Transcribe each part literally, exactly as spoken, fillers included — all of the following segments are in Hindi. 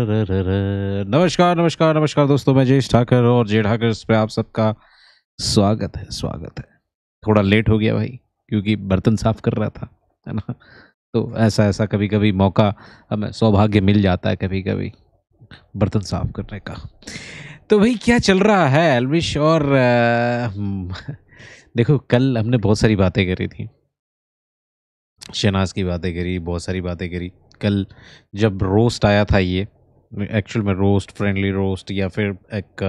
नमस्कार नमस्कार नमस्कार दोस्तों, मैं जयेश ठाकर और जे ठाकर पे आप सबका स्वागत है स्वागत है थोड़ा लेट हो गया भाई, क्योंकि बर्तन साफ कर रहा था, है ना। तो ऐसा ऐसा कभी कभी मौका हमें सौभाग्य मिल जाता है, कभी कभी बर्तन साफ करने का। तो भाई क्या चल रहा है एल्विश? और आ, देखो, कल हमने बहुत सारी बातें करी थी, शहनाज की बातें करी, बहुत सारी बातें करी। कल जब रोस्ट आया था, ये एक्चुअल में रोस्ट, फ्रेंडली रोस्ट या फिर एक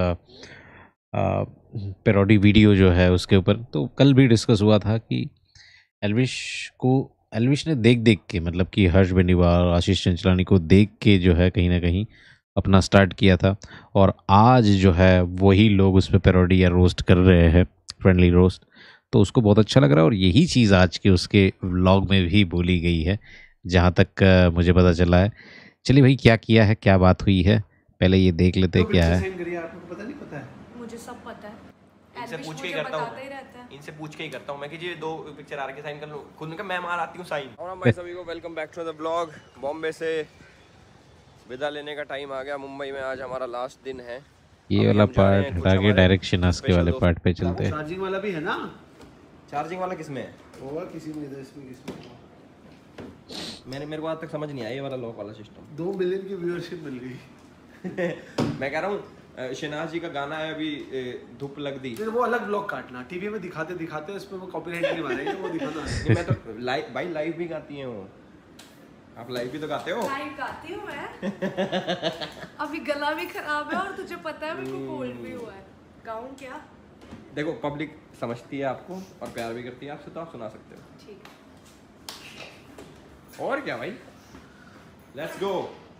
पैरोडी वीडियो जो है उसके ऊपर, तो कल भी डिस्कस हुआ था कि एल्विश को एल्विश ने देख देख के, मतलब कि हर्ष बेनीवाल, आशीष चंचलानी को देख के जो है कहीं ना कहीं अपना स्टार्ट किया था। और आज जो है वही लोग उस पर पैरोडी या रोस्ट कर रहे हैं, फ्रेंडली रोस्ट। तो उसको बहुत अच्छा लग रहा है और यही चीज़ आज के उसके व्लॉग में भी बोली गई है, जहाँ तक आ, मुझे पता चला है। चलिए भाई, क्या किया है, क्या बात हुई है, पहले ये देख लेते हैं क्या है। आपको पता नहीं पता है? मुझे सब पता है। इनसे पूछ के ही करता हूँ इनसे पूछ के ही करता हूँ मैं कि जी दो पिक्चर आर के साइन कर लूँ, खुद में मैं मार आती हूँ साइन। और भाई सभी को welcome back to the blog. Bombay से विदा लेने का टाइम आ गया। मुंबई में आज हमारा लास्ट दिन है। ये वाला पार्ट हटा के डायरेक्ट शहनाज के वाले पार्ट पे चलते हैं। चार्जिंग वाला भी है ना? चार्जिंग वाला किसमें है? होगा किसी में, इसमें किसमें। मैंने मेरे को आज तक समझ नहीं आया ये वाला लॉक वाला सिस्टम। दो मिलियन की व्यूअरशिप मिल गई। मैं कह रहा हूँ शहनाज जी का गाना है अभी, धूप लग दी, फिर वो अलग ब्लॉग काटना, टीवी में दिखाते दिखाते उसमें वो कॉपीराइट नहीं मारेंगे, वो दिखाना है। मैं तो लाइव भाई लाइव भी गाती हैं वो। आप लाइव भी तो गाते हो? लाइव गाती हूँ मैं। अभी गला भी खराब है और तुझे पता है मेरे को कोल्ड भी हुआ है। गाऊं क्या? देखो, पब्लिक समझती है आपको और प्यार भी करती है आपसे, तो आप सुना सकते हो। ठीक है। और क्या भाई, लेट्स गो।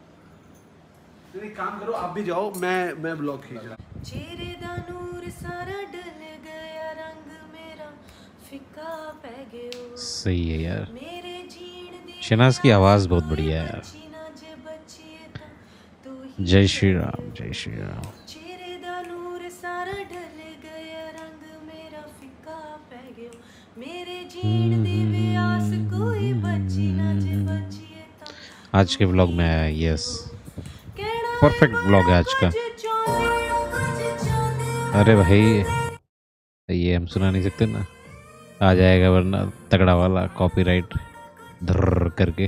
एक काम करो, आप भी जाओ, मैं मैं ब्लॉग खींच रहा। चेहरे दा नूर सारा डल गया, रंग मेरा फिका पै गयो। सही है यार, मेरे जीण दी शहनाज की आवाज़ बहुत बढ़िया है यार। जय श्री राम, जय श्री राम। चेहरे दा नूर सारा डल गया, रंग मेरा फिका पै गयो। मेरे जीण दी व्यास कोई बची ना, जे बचिए ता आज के व्लॉग में आया, यस, परफेक्ट व्लॉग है आज का। अरे भाई, ये हम सुना नहीं सकते ना, आ जाएगा वरना तगड़ा वाला कॉपीराइट धर्र करके।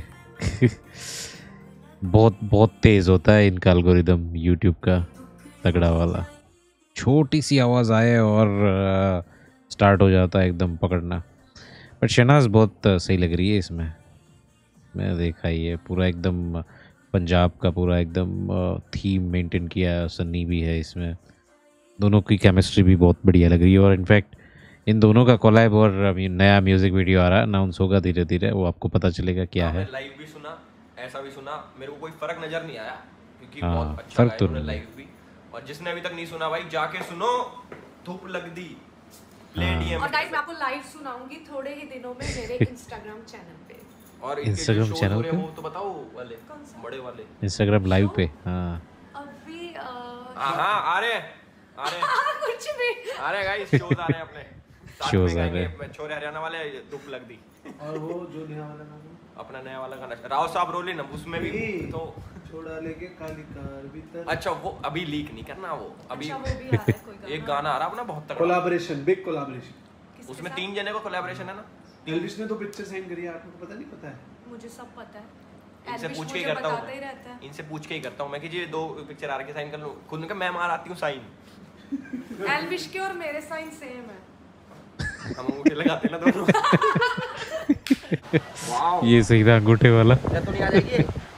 बहुत बहुत तेज़ होता है इनका एल्गोरिदम यूट्यूब का, तगड़ा वाला। छोटी सी आवाज़ आए और स्टार्ट हो जाता है एकदम पकड़ना। बट शहनाज बहुत सही लग रही है इसमें, मैंने देखा ये पूरा एकदम पंजाब का पूरा एकदम थीम मेंटेन किया है। सन्नी भी है इसमें, दोनों की केमिस्ट्री भी बहुत बढ़िया लग रही है। और इनफैक्ट इन दोनों का कोलैब और नया म्यूजिक वीडियो आ रहा है, अनाउंस होगा धीरे धीरे, वो आपको पता चलेगा क्या है। लाइव भी सुना, ऐसा भी सुना, मेरे को कोई फर्क नजर नहीं आया, क्योंकि हाँ, बहुत अच्छा फर्क तो नहीं लाइव भी। और जिसने अभी तक नहीं सुना भाई, जाके सुनो, धूप लग दी। हाँ। और गाइस, मैं आपको लाइव सुनाऊंगी थोड़े ही दिनों में मेरे इंस्टाग्राम चैनल पे। और इंस्टाग्राम चैनल पे वो तो बताओ वाले, बड़े वाले इंस्टाग्राम लाइव पे। हाँ अभी हाँ हाँ आ रहे आ रहे कुछ भी आ रहे गाइस, शोज आ रहे हैं अपने शोज आ रहे हैं। छोरे हरियाणा वाले, धूप लग दी। और वो जो नया वाला गाना, अपना नया वाला गाना राव साहब रोलिन, उसमें भी तो छोड़ा लेके काली कार भीतर। अच्छा, वो अभी लीक नहीं करना, वो अभी अच्छा, वो भी आ रहा है कोई गाना। एक गाना आ रहा अपना बहुत तगड़ा कोलैबोरेशन, बिग कोलैबोरेशन। उसमें तीन जने को कोलैबोरेशन है ना। एल्विश ने तो पिक्चर साइन करी है, आपको पता नहीं पता है? मुझे सब पता है। इनसे एल्विश पूछ के ही मुझे करता बताता ही हूँ रहता है। इनसे पूछ के ही करता हूँ मैं कि जी दो पिक्चर आर के साइन कर लूँ, खुद में मैं मार आती हूँ साइन। एल्विश के और मेरे साइन सेम है। हम अंगूठे लगाते हैं ना दोनों। वाओ, ये सही था अंगूठे वाला। क्या तो नहीं आ जाएगी?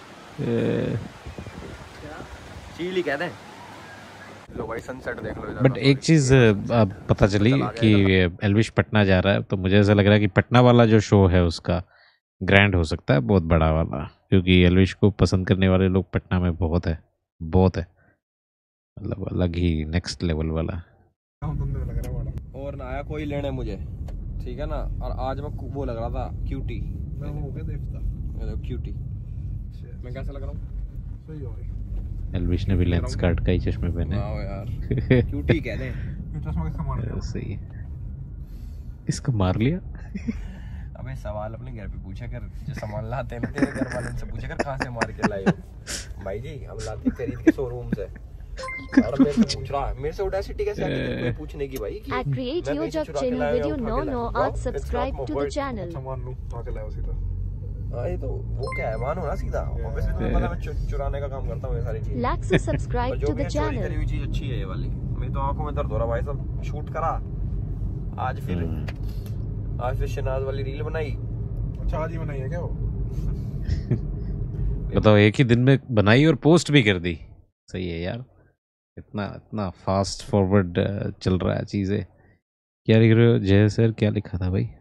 चीली कहते हैं। लो भाई, सनसेट देख लो इधर। बट एक चीज़ अब पता चली कि एल्विश पटना जा रहा है, तो मुझे ऐसा लग रहा है कि पटना वाला जो शो है उसका ग्रैंड हो सकता है, बहुत बड़ा वाला, क्योंकि एल्विश को पसंद करने वाले लोग पटना में बहुत है, बहुत है, मतलब अलग ही नेक्स्ट लेवल वाला। और ना आया कोई लेने मुझे, ठीक है ना। और आज मैं वो लग रहा था क्यूटी, मैं हो गया देखता क्यूटी। मैं कैसा लग रहा हूँ? सही हो गई। एल्विश ने भी लेंस कार्ट का ही चश्मे पहने। वाओ यार, क्यूटी कह दें। चश्मा किसका मार दिया? सही है, इसको मार लिया। अबे सवाल अपने घर पे पूछा कर, जो सामान लाते हैं ना तेरे घर वालों से पूछा कर कहाँ से मार के लाए हो। भाई जी हम लाते खरीद के शोरूम से, और मेरे से पूछ रहा है, मेरे से ऑडेसिटी कैसे आती है तुम्हें पूछने की भाई कि At Create मैं Your कहीं से Job चुरा के channel लाया या video उठा no के no लाया। art It's not subscribe my to the word। channel. सामान लूं उठा के लाया सीधा। हाँ ये तो वो क्या है, मानो ना सीधा। ऑब्वियसली तुम्हें पता है मैं चु- चुराने का काम करता हूँ ये सारी चीजें। Like to और subscribe जो to भी the है चोरी करी channel. हुई चीज अच्छी है ये वाली। मेरी तो आंखों में दर्द हो रहा भाई साहब, शूट करा आज, फिर आज फिर शहनाज वाली रील बनाई। अच्छा आज ही बनाई है क्या वो? बताओ, एक ही दिन में बनाई और पोस्ट भी कर दी। सही है यार, इतना इतना फास्ट फॉरवर्ड चल रहा है चीज़ें। क्या लिख रहे हो जय सर, क्या लिखा था भाई?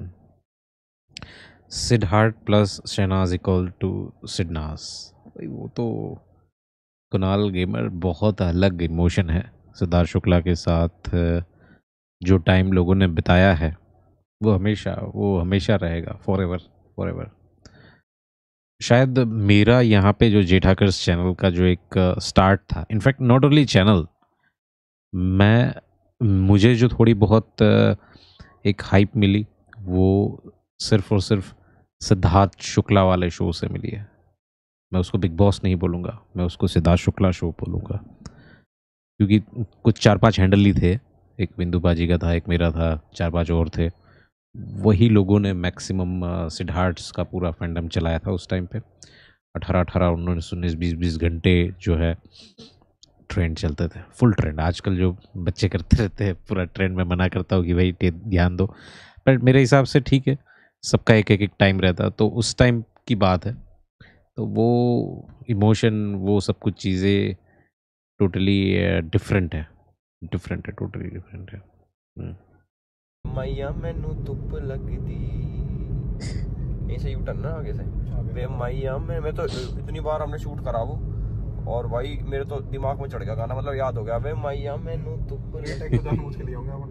Siddharth plus Shehnaaz equal to SidNaaz. भाई वो तो कुणाल गेमर बहुत अलग इमोशन है। सिद्धार्थ शुक्ला के साथ जो टाइम लोगों ने बिताया है वो हमेशा वो हमेशा रहेगा, फॉर एवर फॉर एवर। शायद मेरा यहाँ पे जो जेठाकर्स चैनल का जो एक स्टार्ट था, इनफैक्ट नॉट ओनली चैनल, मैं मुझे जो थोड़ी बहुत एक हाइप मिली वो सिर्फ और सिर्फ सिद्धार्थ शुक्ला वाले शो से मिली है। मैं उसको बिग बॉस नहीं बोलूँगा, मैं उसको सिद्धार्थ शुक्ला शो बोलूँगा, क्योंकि कुछ चार पांच हैंडल ही थे। एक बिंदु बाजी का था, एक मेरा था, चार पांच और थे। वही लोगों ने मैक्सिमम सिद्धार्थ का पूरा फैंडम चलाया था उस टाइम पे। अठारह अठारह उन्नीस उन्नीस बीस बीस घंटे जो है ट्रेंड चलते थे, फुल ट्रेंड। आजकल जो बच्चे करते रहते हैं पूरा ट्रेंड, में मना करता हूँ कि भाई ध्यान दो, पर मेरे हिसाब से ठीक है, सबका एक एक एक टाइम रहता है। तो उस टाइम की बात है, तो वो इमोशन, वो सब कुछ चीज़ें टोटली डिफरेंट है, डिफरेंट है, टोटली डिफरेंट है। मैया मैनू धुप लगदी, ऐसे यू टर्न ना आगे से। वे मैया मैं मैं तो इतनी बार हमने शूट करा वो, और भाई मेरे तो दिमाग में चढ़ गया गाना, मतलब याद हो गया। वे मैया मैनू धुप लगदी, जानबूझ के लिए होंगे अपना।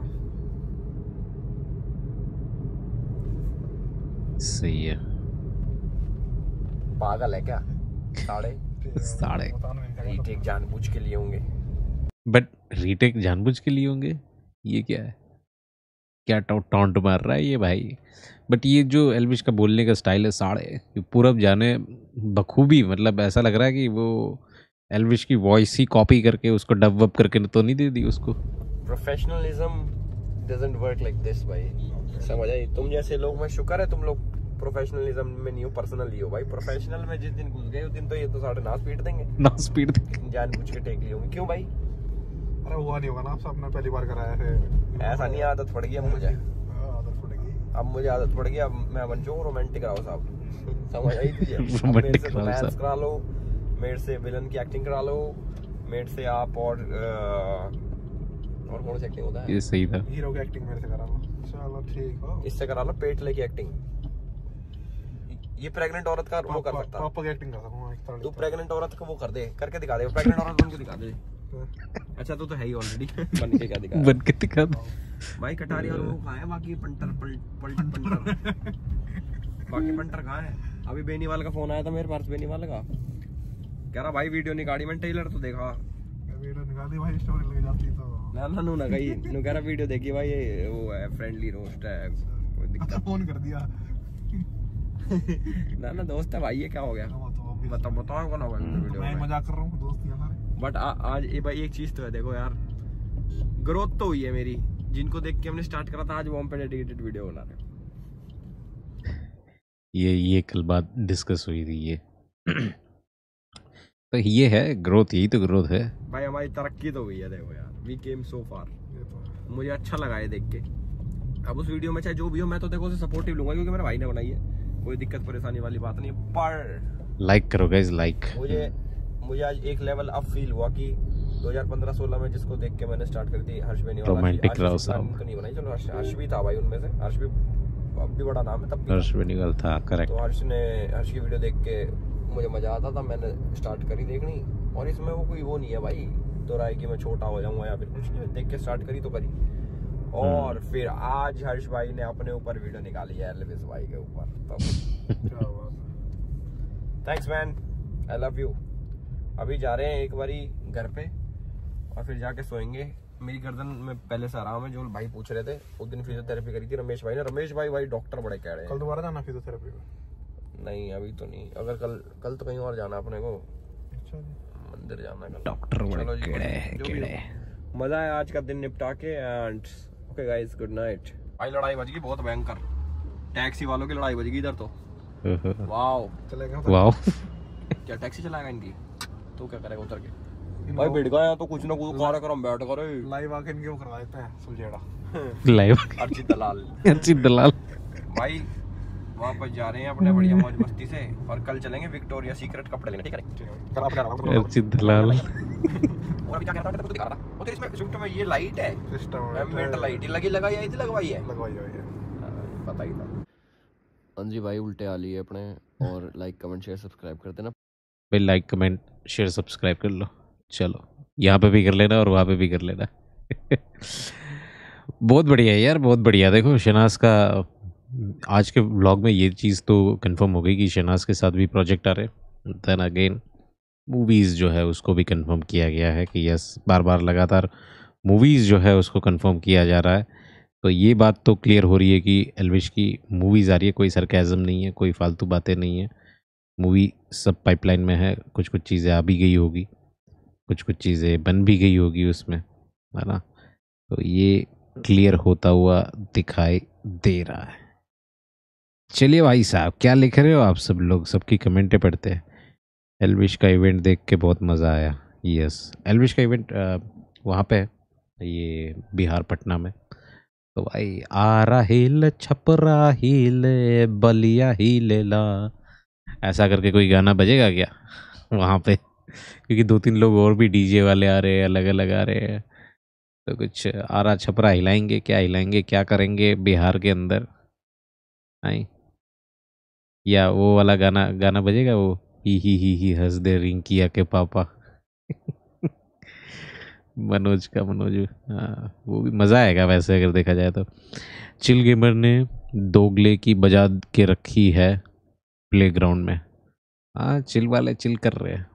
सही है। पागल है क्या? साढ़े साढ़े रीटेक जानबूझ के लिए होंगे। बट रीटेक जानबूझ के लिए होंगे, ये क्या है? क्या टॉन्ट मार रहा है ये भाई? बट ये जो एल्विश का बोलने का स्टाइल है, साढ़े पूरब जाने बखूबी, मतलब ऐसा लग रहा है कि वो एल्विश की वॉइस ही कॉपी करके उसको डब वब करके तो नहीं दे दी उसको। Professionalism doesn't work like this भाई, समझ आई? तुम जैसे लोग, मैं शुक्र है तुम लोग प्रोफेशनलिज्म में नहीं हो, पर्सनल ही हो भाई। प्रोफेशनल में जिस दिन घुस गए उस दिन तो ये तो साढ़े नाश पीट देंगे, ना स्पीड देंगे, जानबूझ के टेक लिए होंगे। क्यों भाई? अरे हुआ नहीं होगा ना, आप सबने पहली बार कराया है। ऐसा नहीं, आदत पड़ गई अब मुझे, आदत पड़ेगी। अब मुझे आदत पड़ गई। अब मैं बन जाऊँ रोमांटिक राव साहब, समझ आई तुझे? अब मेरे रोमांटिक से राव रोमांस साहब। करा लो, मेरे से विलन की एक्टिंग करा लो, मेरे से आप और अ, और कौन सी एक्टिंग होता है? ये सही था। हीरो की एक्टिंग मेरे से करा लो। चलो ठीक हो। इससे करा लो पेटले की एक्टिंग। ये प्रेग्नेंट औरत का वो कर सकता। प्रॉपर की एक्टिंग कर सकूं एक तरह। तू प्रेग्नेंट औरत को वो कर दे, करके दिखा दे, प्रेग्नेंट औरत बन के दिखा दे। अच्छा तू तो है ही ऑलरेडी, बन के क्या दिखा? बन के दिखा दो भाई कटारी और वो कहाँ है? बाकी पंटर पल, पल, पंटर बाकी पंटर कहाँ है? अभी बेनीवाल का फोन आया था मेरे पास, बेनीवाल का कह रहा भाई वीडियो निकाली, मैं ट्रेलर तो देखा। वीडियो निकाली भाई, स्टोरी लग जाती तो ना ना नू ना गई, नू कह रहा वीडियो देखी भाई, ये वो है फ्रेंडली रोस्ट है, कोई अच्छा दिक्कत फोन कर दिया। ना ना दोस्त है भाई, ये क्या हो गया? बताओ बताओ कौन होगा वीडियो मैं में? मजाक कर रहा हूँ, दोस्त ही हमारे। बट आज ये भाई एक चीज तो है, देखो यार ग्रोथ तो हुई है मेरी, जिनको देख के हमने स्टार्ट करा था, आज वो हम पे डेडिकेटेड वीडियो बना रहे हैं। ये ये कल बात डिस्कस हुई थी ये तो ये है ग्रोथ, यही तो ग्रोथ है भाई, हमारी तरक्की तो हुई है। देखो यार, वी केम सो फार, ये तो है। मुझे अच्छा लगा ये देख के। अब उस वीडियो में चाहे जो भी हो, मैं तो देखो उसे सपोर्टिव लूंगा, क्योंकि मेरे भाई ने बनाई है, कोई दिक्कत परेशानी वाली बात नहीं है। पर लाइक करो गाइस, लाइक। मुझे मुझे आज एक लेवल अब फील हुआ कि दो हज़ार पंद्रह सोलह में जिसको देख के मैंने स्टार्ट कर दी, हर्ष बेनीवाल, रोमांटिक राव साहब तो नहीं बनाई, चलो हर्ष हर्ष भी था भाई उनमें से, हर्ष भी अब भी बड़ा नाम है तब भी। हर्ष बेनीवाल था, करेक्ट। तो हर्ष ने हर्ष की वीडियो देख के मुझे मजा आता था, मैंने स्टार्ट करी देखनी, और इसमें वो कोई वो नहीं है भाई तो राय कि मैं छोटा हो जाऊंगा या फिर कुछ नहीं, देख के स्टार्ट करी तो करी। और फिर आज हर्ष भाई ने अपने ऊपर वीडियो निकाली है, एल्विस भाई के ऊपर, तब क्या बात है। Thanks man, I love you. अभी जा रहे हैं एक बारी घर पे और फिर जाके सोएंगे, मेरी गर्दन में पहले से आराम है, जो भाई पूछ रहे थे उस दिन फिजियोथेरेपी करी थी रमेश भाई ने। रमेश भाई भाई डॉक्टर बड़े कह रहे हैं। कल दोबारा जाना फिजियोथेरेपी पे? नहीं अभी तो नहीं, अगर कल कल तो कहीं और जाना अपने को, अच्छा मंदिर जाना कल। डॉक्टर बड़े केड़े केड़े। मजा है आज का दिन निपटा के। And okay guys, good night. भाई लड़ाई बज गई बहुत भयंकर, टैक्सी वालों की लड़ाई बज गई इधर तो। वाओ चलेगा वाओ। क्या टैक्सी चलाएगा इनकी? तो क्या करेगा उतर के? भाई बैठ गया तो कुछ ना कुछ कार्यक्रम बैठ कर लाइव आके इनके वो करवा देते हैं सुलझेड़ा। लाइव अर्चित दलाल। अर्चित दलाल भाई वापस जा रहे हैं अपने बढ़िया मौज मस्ती से, और कल चलेंगे विक्टोरिया सीक्रेट कपड़े लेने। ठीक है अर्चित दलाल। और अभी क्या कह रहा था? दिखा रहा वो तो इसमें स्विफ्ट में ये लाइट है, सिस्टम एम्बिएंट लाइट लगी लगाई है, इधर लगवाई है, लगवाई है, पता ही था। हाँ जी भाई, उल्टे आ लिए अपने। और लाइक कमेंट शेयर सब्सक्राइब कर देना भाई। लाइक कमेंट शेयर सब्सक्राइब कर लो। चलो यहाँ पे भी कर लेना और वहाँ पे भी कर लेना। बहुत बढ़िया है यार, बहुत बढ़िया। देखो शहनाज का आज के व्लॉग में ये चीज़ तो कंफर्म हो गई कि शहनाज के साथ भी प्रोजेक्ट आ रहे। देन अगेन मूवीज़ जो है उसको भी कंफर्म किया गया है कि यस, बार बार लगातार मूवीज़ जो है उसको कंफर्म किया जा रहा है। तो ये बात तो क्लियर हो रही है कि एल्विश की मूवीज़ आ रही है, कोई सरकाज़म नहीं है, कोई फालतू बातें नहीं है। मूवी सब पाइपलाइन में है, कुछ कुछ चीज़ें आ भी गई होगी, कुछ कुछ चीज़ें बन भी गई होगी उसमें, है ना। तो ये क्लियर होता हुआ दिखाई दे रहा है। चलिए भाई साहब, क्या लिख रहे हो आप सब लोग? सबकी कमेंटें पढ़ते हैं। एल्विश का इवेंट देख के बहुत मज़ा आया। यस, एल्विश का इवेंट वहाँ पे है, ये बिहार पटना में। तो भाई आ रहा हिल छपरा हिल बलिया हिले ला, ऐसा करके कोई गाना बजेगा क्या वहाँ पे? क्योंकि दो तीन लोग और भी डीजे वाले आ रहे हैं, अलग अलग आ रहे हैं। तो कुछ आरा छपरा हिलाएंगे, क्या हिलाएंगे, क्या करेंगे बिहार के अंदर? आई या वो वाला गाना गाना बजेगा, वो ही ही ही ही हंस दे रिंकिया के पापा। मनोज का मनोज, हाँ वो भी मज़ा आएगा वैसे अगर देखा जाए तो। चिल गेमर ने दोगले की बजा के रखी है प्लेग्राउंड में। हाँ चिल वाले चिल कर रहे हैं।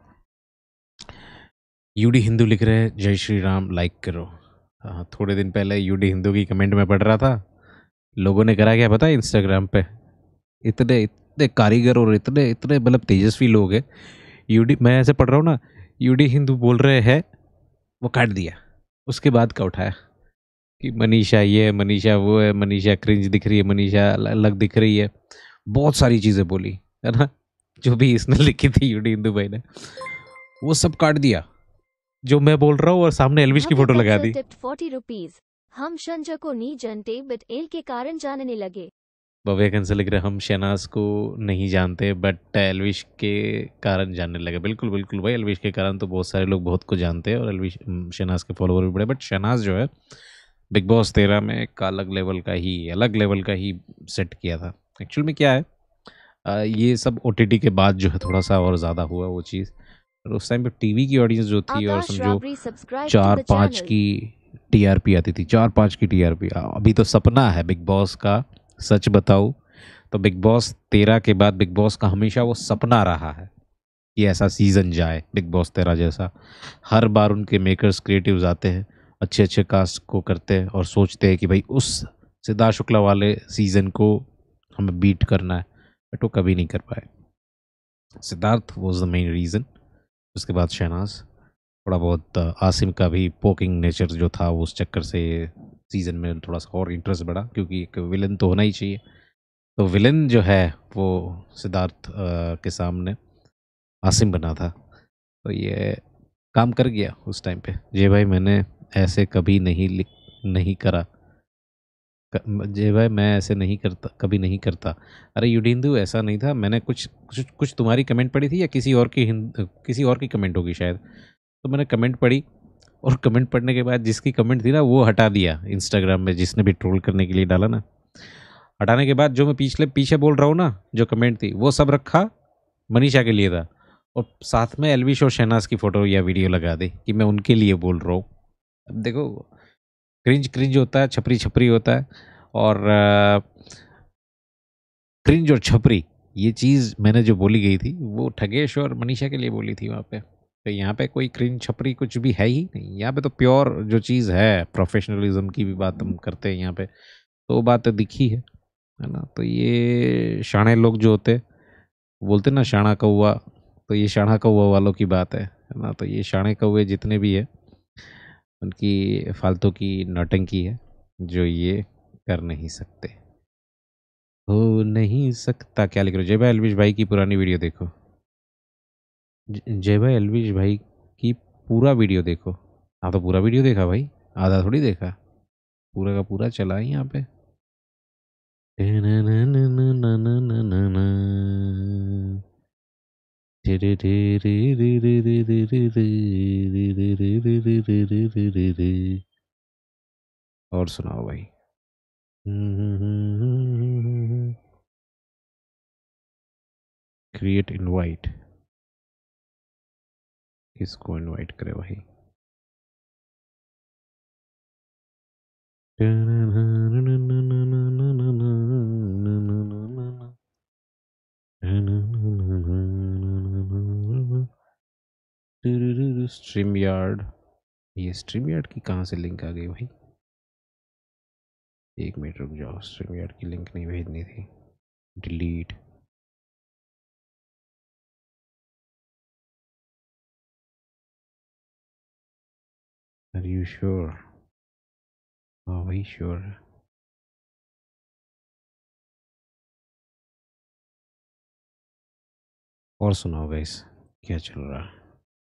यूडी हिंदू लिख रहे हैं जय श्री राम, लाइक करो। हाँ थोड़े दिन पहले यूडी हिंदू की कमेंट में पढ़ रहा था, लोगों ने करा क्या पता है इंस्टाग्राम पे, इतने इतने कारीगर और इतने इतने मतलब तेजस्वी लोग हैं। यूडी, मैं ऐसे पढ़ रहा हूँ ना, यूडी हिंदू बोल रहे हैं, वो काट दिया, उसके बाद का उठाया कि मनीषा ये है, मनीषा वो है, मनीषा क्रिंज दिख रही है, मनीषा अलग दिख रही है, बहुत सारी चीज़ें बोली है ना, जो भी इसने लिखी थी यूडी हिंदू भाई ने, वो सब काट दिया जो मैं बोल रहा हूँ, और सामने एल्विश की फोटो लगा दी। फोर्टी रुपीज हम शंजा को नहीं जानते बट एल के कारण जानने लगे। भव्य कंसल लिख रहे हम शहनाज को नहीं जानते बट एल्विश के कारण जानने लगे। बिल्कुल बिल्कुल भाई, एल्विश के कारण तो बहुत सारे लोग बहुत को जानते हैं, और एल्विश शहनाज के फॉलोवर भी बड़े। बट शहनाज जो है बिग बॉस तेरह में एक अलग लेवल का ही अलग लेवल का ही सेट किया था। एक्चुअल में क्या है, आ, ये सब ओ टी टी के बाद जो है थोड़ा सा और ज़्यादा हुआ वो चीज़। और उस टाइम पे टीवी की ऑडियंस जो थी, और समझो चार पाँच की टीआरपी आती थी, चार पाँच की टीआरपी। अभी तो सपना है बिग बॉस का, सच बताऊँ तो बिग बॉस तेरह के बाद बिग बॉस का हमेशा वो सपना रहा है कि ऐसा सीज़न जाए बिग बॉस तेरह जैसा। हर बार उनके मेकर्स क्रिएटिव्स आते हैं, अच्छे अच्छे कास्ट को करते हैं और सोचते हैं कि भाई उस सिद्धार्थ शुक्ला वाले सीज़न को हमें बीट करना है, बट वो कभी नहीं कर पाए। Siddharth was the main reason. उसके बाद शहनाज, थोड़ा बहुत आसिम का भी पोकिंग नेचर जो था, उस चक्कर से सीज़न में थोड़ा सा और इंटरेस्ट बढ़ा, क्योंकि एक विलन तो होना ही चाहिए। तो विलन जो है वो सिद्धार्थ के सामने आसिम बना था, तो ये काम कर गया उस टाइम पे। जय भाई मैंने ऐसे कभी नहीं नहीं करा, जय भाई मैं ऐसे नहीं करता, कभी नहीं करता। अरे यूडिंदू ऐसा नहीं था, मैंने कुछ कुछ कुछ तुम्हारी कमेंट पढ़ी थी या किसी और की किसी और की कमेंट होगी शायद, तो मैंने कमेंट पढ़ी, और कमेंट पढ़ने के बाद जिसकी कमेंट थी ना वो हटा दिया इंस्टाग्राम में, जिसने भी ट्रोल करने के लिए डाला ना, हटाने के बाद जो मैं पिछले पीछे बोल रहा हूँ ना, जो कमेंट थी वो सब रखा मनीषा के लिए था, और साथ में एल्विश और शहनाज की फ़ोटो या वीडियो लगा दी कि मैं उनके लिए बोल रहा हूँ। अब देखो क्रिंज क्रिंज होता है, छपरी छपरी होता है, और क्रिंज और छपरी ये चीज़ मैंने जो बोली गई थी वो ठगेश और मनीषा के लिए बोली थी वहाँ पे। तो यहाँ पे कोई क्रीन छपरी कुछ भी है ही नहीं। यहाँ पे तो प्योर जो चीज़ है, प्रोफेशनलिज्म की भी बात हम करते हैं यहाँ पे, तो वो बात तो दिखी है है ना। तो ये शाणे लोग जो होते बोलते ना शाणा कौवा, तो ये शाणा कौवा वालों की बात है है ना। तो ये शाणे कौवे जितने भी है उनकी फालतू की नौटंकी है जो ये कर नहीं सकते, हो नहीं सकता। क्या लिख रहे हो? जय भाई एलविश भाई की पुरानी वीडियो देखो। ज- जय भाई एलविश भाई की पूरा वीडियो देखो। हाँ तो पूरा वीडियो देखा भाई, आधा थोड़ी देखा, पूरा का पूरा चला है यहाँ पे। और सुनाओ भाई। क्रिएट इनवाइट, किसको इनवाइट करे भाई? स्ट्रीम यार्ड, ये स्ट्रीम यार्ड की कहाँ से लिंक आ गई भाई? एक मिनट रुक जाओ, स्ट्रीम यार्ड की लिंक नहीं भेजनी थी, डिलीट। Are you sure? हाँ भाई श्योर है। और सुनाओ गाइस, क्या चल रहा है?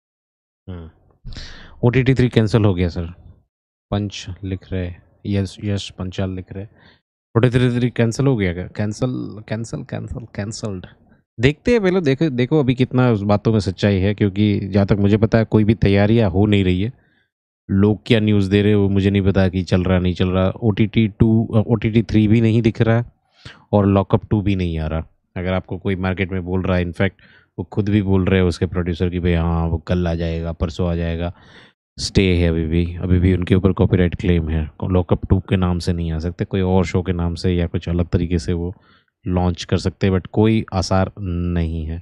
Hmm O T T three cancel हो गया सर, पंच लिख रहे, यस यस पंचाल लिख रहे। O T T three cancel हो गया क्या? Cancel cancel cancel cancelled. देखते हैं पहले, देखो देखो अभी कितना उस बातों में सच्चाई है, क्योंकि जहाँ तक मुझे पता है कोई भी तैयारियाँ हो नहीं रही है। लोग क्या न्यूज़ दे रहे हैं वो मुझे नहीं पता कि चल रहा नहीं चल रहा। O T T two O T T three भी नहीं दिख रहा और लॉकअप टू भी नहीं आ रहा। अगर आपको कोई मार्केट में बोल रहा है, इनफैक्ट वो खुद भी बोल रहे हैं उसके प्रोड्यूसर की भाई हाँ वो कल आ जाएगा परसों आ जाएगा, स्टे है अभी भी, अभी भी उनके ऊपर कॉपीराइट क्लेम है। लॉकअप टू के नाम से नहीं आ सकते, कोई और शो के नाम से या कुछ अलग तरीके से वो लॉन्च कर सकते हैं, बट कोई आसार नहीं है।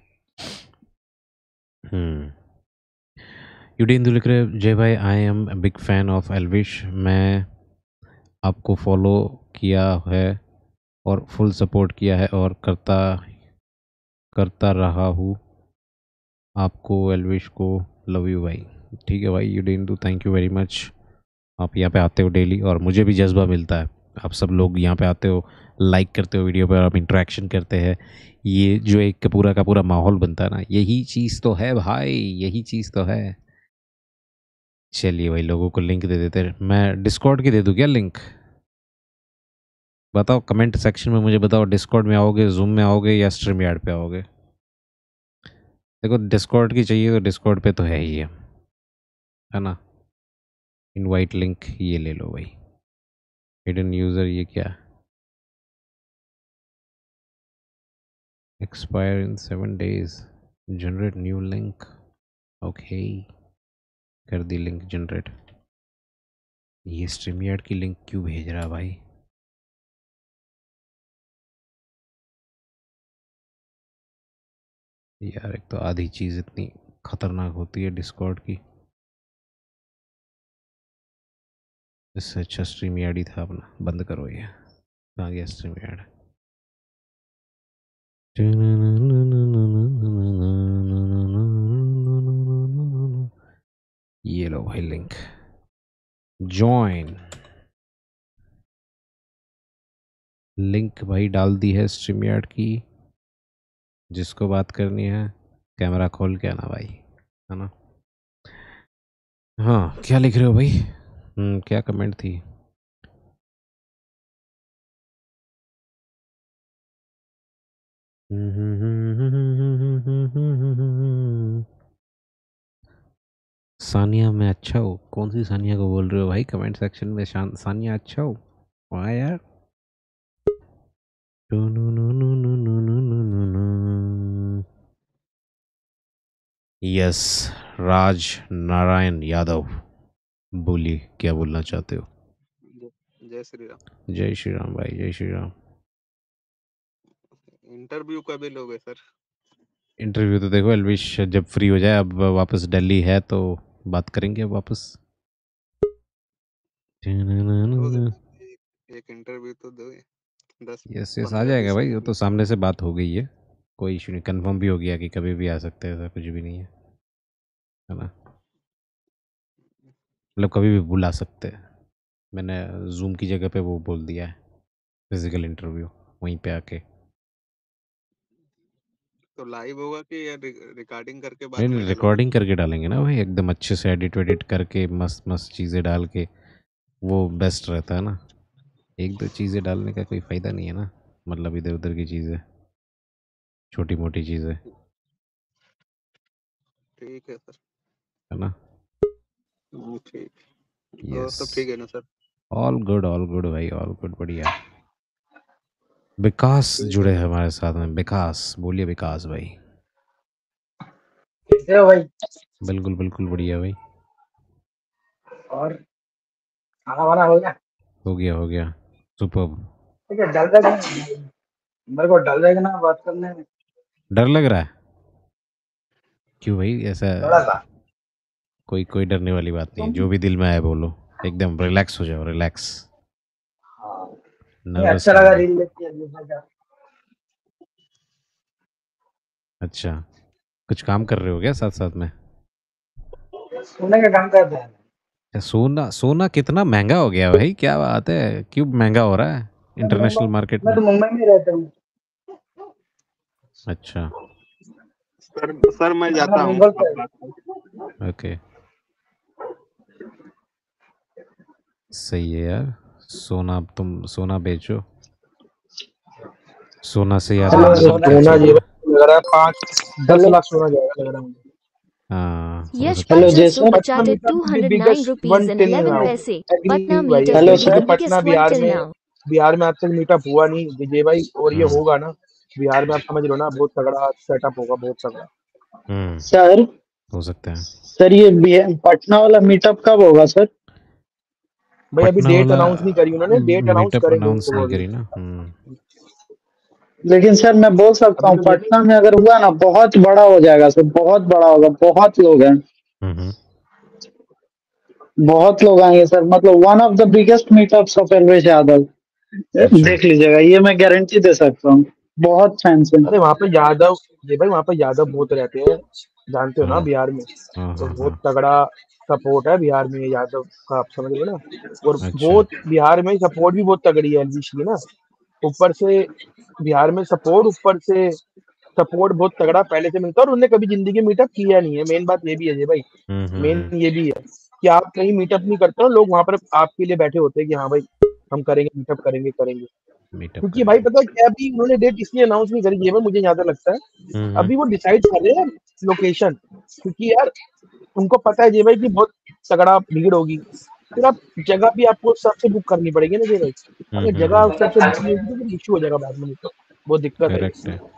हम्म यूडेंदु लिख रहे जय भाई, I am big fan of Elvish, मैं आपको फॉलो किया है और फुल सपोर्ट किया है और करता करता रहा हूँ आपको एलविश को, लव यू भाई। ठीक है भाई यूडेंदु, थैंक यू वेरी मच। आप यहाँ पे आते हो डेली और मुझे भी जज्बा मिलता है, आप सब लोग यहाँ पे आते हो, लाइक करते हो वीडियो पर, आप इंटरेक्शन करते हैं, ये जो एक पूरा का पूरा माहौल बनता है ना, यही चीज़ तो है भाई, यही चीज़ तो है। चलिए भाई लोगों को लिंक दे देते हैं, मैं डिस्कॉर्ड की दे दूँ क्या लिंक? बताओ कमेंट सेक्शन में मुझे बताओ, डिस्कॉर्ड में आओगे, जूम में आओगे या स्ट्रीम यार्ड पे आओगे? देखो डिस्कॉर्ड की चाहिए तो डिस्कॉर्ड पे तो है ही है है ना। इनवाइट लिंक ये ले लो भाई। हिडन यूज़र ये क्या? Expire in seven days, generate new link. Okay कर दी लिंक जनरेट। ये स्ट्रीम यार्ड की लिंक क्यों भेज रहा भाई? यार एक तो आधी चीज़ इतनी खतरनाक होती है डिस्कॉर्ड की, इससे अच्छा स्ट्रीम यार्ड ही था अपना। बंद करो ये, कहाँ गया स्ट्रीम यार्ड? ये लो भाई लिंक, जॉइन लिंक भाई डाल दी है स्ट्रीम यार्ड की। जिसको बात करनी है कैमरा खोल के आना भाई, है ना। हाँ क्या लिख रहे हो भाई? हम्म क्या कमेंट थी? सानिया मैं अच्छा हूँ, कौन सी सानिया को बोल रहे हो भाई कमेंट सेक्शन में? शान सानिया अच्छा हूँ, वाह यार। यस राज नारायण यादव, बोलिए क्या बोलना चाहते हो? जय श्री राम। जय श्री राम भाई, जय श्री राम। इंटरव्यू कभी लोगे सर? इंटरव्यू तो देखो एल्विश जब फ्री हो जाए, अब वापस दिल्ली है तो बात करेंगे अब वापस। तो एक, एक इंटरव्यू तो दो, दस यस यस आ पंद्रह जाएगा बीस भाई, वो मिनट तो सामने से बात हो गई है, कोई इशू नहीं, कंफर्म भी हो गया कि कभी भी आ सकते हैं, ऐसा कुछ भी नहीं है, है ना। मतलब कभी भी बुला सकते हैं, मैंने जूम की जगह पे वो बोल दिया है, फिजिकल इंटरव्यू वहीं पे आके। तो लाइव होगा कि या रिकॉर्डिंग करके नहीं बाद में नहीं, डालोगे? रिकॉर्डिंग करके डालेंगे ना भाई, एकदम अच्छे से एडिट वेडिट करके मस्त मस्त चीज़ें डाल के, वो बेस्ट रहता है ना। एक दो चीज़ें डालने का कोई फ़ायदा नहीं है ना, मतलब इधर उधर की चीज़ें, छोटी मोटी चीज़ें, ठीक है सर। है ना। हम्म, ठीक। और यस, सब ठीक है ना sir? All good all good भाई, ऑल गुड, बढ़िया। विकास ठीक है जुड़े हैं सर। हमारे साथ में, विकास बोलिए विकास भाई। कैसे हो भाई? बिल्कुल बिल्कुल बढ़िया भाई। और खाना वाना हो गया? हो गया हो गया, सुपर। ठीक है, डर लग मेरे को डर लगे ना बात करने में, डर लग रहा है? क्यों भाई ऐसा? थोड़ा सा। कोई कोई डरने वाली बात नहीं है, तुम जो भी दिल में आए बोलो, एकदम रिलैक्स हो जाओ, रिलैक्स, हाँ, नहीं नर्वस अच्छा नहीं लगा हो। रील देख के दूसरा क्या। अच्छा, कुछ काम कर रहे हो क्या साथ साथ में? सोने का काम करते हैं। अच्छा, सोना सोना कितना महंगा हो गया भाई, क्या बात है, क्यों महंगा हो रहा है मैं तो मुंबई इंटरनेशनल मार्केट मैं में? तो मुंबई में रहता हूँ। अच्छा, सर सर मैं जाता मैं हूँ, मुंबई आप से। बात करो। ओके, सही है यार। सोना, अब तुम सोना बेचो, सोना से याद चलो आया मुझे सोना क्या सोना जी चाहिए। लग रहा है पाँच दस लाख सोना जाएगा लग रहा है मुझे। हाँ हो यश सकता हेलो है। Pacha जैसन super पटना chatted मीटअप भी two hundred nine biggest one rupees and till eleven now. paise. Patna agree भाई, meetup hello will be sir. the Patna biggest one Bihar till में, now. बिहार में आज तक मीटअप हुआ नहीं विजय भाई, और ये हम्म होगा ना बिहार में, आप समझ लो ना, बहुत तगड़ा सेटअप होगा, बहुत तगड़ा। हम्म सर हो सकता है। सर ये बी- पटना वाला मीटअप कब होगा सर? भाई अभी पटना डेट वाला अनाउंस नहीं करी उन्होंने, डेट अनाउंस मीटअप करेंगे अनाउंस वो नहीं अभी। करी ना। हम्म लेकिन सर मैं बोल सकता अभी हूँ तो डेट। पटना में अगर हुआ ना बहुत बड़ा हो जाएगा सर, बहुत बड़ा होगा, बहुत लोग हैं, हम्म बहुत लोग आएंगे सर, मतलब one of the biggest meetups of Elvish Yadav. अच्छा। देख लीजिएगा, ये मैं गारंटी दे सकता हूँ, बहुत फैंस हैं। अरे वहाँ पे यादव, ये भाई वहाँ पे यादव बहुत रहते हैं, जानते हो ना हाँ बिहार में, हाँ तो हाँ बहुत हाँ। तगड़ा सपोर्ट है बिहार में यादव का, आप समझ लो ना। और अच्छा। बहुत बिहार में सपोर्ट भी बहुत तगड़ी है एलवीश की ना, ऊपर से बिहार में सपोर्ट, ऊपर से सपोर्ट बहुत तगड़ा पहले से मिलता है, और उन्होंने कभी जिंदगी में मीटअप किया नहीं है, मेन बात ये भी है जी भाई। हम्म हम्म मेन हम्म ये भी है कि आप कहीं मीटअप नहीं करते हो, लोग वहां पर आपके लिए बैठे होते हैं कि हाँ भाई हम करेंगे मीटअप, करेंगे करेंगे। मीटअप क्योंकि भाई करेंगे। पता है क्या, अभी उन्होंने डेट इसलिए अनाउंस नहीं करी है, भाई मुझे ज्यादा लगता है हम्म हम्म अभी वो डिसाइड कर रहे हैं लोकेशन, क्योंकि यार उनको पता है जी भाई कि बहुत तगड़ा भीड़ होगी, फिर आप जगह भी आपको सबसे बुक करनी पड़ेगी ना जी भाई। हम्म अगर हम्म जगह हम्म सबसे बुक नहीं होगी तो फिर इश्यू हो जाएगा बाद में, तो बहुत दिक्कत है। करेक्ट है।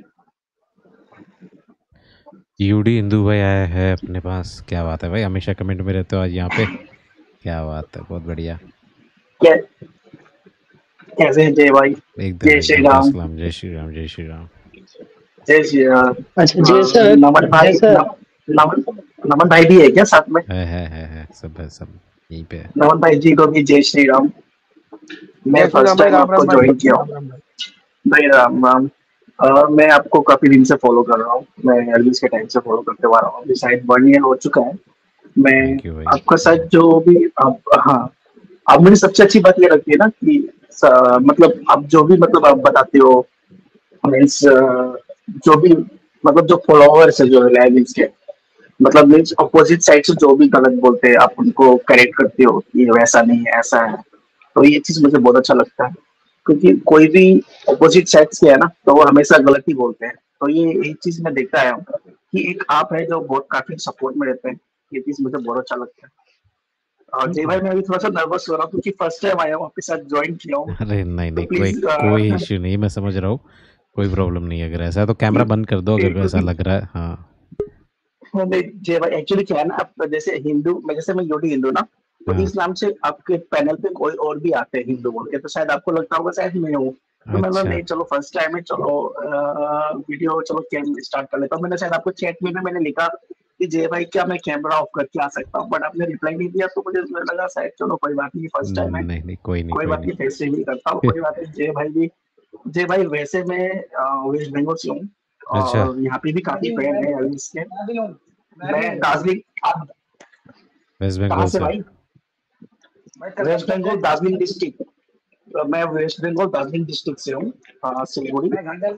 यूडी हिंदू भाई आया है अपने पास, क्या बात है भाई, हमेशा कमेंट में रहते हो आज यहाँ पे, क्या बात है, बहुत बढ़िया। क्या कैसे हैं जय भाई? एकदम जय श्री एकदम राम। फर्स्ट क्लास, जय श्री राम जय श्री राम। जय श्री राम। अच्छा जय सर, नमन भाई, नम- नमन नमन भाई भी है क्या साथ में? है है है है सब है, सब यहीं पे है। नमन भाई जी को भी जय श्री राम। मैं जय श्री फर्स्ट राम भाई, टाइम राम आपको राम भाई, ज्वाइन किया हूँ। राम राम भाई। भाई राम राम। अ, मैं आपको काफी दिन से फॉलो कर रहा हूँ, मैं एल्विस के टाइम से फॉलो करते हुआ रहा हूँ, अभी शायद वन ईयर हो चुका है। मैं थैंक यू भाई। आपका शायद जो भी आप, हाँ, आप, मुझे सबसे अच्छी बात ये लगती है ना कि स, मतलब आप जो भी मतलब आप बताते हो, मीन्स जो भी मतलब जो फॉलोअर्स है जो है एल्विस के, मतलब मीन्स अपोजिट साइड से जो भी गलत बोलते हैं आप उनको करेक्ट करते हो, ये वैसा नहीं है ऐसा है, तो ये चीज मुझे बहुत अच्छा लगता है, क्योंकि कोई भी अपोजिट साइड से है ना तो वो हमेशा गलत ही बोलते हैं, तो ये एक चीज मैं देखता आया हूँ कि एक आप है जो बहुत काफी सपोर्ट में रहते हैं, ये चीज मुझे बहुत अच्छा लगता है। और जय भाई मैं अभी थोड़ा सा नर्वस हो रहा हूँ क्योंकि फर्स्ट टाइम आया हूँ आपके साथ ज्वाइन किया हूँ, अरे नहीं तो नहीं, कोई प्लीज कोई इश्यू नहीं, मैं समझ रहा हूँ, कोई प्रॉब्लम नहीं है, अगर ऐसा है तो कैमरा बंद कर दो अगर ऐसा क्योंकि लग रहा है। हाँ जय भाई एक्चुअली क्या है ना, आप जैसे हिंदू, मैं जैसे मैं योगी हिंदू ना, तो हाँ इस नाम से आपके पैनल पे कोई और भी आते हैं हिंदू बोल के, तो शायद आपको लगता होगा शायद मैं हूँ, तो मैंने बोला अच्छा नहीं चलो फर्स्ट टाइम है, चलो वीडियो चलो कैम स्टार्ट कर लेता हूँ। मैंने शायद आपको चैट में भी मैंने लिखा कि जय भाई क्या मैं कैमरा ऑफ करके आ सकता हूँ, बट आपने रिप्लाई नहीं दिया, तो मुझे लगा शायद चलो कोई बात नहीं, फर्स्ट टाइम है, नहीं नहीं कोई नहीं कोई कोई बात नहीं, फेस रिवील करता हूँ, कोई बात नहीं। जय भाई भी, जय भाई वैसे मैं वेस्ट बंगाल से हूँ अच्छा और यहाँ पे भी काफी फैन है अरविंद के। मैं दार्जिलिंग, आप वेस्ट कहाँ बंगाल से से भाई? West Bengal Darjeeling district. तो मैं वेस्ट बंगाल दार्जिलिंग डिस्ट्रिक्ट से हूँ, अ, सिलीगुड़ी।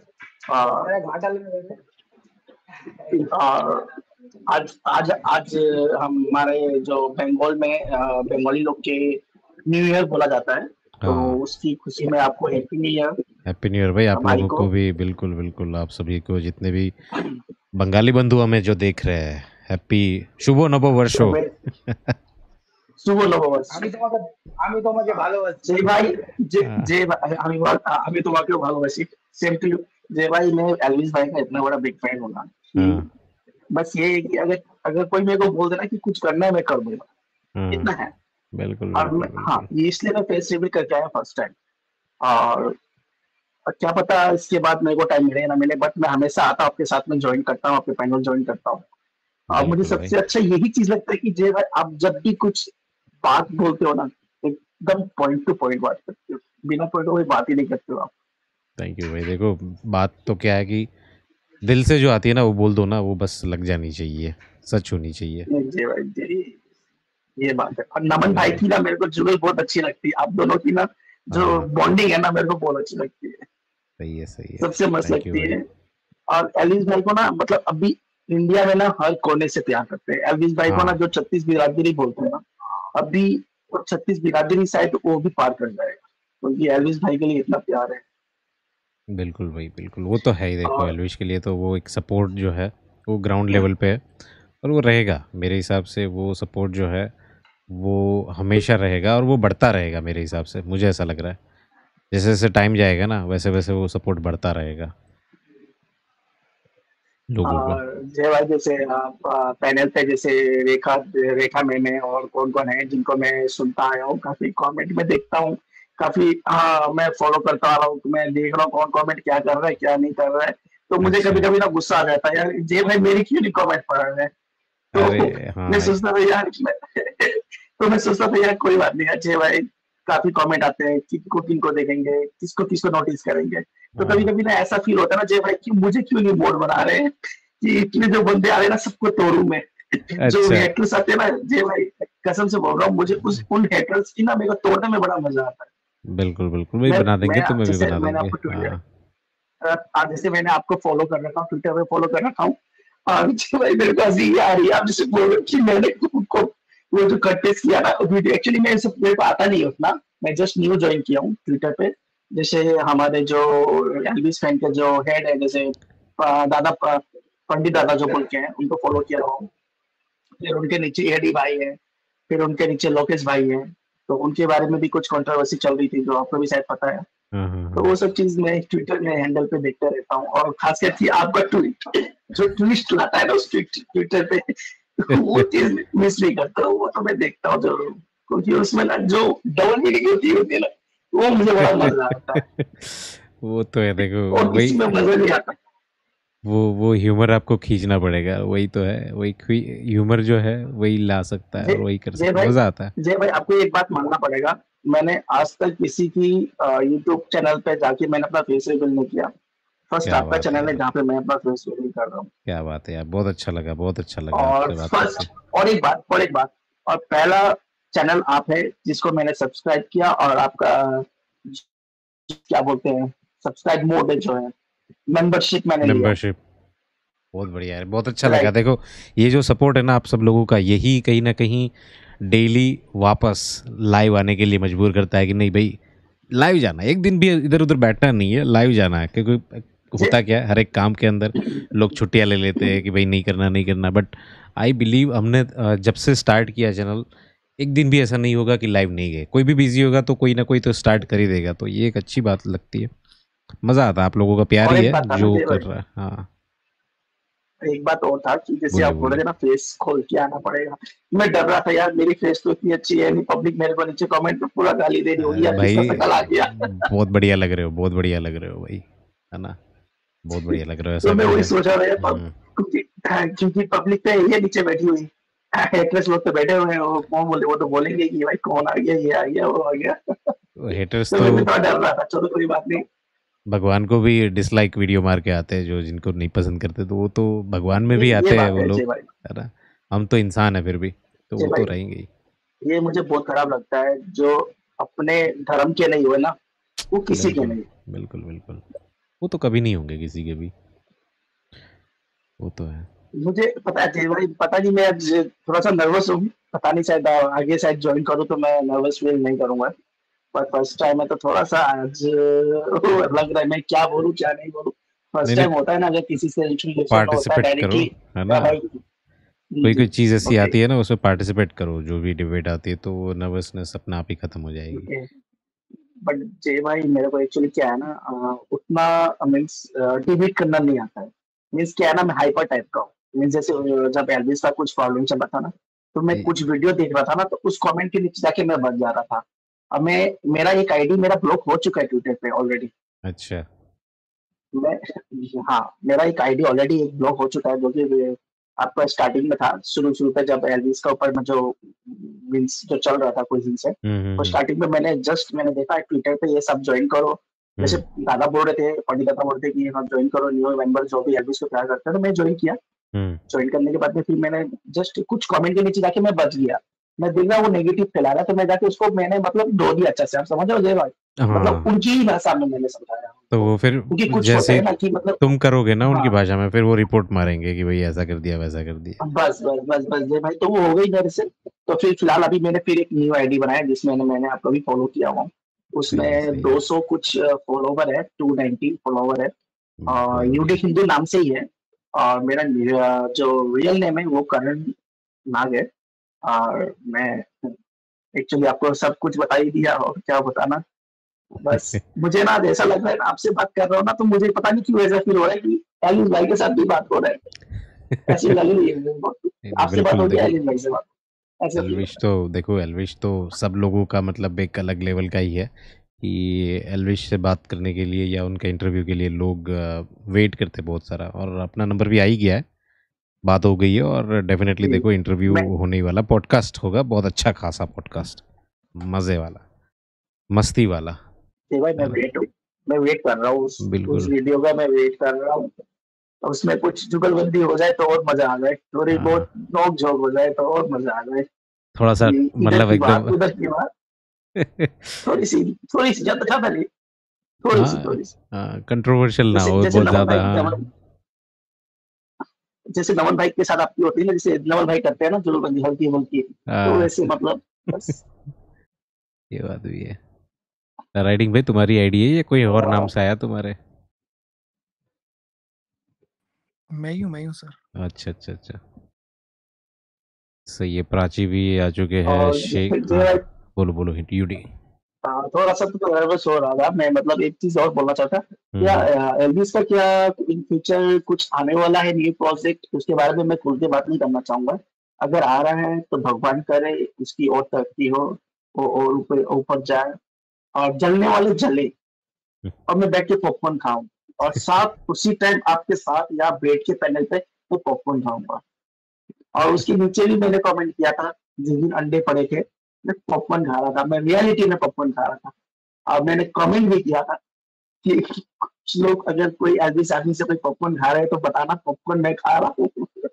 अ, और आज आज आज हम हमारे जो बंगाल में अ, बंगाली लोग के न्यू ईयर बोला जाता है, तो हाँ उसकी खुशी में आपको happy new year happy new year भाई आप भाई लोगों को। को भी, बिल्कुल बिल्कुल आप सभी को, जितने भी बंगाली बंधु हमें जो देख रहे हैं, हैप्पी शुभ नववर्षो। শুভ নববর্ষ। আমি তোমাকে ভালোবাসি जय भाई, जय हाँ जय भाई, আমি আমি তোমাকেও ভালোবাসি। सेम टू यू जय भाई। मैं एल्विस भाई का इतना बड़ा बिग फैन हूँ ना कि हाँ बस ये है कि अगर अगर कोई मेरे को बोल देना कि कुछ करना है मैं कर दूंगा, हाँ इतना है। बिल्कुल और मैं, बिल्कुल हाँ बिल्कुल ये इसलिए मैं फेस रिवील करके आया फर्स्ट टाइम। और और क्या पता इसके बाद मेरे को टाइम मिले या ना मिले, बट मैं हमेशा आता हूँ आपके साथ में, ज्वाइन करता हूँ, आपके पैनल ज्वाइन करता हूँ। और मुझे बिल्कुल भाई सबसे अच्छा यही चीज लगता है कि जय भाई आप जब भी कुछ बात बोलते हो ना, एकदम पॉइंट टू पॉइंट बात करते हो, बिना पॉइंट कोई बात ही नहीं करते हो आप। थैंक यू भाई। देखो बात तो क्या है कि दिल से जो आती है ना वो बोल दो ना, वो बस लग जानी चाहिए, सच होनी चाहिए। नहीं, जय भाई जय, ये बात है। और नमन भाई की ना मेरे को जुगल बहुत अच्छी लगती है, आप दोनों की ना जो हाँ बॉन्डिंग है ना मेरे को बहुत अच्छी लगती है, सही है सही है, सबसे मस्त थैंक यू लगती भाई। है। और एल्विस भाई को ना मतलब अभी इंडिया में ना हर कोने से प्यार करते हैं एल्विस भाई को ना, हाँ जो छत्तीस बिरादरी बोलते हैं ना, अभी वो छत्तीस बिरादरी शायद वो भी पार कर जाएगा, क्योंकि एल्विस भाई के लिए इतना प्यार है। बिल्कुल भाई बिल्कुल, वो तो है ही। देखो और एलविश के लिए तो वो एक सपोर्ट जो है वो ग्राउंड लेवल पे है, और वो रहेगा मेरे हिसाब से। वो सपोर्ट जो है वो हमेशा रहेगा और वो बढ़ता रहेगा मेरे हिसाब से, मुझे ऐसा लग रहा है। जैसे जैसे टाइम जाएगा ना वैसे वैसे वो सपोर्ट बढ़ता रहेगा लोगों का। और जय भाई जैसे आप पैनल पे जैसे रेखा रेखा मैंने और कौन कौन है जिनको मैं सुनता आया हूँ, काफी कमेंट में देखता हूँ, काफी हाँ मैं फॉलो करता आ रहा हूँ, मैं देख रहा हूँ कौन कमेंट क्या कर रहा है क्या नहीं कर रहा है। तो मुझे अच्छा कभी कभी ना गुस्सा आ जाता है यार, जय भाई मेरी क्यों नहीं कमेंट पढ़ रहे हैं। अरे तो हाँ मैं सोचता था यार मैं तो मैं सोचता था यार कोई बात नहीं, अजय भाई काफी कमेंट आते हैं, किसको किनको देखेंगे, किसको किसको नोटिस करेंगे। तो कभी हाँ कभी ना ऐसा फील होता है ना जय भाई कि मुझे क्यों नहीं बोर्ड बना रहे हैं, कि इतने जो बंदे आ रहे हैं ना सबको तोड़ू मैं। जो अच्छा हैटर्स आते हैं ना जय भाई, कसम से बोल रहा हूँ, मुझे उस उन हैटर्स की ना मेरे को तोड़ने में बड़ा मजा आता है। बिल्कुल बिल्कुल भाई, मैं बना देंगे मैं तुम्हें भी जैसे बना मैंने देंगे। आपको ट्विटर हाँ आज जैसे मैंने आपको फॉलो कर रखा हूँ, ट्विटर पे फॉलो कर रखा हूँ। और जय भाई मेरे को हंसी ये आ रही है, आप जैसे बोल रहे हो कि मैंने उनको वो जो कट टेस्ट किया ना वीडियो, एक्चुअली मैं सब मेरे को आता नहीं उतना, मैं जस्ट न्यू ज्वाइन किया हूँ ट्विटर पे। जैसे हमारे जो एल्विस फैन के जो हेड है, जैसे अ, दादा प- पंडित दादा जो बोल के हैं, उनको फॉलो किया हूँ। फिर उनके नीचे एडी भाई है, फिर उनके नीचे लोकेश भाई है, तो उनके बारे में भी कुछ कंट्रोवर्सी चल रही थी जो आपको भी शायद पता है। हाँ हाँ तो हाँ वो सब चीज मैं ट्विटर में हैंडल पे देखता रहता हूँ, और खास करके आपका ट्वीट जो ट्विस्ट लाता है ना उस ट्विटर पे, वो चीज मिस नहीं करता हूँ, वो तो मैं देखता हूँ जरूर, क्योंकि उसमें ना जो डबल मीनिंग होती होती है ना, वो मुझे बड़ा मजा आता है, वो तो है। देखो और वही, किसी में मजा नहीं आता। वो वो ह्यूमर आपको खींचना पड़ेगा, वही तो है। वही ह्यूमर जो है वही ला सकता है और जय वही कर जय सकता है, भाई, मजा आता है। जय भाई आपको एक बात मानना पड़ेगा, मैंने आज तक किसी की यूट्यूब चैनल पे जाके मैंने अपना फेस रिवील नहीं किया, फर्स्ट क्या आपका बात है चैनल है यार, जहाँ पे मैं अपना फेस रिवील कर रहा हूँ। क्या बात है यार, बहुत अच्छा लगा, बहुत अच्छा लगा और आपसे बात करके। फर्स्ट और एक बात और एक बात और पहला चैनल आप है जिसको मैंने सब्सक्राइब किया, और आपका क्या बोलते हैं सब्सक्राइब मोड है जो है, मेंबरशिप मैंने लिया। मेंबरशिप बहुत बढ़िया है, बहुत अच्छा लगा। राइट, देखो ये जो सपोर्ट है ना आप सब लोगों का, यही कहीं ना कहीं डेली वापस लाइव आने के लिए मजबूर करता है कि नहीं भाई लाइव जाना है, एक दिन भी इधर उधर बैठना नहीं है, लाइव जाना है। क्योंकि होता क्या है, हर एक काम के अंदर लोग छुट्टियां ले लेते हैं कि भाई नहीं करना नहीं करना, बट आई बिलीव हमने अ, जब से स्टार्ट किया चैनल, एक दिन भी ऐसा नहीं होगा कि लाइव नहीं गए। कोई भी बिजी होगा तो कोई ना कोई तो स्टार्ट कर ही देगा, तो ये एक अच्छी बात लगती है। मज़ा आता है, आप लोगों का प्यार और ही एक है बात था ना जो जय कर भाई, रहा है। हाँ एक बात और था कि जैसे बोलिए आप बोल रहे बोलिए थे ना फेस खोल के आना पड़ेगा, मैं डर रहा था यार मेरी फेस तो इतनी अच्छी है नहीं, पब्लिक मेरे को नीचे कमेंट में पूरा गाली दे रही होगी अरे यार भाई किसका शकल आ गया। बहुत बढ़िया लग रहे हो, बहुत बढ़िया लग रहे हो भाई, है ना, बहुत बढ़िया लग रहे हो, तो ऐसा मैं वही मुझे। सोच रहा था यार, पब- हम्म, क्योंकि क्योंकि पब्लिक पे ये नीचे बैठी हुई हेटर्स लोग तो बैठे हुए हैं, वो कौन बोले, वो तो बोलेंगे कि भाई कौन आ गया, ये आ गया, वो आ गया। हेटर्स तो तो मैं भी थोड़ा डर रहा था, चलो कोई बात नहीं। भगवान को भी डिसलाइक वीडियो मार के आते हैं, जो जिनको नहीं पसंद करते, तो वो तो भगवान में ये भी ये आते हैं बात वो है लोग, जय भाई, है ना। हम तो इंसान है फिर भी, तो जय वो तो भाई, रहेंगे ही। ये मुझे बहुत खराब लगता है जो अपने धर्म के नहीं हुए ना, वो किसी के बिल्कुल नहीं। बिल्कुल बिल्कुल, वो तो कभी नहीं होंगे किसी के भी, वो तो है। मुझे पता है जय भाई, पता नहीं मैं आज थोड़ा सा नर्वस हूँ, पता नहीं शायद आगे शायद ज्वाइन करूँ तो मैं नर्वस फील नहीं करूंगा, पर फर्स्ट टाइम है तो थोड़ा सा आज लग रहा है मैं क्या बोलूँ क्या नहीं बोलूँ। फर्स्ट नहीं टाइम नहीं, होता है ना अगर किसी से इंट्रोड्यूशन होता है पार्टिसिपेट करो, डायरेक्टली, है या ना, भाई जी कोई जी कोई चीज़ ऐसी ओके आती है ना, उसमें पार्टिसिपेट करो, जो भी डिबेट आती है, तो वो नर्वसनेस अपने आप ही खत्म हो जाएगी। ओके। बट जय भाई मेरे को एक्चुअली क्या है ना, अ, उतना मीन्स डिबेट करना नहीं आता है, मीन्स क्या है ना मैं हाइपर टाइप का हूँ, मीन्स जैसे अ, जब एल्विस का कुछ प्रॉब्लम चल रहा था ना, तो मैं ये- कुछ वीडियो देख रहा था ना, तो उस कमेंट के नीचे जाके मैं बच जा रहा था। अब मैं, मेरा एक आईडी मेरा ब्लॉक हो चुका है ट्विटर पे ऑलरेडी। अच्छा, मैं, हाँ मेरा एक आईडी ऑलरेडी एक ब्लॉक हो चुका है, जो कि वे- आपका स्टार्टिंग में था, शुरू शुरू पे जब एल्विस का ऊपर में जो मीन्स जो चल रहा था कुछ दिन से, हम्म तो हम्म स्टार्टिंग में मैंने जस्ट मैंने देखा ट्विटर पे ये सब ज्वाइन करो, जैसे हम्म दादा बोल रहे थे, पंडित दादा बोल रहे थे कि हाँ ज्वाइन करो न्यू मेंबर जो भी एल्विस को प्यार करते हैं, तो मैं ज्वाइन किया। हम्म ज्वाइन करने के बाद में फिर मैंने जस्ट कुछ कमेंट के नीचे जाके मैं बच गया, मैं देख रहा वो नेगेटिव फैला रहा, तो मैं जाके उसको मैंने मतलब दो दिया अच्छे से, आप समझ रहे हो जय भाई, मतलब हाँ, उनकी ही भाषा में मैंने समझाया तो उनको, वो फिर क्योंकि कुछ होता जैसे है ना कि मतलब, तुम करोगे ना उनकी हाँ भाषा में, फिर वो रिपोर्ट मारेंगे कि भाई ऐसा कर दिया वैसा कर दिया। बस बस बस बस जय भाई, तो वो हो गई मेरे से। तो फिर फिलहाल अभी मैंने फिर एक न्यू आईडी बनाया जिसमें मैंने मैंने आपको भी फॉलो किया हुआ हूँ, सही है उसमें सही है। दो सौ कुछ फॉलोवर है, टू नाइनटी फॉलोवर है, हम्म, बहुत यूडी बढ़िया। हिंदू नाम से ही है, और मेरा अ, जो रियल नेम है वो करण नाग है। और मैं एक्चुअली आपको सब कुछ बता ही दिया, और क्या बताना, बस मुझे ना ऐसा लग रहा है ना आपसे बात कर रहा हूँ ना, तो मुझे पता नहीं क्यों ऐसा फील हो रहा है कि एलिस भाई के साथ भी बात हो रहा है, ऐसी लग रही है मुझे बहुत। नहीं नहीं, आपसे बात बिल्कुल हो गया देखो, एलिस भाई से बात, ऐसा फील हो एल्विश तो देखो, एल्विश तो सब लोगों का मतलब एक अलग लेवल का ही है, कि एल्विश से बात करने के लिए या उनका इंटरव्यू के लिए लोग वेट करते हैं बहुत सारा, और अपना नंबर भी आ ही गया है, बात हो गई है, और डेफिनेटली रहा है। देखो इंटरव्यू मैं होने ही वाला, पॉडकास्ट होगा, बहुत अच्छा खासा पॉडकास्ट, मज़े वाला, मस्ती वाला, ये भाई मैं है ना। वेट मैं वेट कर रहा हूँ उस उस बिल्कुल। वीडियो का, मैं वेट कर रहा हूँ, उसमें कुछ जुगलबंदी हो जाए तो और मजा आ जाए, थोड़ी हाँ, बहुत नोक झोंक हो जाए तो और मजा आ जाए, थोड़ा सा कि इधर मतलब की बात एकदम उधर की बात, थोड़ी सी थोड़ी सी ज्यादा ज्यादा नहीं, थोड़ी सी हाँ थोड़ी सी, हाँ, कंट्रोवर्शियल ना जैसे हो जैसे बहुत नमन ज़्यादा, भाई, हाँ। नमन जैसे नमन भाई के साथ आपकी होती है ना, जैसे नमन भाई करते हैं ना जुगलबंदी हल्की हल्की, तो हाँ, वैसे मतलब बस। ये बात भी है। राइडिंग भाई तुम्हारी आईडी है या कोई और नाम से आया तुम्हारे? मैं ही हूँ मैं ही हूँ सर। अच्छा अच्छा अच्छा, सही है। प्राची भी आ चुके हैं, और शेख, जो हाँ है, बोलो बोलो, हिट यूडी। हाँ, थोड़ा सा तो नर्वस हो रहा था मैं, मतलब एक चीज और बोलना चाहता, क्या हम्म एल्विस का क्या इन फ्यूचर कुछ आने वाला है न्यू प्रोजेक्ट, उसके बारे में मैं खुल के बात नहीं करना चाहूंगा, अगर आ रहा है तो भगवान करे उसकी और तरक्की हो, वो और ऊपर ऊपर जाए, और जलने वाले जले, और मैं बैठ के पॉपकॉर्न खाऊं, और साथ उसी टाइम आपके साथ या बैठ के पैनल पे मैं पॉपकॉर्न खाऊंगा। और उसके नीचे भी मैंने कमेंट किया था जिस दिन अंडे पड़े थे, मैं पॉपकॉर्न खा रहा था, मैं रियलिटी में पॉपकॉर्न खा रहा था, और मैंने कमेंट भी किया था कि कुछ लोग अगर कोई एल्विस आदमी से कोई पॉपकॉर्न खा रहे हैं तो बताना पॉपकॉर्न मैं खा रहा हूँ।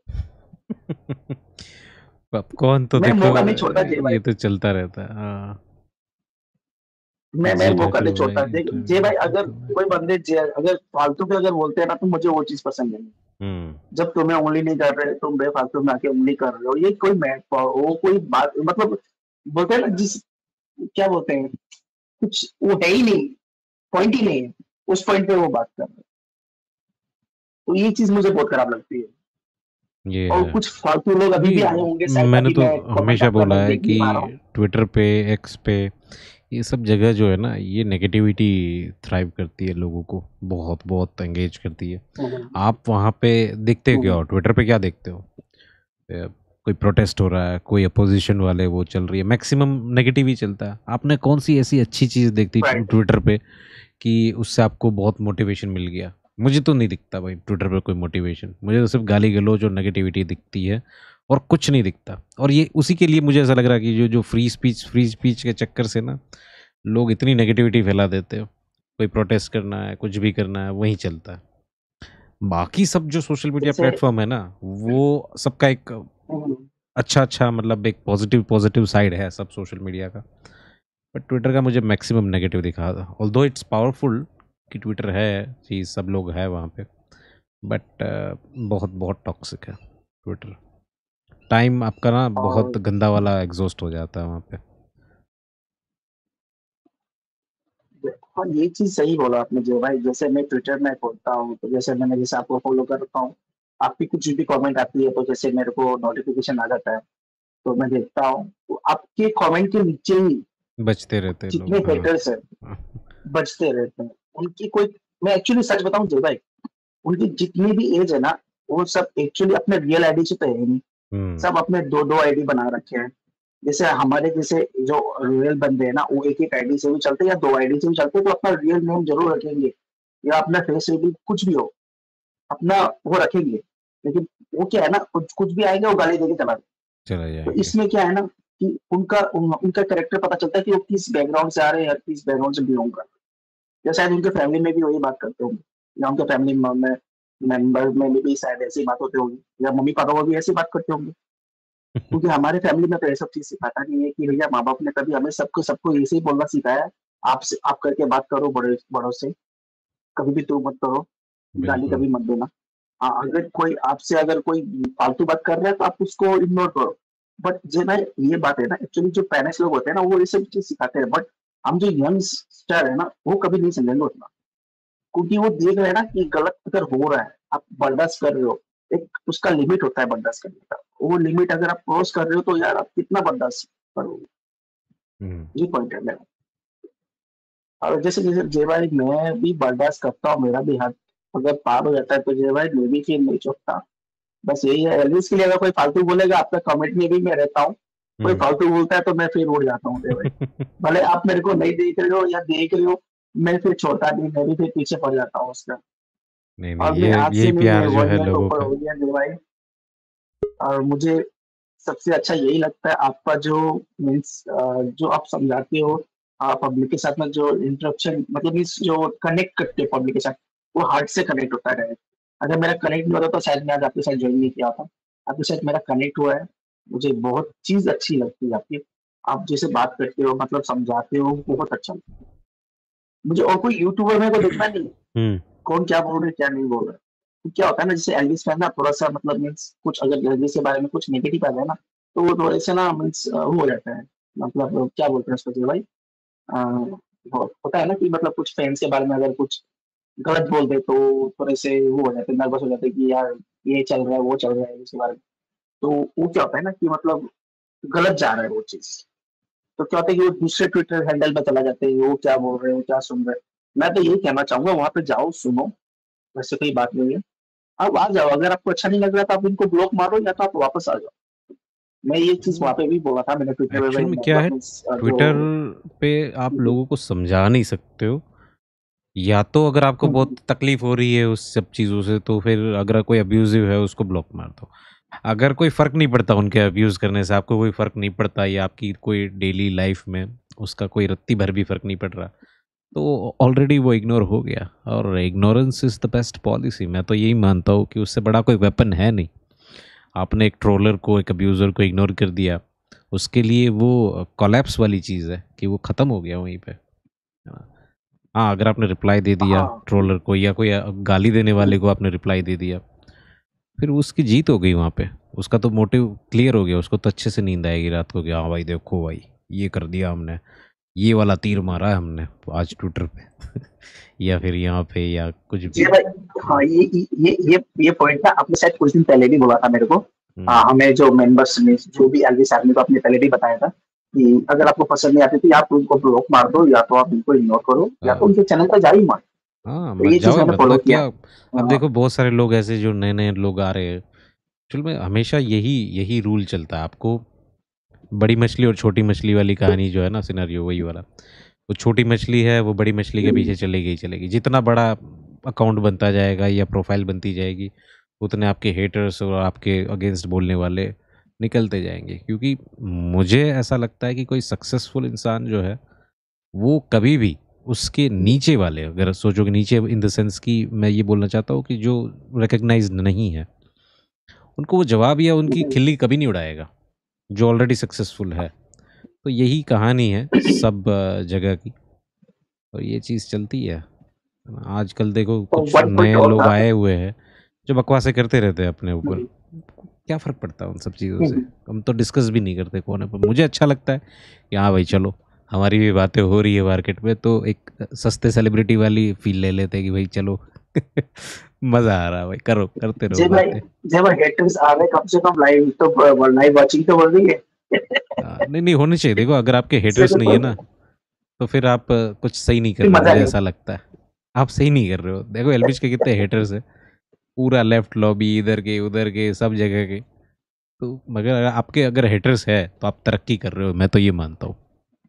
पॉपकॉर्न तो मैं देखो मौका नहीं छोड़ता जय ये भाई, तो चलता रहता है, हाँ। मैं मैं मौका नहीं जिलेबी छोड़ता भाई जय जय भाई, इंटरव्यू अगर तो मैं, कोई बंदे जय- अगर फालतू के अगर बोलते हैं ना, तो मुझे वो चीज पसंद नहीं। हम्म जब तुम्हें उंगली नहीं कर रहे, तुम बेफालतू में आके उंगली कर रहे हो, ये कोई मैट वो कोई बात, मतलब बोलते हैं ना जिस, क्या बोलते हैं, कुछ वो है ही नहीं, पॉइंट ही नहीं है, उस पॉइंट पे वो बात कर रहे हैं, तो ये चीज मुझे बहुत खराब लगती है। ये और है। कुछ फालतू लोग अभी भी आए होंगे नहीं, शायद, मैंने अभी तो मैं कमेंट हमेशा आपका बोला मैं है देख नहीं कि पा रहा हूँ। ट्विटर पे, एक्स पे, ये सब जगह जो है ना, ये नेगेटिविटी थ्राइव करती है, लोगों को बहुत बहुत एंगेज करती है। आप वहाँ पे देखते हो क्या हो, ट्विटर पे क्या देखते हो? ए, कोई प्रोटेस्ट हो रहा है, कोई अपोजिशन वाले वो चल रही है, मैक्सिमम नेगेटिव ही चलता है। आपने कौन सी ऐसी अच्छी चीज़ देखती ट्विटर पे कि उससे आपको बहुत मोटिवेशन मिल गया? मुझे तो नहीं दिखता भाई ट्विटर पे कोई मोटिवेशन, मुझे तो सिर्फ गाली गलौज और नेगेटिविटी दिखती है और कुछ नहीं दिखता। और ये उसी के लिए मुझे ऐसा लग रहा है कि जो जो फ्री स्पीच फ्री स्पीच के चक्कर से ना लोग इतनी नेगेटिविटी फैला देते हो। कोई प्रोटेस्ट करना है, कुछ भी करना है, वही चलता है। बाकी सब जो सोशल मीडिया प्लेटफॉर्म है ना, वो सबका एक अच्छा अच्छा मतलब एक पॉजिटिव पॉजिटिव साइड है सब सोशल मीडिया का। बट ट्विटर का मुझे मैक्सिमम नेगेटिव दिखा था, ऑल्दो इट्स पावरफुल कि ट्विटर है चीज़, सब लोग है वहाँ पे, बट बहुत बहुत टॉक्सिक है ट्विटर। टाइम आपका ना बहुत गंदा वाला एग्जॉस्ट हो जाता है वहाँ पे। हाँ, ये चीज सही बोला आपने जो भाई। जैसे मैं ट्विटर में खोलता हूँ तो जैसे मैंने जैसे आपको फॉलो करता हूँ, आपकी कुछ भी कमेंट आती है तो जैसे मेरे को नोटिफिकेशन आ जाता है तो मैं देखता हूँ, तो आपके कमेंट के नीचे ही बचते रहते हैं जितने लोग, हेटर्स हैं बचते रहते हैं। उनकी कोई, मैं एक्चुअली सच बताऊं जय भाई, उनकी जितनी भी एज है ना, वो सब एक्चुअली अपने रियल आईडी से तो है ही नहीं, सब अपने दो दो आईडी बना रखे हैं। जैसे हमारे जैसे जो रियल बंदे हैं ना, वो एक एक आईडी से भी चलते हैं या दो आईडी से भी चलते हैं, तो अपना रियल नेम जरूर रखेंगे या अपना फेस आईडी कुछ भी हो अपना वो रखेंगे। लेकिन वो क्या है ना, कुछ कुछ भी आएगा वो गाली देके चला चला तो जाएंगे। इसमें क्या है ना कि उनका उन, उनका कैरेक्टर पता चलता है कि वो किस बैकग्राउंड से आ रहे हैं, किस बैकग्राउंड से बिलोंग कर रहे हैं। या शायद उनके फैमिली में भी वही बात करते होंगे, या उनके फैमिली में मेंबर में भी शायद ऐसी बात होती होगी, या मम्मी पापा को भी ऐसी बात करते होंगे। क्योंकि हमारे फैमिली में तो ये सब चीज सिखाता नहीं है कि भैया माँ बाप ने कभी हमें सबको सबको ऐसे ही बोलना सिखाया है, आपसे आप करके बात करो बड़े बड़ों से, कभी भी तू मत करो, गाली बिल्कुल। कभी मत देना। हाँ, अगर कोई आपसे अगर कोई फालतू बात कर रहा है तो आप उसको इग्नोर करो। बट जो ना ये बात है ना, एक्चुअली जो पेरेंट्स लोग होते हैं ना, वो ये सब चीज सिखाते हैं। बट हम जो यंगस्टर है ना, वो कभी नहीं समझेंगे उतना, क्योंकि वो देख रहे हैं ना कि गलत अगर हो रहा है, आप बर्दाश्त कर रहे हो, एक उसका लिमिट होता है बर्दाश्त करने का। वो लिमिट अगर आप क्रॉस कर रहे हो तो यार आप कितना बर्दाश्त करोगे, हम्म, ये पॉइंट है मेरा। और जैसे जैसे जय भाई मैं भी बर्दाश्त करता हूँ, मेरा भी हाथ अगर पार हो जाता है तो जय भाई मैं भी फिर नहीं चुकता। बस यही है, एल्विस के लिए अगर कोई फालतू बोलेगा आपका कमेंट में भी मैं रहता हूँ, कोई हम्म। फालतू बोलता है तो मैं फिर उड़ जाता हूँ जय भाई। भले आप मेरे को नहीं देख रहे हो या देख रहे हो, मैं फिर छोड़ता नहीं, मैं भी फिर पीछे पड़ जाता हूँ उसका। नहीं और नहीं, मैं ये आज यही से नहीं, मैं प्यार जो वन है ईयर लोगों ऊपर का। हो गया जय भाई। और मुझे सबसे अच्छा यही लगता है आपका जो मीन्स जो आप समझाते हो पब्लिक के साथ में, जो इंटरेक्शन मतलब मीन्स जो कनेक्ट करते हैं पब्लिक के साथ, वो हार्ट से कनेक्ट होता है। अगर मेरा कनेक्ट नहीं होता तो शायद मैं आज आपके साथ ज्वाइन नहीं किया था। आपके साथ मेरा कनेक्ट हुआ है, मुझे बहुत चीज अच्छी लगती है आपकी। आप जैसे बात करते हो मतलब समझाते हो, बहुत अच्छा लगता है मुझे। और कोई यूट्यूबर मेरे को देखना नहीं हम्म, कौन क्या बोल रहे क्या नहीं बोल रहे। तो क्या होता है ना, जैसे एल्विस फैन ना थोड़ा सा मतलब मीन्स कुछ अगर एल्विस के बारे में कुछ नेगेटिव आ जाए ना, तो वो थोड़े से ना मीन्स वो हो जाता है, मतलब क्या बोलते हैं उसको जी भाई, अ, हो- होता है ना कि मतलब कुछ फैंस के बारे में अगर कुछ गलत बोल दे तो थोड़े से वो हो जाते हैं, नर्वस हो जाते हैं कि यार ये चल रहा है वो चल रहा है इसके बारे में। तो वो क्या होता है ना कि मतलब गलत जा रहा है वो चीज, तो क्या होता है कि वो दूसरे ट्विटर हैंडल पे चला जाते हैं, वो क्या बोल रहे हो क्या सुन रहे हैं। मैं तो यही कहना चाहूंगा वहां पे जाओ सुनो, वैसे कोई बात नहीं है, आप आ जाओ। अगर आपको अच्छा नहीं लग रहा तो आप इनको ब्लॉक मारो या तो आप वापस आ जाओ। मैं ये चीज वहां पे भी बोला था मैंने ट्विटर पे, एक्चुअल में क्या है, मतलब जो ट्विटर पे आप लोगों को समझा नहीं सकते हो। या तो अगर आपको बहुत तकलीफ हो रही है उस सब चीज़ों से, तो फिर अगर कोई अब्यूजिव है उसको ब्लॉक मार दो। अगर कोई फ़र्क नहीं पड़ता उनके अब्यूज़ करने से, आपको कोई फ़र्क नहीं पड़ता या आपकी कोई डेली लाइफ में उसका कोई रत्ती भर भी फ़र्क नहीं पड़ रहा, तो ऑलरेडी वो इग्नोर हो गया। और ignorance is the best policy. मैं तो यही मानता हूँ कि उससे बड़ा कोई वेपन है नहीं। आपने एक ट्रोलर को, एक अब्यूज़र को इग्नोर कर दिया, उसके लिए वो कोलैप्स वाली चीज़ है कि वो ख़त्म हो गया वहीं पे। हाँ, अगर आपने रिप्लाई दे दिया हाँ ट्रोलर को या कोई गाली देने वाले को आपने रिप्लाई दे दिया, फिर उसकी जीत हो गई वहाँ पे। उसका तो मोटिव क्लियर हो गया, उसको तो अच्छे से नींद आएगी रात को कि हाँ भाई देखो भाई ये कर दिया हमने, ये वाला तीर मारा है हमने आज ट्विटर पे या फिर यहाँ पे या कुछ भी। जी भाई, हाँ ये ये ये ये पॉइंट ना आपने शायद कुछ दिन पहले भी बोला था मेरे को। हाँ, हमें जो मेंबर्स ने जो भी एल्विस आर्मी को आपने पहले भी बताया था कि अगर आपको पसंद नहीं आती तो या तो उनको ब्लॉक मार दो, या तो आप उनको इग्नोर करो, या तो हाँ उनके चैनल पर जा ही मत। हाँ, तो मत ये चीज जाओ ही मैंने मत, फॉलो मतलब किया। क्या। अब हाँ, देखो बहुत सारे लोग ऐसे जो नए नए लोग आ रहे हैं, एक्चुअल में हमेशा यही यही रूल चलता है। आपको बड़ी मछली और छोटी मछली वाली कहानी जो है ना, सिनेरियो वही वाला। वो छोटी मछली है, वो बड़ी मछली के पीछे चलेगी ही चलेगी। जितना बड़ा अकाउंट बनता जाएगा या प्रोफाइल बनती जाएगी, उतने आपके हेटर्स और आपके अगेंस्ट बोलने वाले निकलते जाएंगे। क्योंकि मुझे ऐसा लगता है कि कोई सक्सेसफुल इंसान जो है, वो कभी भी उसके नीचे वाले, अगर सोचो कि नीचे इन द सेंस कि मैं ये बोलना चाहता हूँ कि जो रिकग्नाइज नहीं है, उनको वो जवाब या उनकी खिल्ली कभी नहीं उड़ाएगा, जो ऑलरेडी सक्सेसफुल है। तो यही कहानी है सब अ, जगह की, और ये चीज़ चलती है। आजकल देखो तो कुछ वन पॉइंट नए और लोग था। आए हुए हैं जो बकवासें करते रहते हैं अपने ऊपर। हम्म, क्या फ़र्क पड़ता है उन सब चीज़ों से? हम्म, हम तो डिस्कस भी नहीं करते कोने पर। मुझे अच्छा लगता है कि हाँ भाई चलो, हमारी भी बातें हो रही है मार्केट में, तो एक सस्ते सेलिब्रिटी वाली फील ले लेते हैं कि भाई चलो मज़ा आ रहा है भाई, करो करते रहो जय भाई, बातें। जय भाई हेटर्स आ रहे, कम से कम लाइव तो लाइव वाचिंग तो बढ़ रही है। हाँ, नहीं नहीं होनी चाहिए। देखो अगर आपके इससे हेटर्स तो नहीं है कोई ना, तो फिर आप अ, कुछ सही नहीं कर कोई रहे हो, मजा मुझे नहीं। ऐसा लगता है। आप सही नहीं कर रहे हो। देखो एलविश के कितने हेटर्स है, पूरा लेफ्ट लॉबी, इधर के उधर के सब जगह के। तो मगर अगर आपके अगर हेटर्स है तो आप तरक्की कर रहे हो, मैं तो ये मानता हूँ।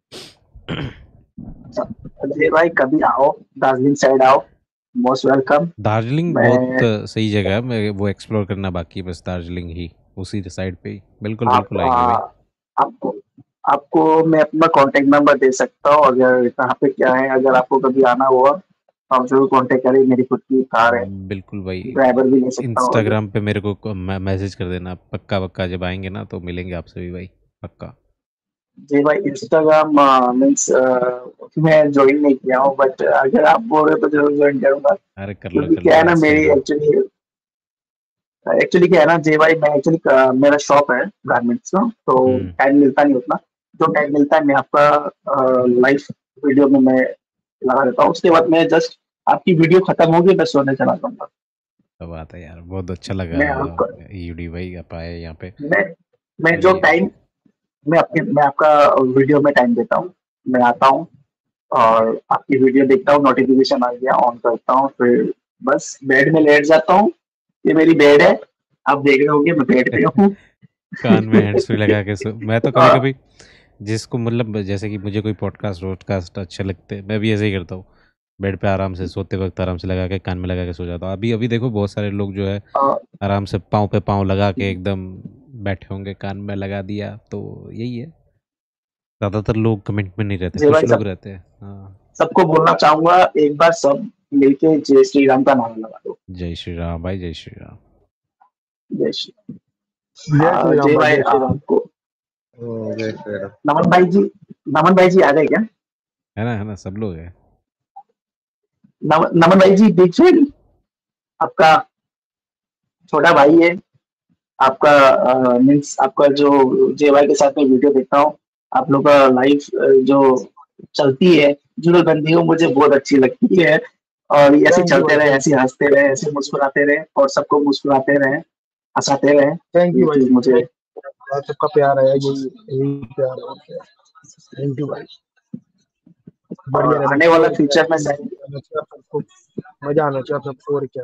जय भाई कभी आओ, दार्जिलिंग साइड आओ, मोस्ट वेलकम। दार्जिलिंग बहुत मैं अ, सही जगह है। मैं वो एक्सप्लोर करना बाकी है बस, दार्जिलिंग ही उसी साइड पे ही। बिल्कुल आप बिल्कुल आएंगे भाई। आ, आपको आपको मैं अपना कांटेक्ट नंबर दे सकता हूँ, अगर कहाँ पे क्या है, अगर आपको कभी आना हुआ तो आप जरूर कांटेक्ट करें। मेरी खुद की कार है, बिल्कुल भाई। ड्राइवर भी ले सकता हूँ अगर। इंस्टाग्राम पे मेरे को मैसेज कर देना, पक्का पक्का जब आएंगे ना तो मिलेंगे आपसे भी भाई, पक्का। जी भाई इंस्टाग्राम मीन्स मैं ज्वाइन नहीं किया हूँ, बट अगर आप बोल रहे हो तो जरूर ज्वाइन करूंगा। अरे कर लो क्योंकि कर क्या लो है ना, मेरी इंस्टाग्राम। एक्चुअली एक्चुअली क्या है ना जय भाई, मैं एक्चुअली मेरा शॉप है गारमेंट्स का, तो हम्म। टाइम मिलता नहीं उतना। जो टाइम मिलता है मैं आपका लाइव वीडियो में मैं लगा देता हूँ, उसके बाद मैं जस्ट आपकी वीडियो खत्म होगी मैं सोने चला जाऊंगा। तो बात है यार, बहुत अच्छा लगा मैं आपका यूडी भाई आप आए यहाँ पे। मैं मैं जो मिलिए। टाइम मैं आपके मैं आपका वीडियो में टाइम देता हूँ, मैं आता हूँ और आपकी वीडियो देखता हूँ, नोटिफिकेशन आ गया ऑन करता हूँ, फिर बस बेड में लेट जाता हूँ। ये मेरी बेड है, आप देख रहे होंगे मैं बेड पे हूँ। कान में हैंड्स फ्री लगा के सो। मैं तो कभी हाँ, कभी जिसको मतलब जैसे कि मुझे कोई पॉडकास्ट वॉडकास्ट अच्छे लगते हैं, मैं भी ऐसे ही करता हूँ। बेड पे आराम से सोते वक्त आराम से लगा के कान में लगा के सो जाता हूँ। अभी अभी देखो बहुत सारे लोग जो है हाँ, आराम से पाँव पे पाँव लगा के एकदम बैठे होंगे, कान में लगा दिया। तो यही है, ज़्यादातर लोग कमेंट में नहीं रहते, जय कुछ भाई लोग सब रहते हैं। हाँ। सबको बोलना चाहूंगा, एक बार सब मिलके जय श्री राम का नारा लगा दो। जय श्री राम भाई, जय श्री राम। जय श्री जय आ, श्री राम जय भाई, भाई जय श्री राम। आपको हम्म, जय श्री राम। नमन भाई जी, नमन भाई जी आ गए क्या? है ना, है ना, सब लोग हैं। नमन नमन भाई जी बिग फैन, आपका छोटा भाई है। आपका मीन्स आपका जो जय भाई के साथ में वीडियो देखता हूँ, आप लोग का लाइव जो चलती है जुगलबंदी, वो मुझे बहुत अच्छी लगती है। और ये ऐसे थैंक यू चलते भाई, रहे, थैंक ऐसे हंसते रहे, ऐसे मुस्कुराते रहे और सबको मुस्कुराते रहे, हंसाते रहे। थैंक ये यू भाई। चीज मुझे आप सबका प्यार है, यही यही प्यार है और क्या। थैंक यू भाई। बढ़िया और रहना आने चाहिए वाला और क्या, फ्यूचर में ऐसे ही शायद रहना चाहिए आप सबको, मजा आना चाहिए आप सबको और क्या।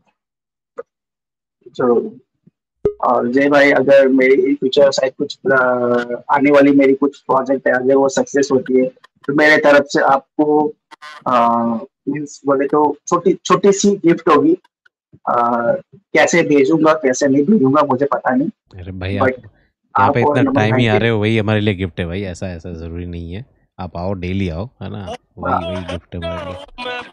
जो और जय भाई अगर मेरी फ्यूचर शायद कुछ अ, आने वाली मेरी कुछ प्रोजेक्ट है, अगर वो सक्सेस होती है तो मेरे तरफ से आपको मीन्स बोले तो छोटी छोटी सी गिफ्ट होगी। अ, कैसे भेजूंगा कैसे नहीं भेजूंगा मुझे पता नहीं, अरे भाई आप बट यहाँ पे आप और इतना नमन टाइम भाई ही आ के रहे हो, वही हमारे लिए गिफ्ट है भाई। ऐसा ऐसा ज़रूरी नहीं है। आप आओ, डेली आओ, है ना, वही वही गिफ्ट है हमारे लिए।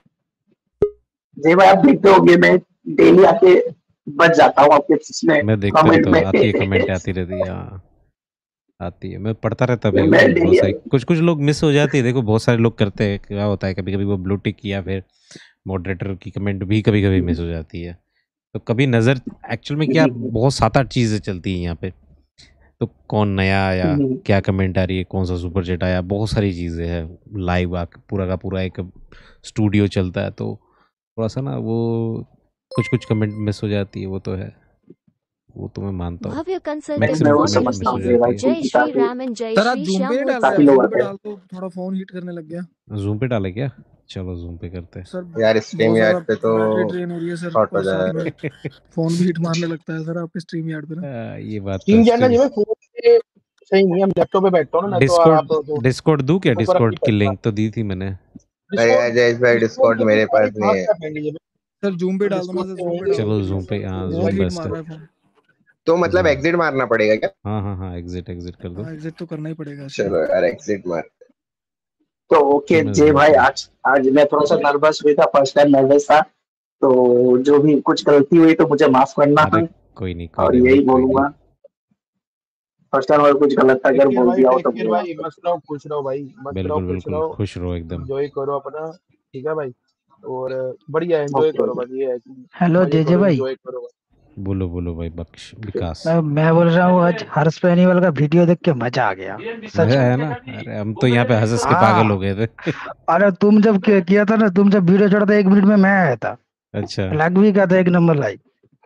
जय भाई आप देखते होंगे मैं डेली आके बच जाता हूँ आपके इसमें मैं देखता कमेंट रहता में। हूँ, आती है कमेंट, आती रहती है। हाँ आती है, मैं पढ़ता रहता भी मैं हूँ। बहुत डेली सारी कुछ कुछ लोग मिस हो जाती है। देखो बहुत सारे लोग करते हैं, क्या होता है कभी कभी वो ब्लू टिक या फिर मॉडरेटर की कमेंट भी कभी कभी मिस हो जाती है। तो कभी नज़र, एक्चुअल में क्या बहुत सात आठ चीज़ें चलती हैं यहाँ पे। तो कौन नया आया, क्या कमेंट आ रही है, कौन सा सुपर चैट आया, बहुत सारी चीज़ें हैं। लाइव आ पूरा का पूरा एक स्टूडियो चलता है, तो थोड़ा सा ना वो कुछ कुछ कमेंट मिस हो जाती है, वो तो है। वो तो मैं मानता हूँ। भव्य कंसल्टेंट मैक्सिमम मैं वो फोर्टी एट मिस समझता हो हूँ जाती है। जय श्री राम एंड जय सर आप श्री जूम श्याम पे हो डाल काफी रहे लोग हैं, आते पे हैं। डाल तो थोड़ा फोन हीट करने लग गया जूम पे डाले क्या? चलो जूम पे करते हैं। सर। यार स्ट्रीम बहुत यार्ड ज्यादा पे तो बैटरी ड्रेन हो रही है सर, हॉट हो और साथ जाएगा। में फोन भी हीट मारने लगता है सर आपके स्ट्रीम यार्ड पे ना। आ, ये बात तो स्ट्रीम जाना स्ट्रीम जी, मैं फोन पे सही नहीं है, हम लैपटॉप पे बैठता हूँ ना, नहीं तो आप डिस्कॉर्ड तो डिस्कॉर्ड दूं क्या? तो फर्क नहीं डिस्कॉर्ड की पड़ता। लिंक तो दी थी मैंने। अरे यार डिस्कॉर्ड जयेश भाई डिस्कॉर्ड डिस्कॉर्ड के मेरे लिए पास कहाँ नहीं है। से आप लेंगे? सर जूम पे डाल दो ना डिस्कॉर्ड सर, पे जूम पे होंगे डाल चलो दो, जूम पे, हाँ बहुत जूम हीट बेस्ट मार है। रहा है फोन। तो मतलब जूम, एग्जिट मारना पड़ेगा क्या? हाँ हाँ हाँ, एग्जिट एग्जिट कर दो। हाँ एग्जिट तो करना ही पड़ेगा इसमें। चलो यार एग्जिट मार। तो ओके मैं जय जूम भाई, पे, आज आज मैं थोड़ा सा नर्वस हुई था, फर्स्ट टाइम नर्वस था, तो जो भी कुछ गलती हुई तो मुझे माफ करना अरे है, कोई नहीं कोई और नहीं भाई, यही कोई नहीं। बोलूंगा। फर्स्ट टाइम अगर कुछ गलत टेक अगर केयर बोल भाई, दिया हो टेक तो केयर मुझे माफ भाई, कर मस्त रहो, खुश रहो भाई, मस्त रहो, बिल्कुल खुश बिल्कुल, रहो, खुश रहो एकदम। एंजॉय करो अपना, ठीक है भाई। और बढ़िया दो। एंजॉय ओके करो, ओके। बस ये है कि हेलो मजे जेजे करो, भाई। एंजॉय करो। बोलो बोलो भाई, बख्श विकास। मैं मैं बोल रहा हूँ आज हर्ष बेनीवाल का वीडियो देख के मजा आ गया सच मजा में। है ना? अरे हम तो यहाँ पे हंस हंस के पागल हो हाँ, गए थे। अरे तुम जब कि- किया था ना, तुम जब वीडियो छोड़ा था एक मिनट में मैं आया था, अच्छा। लग भी का था एक नंबर लाइक।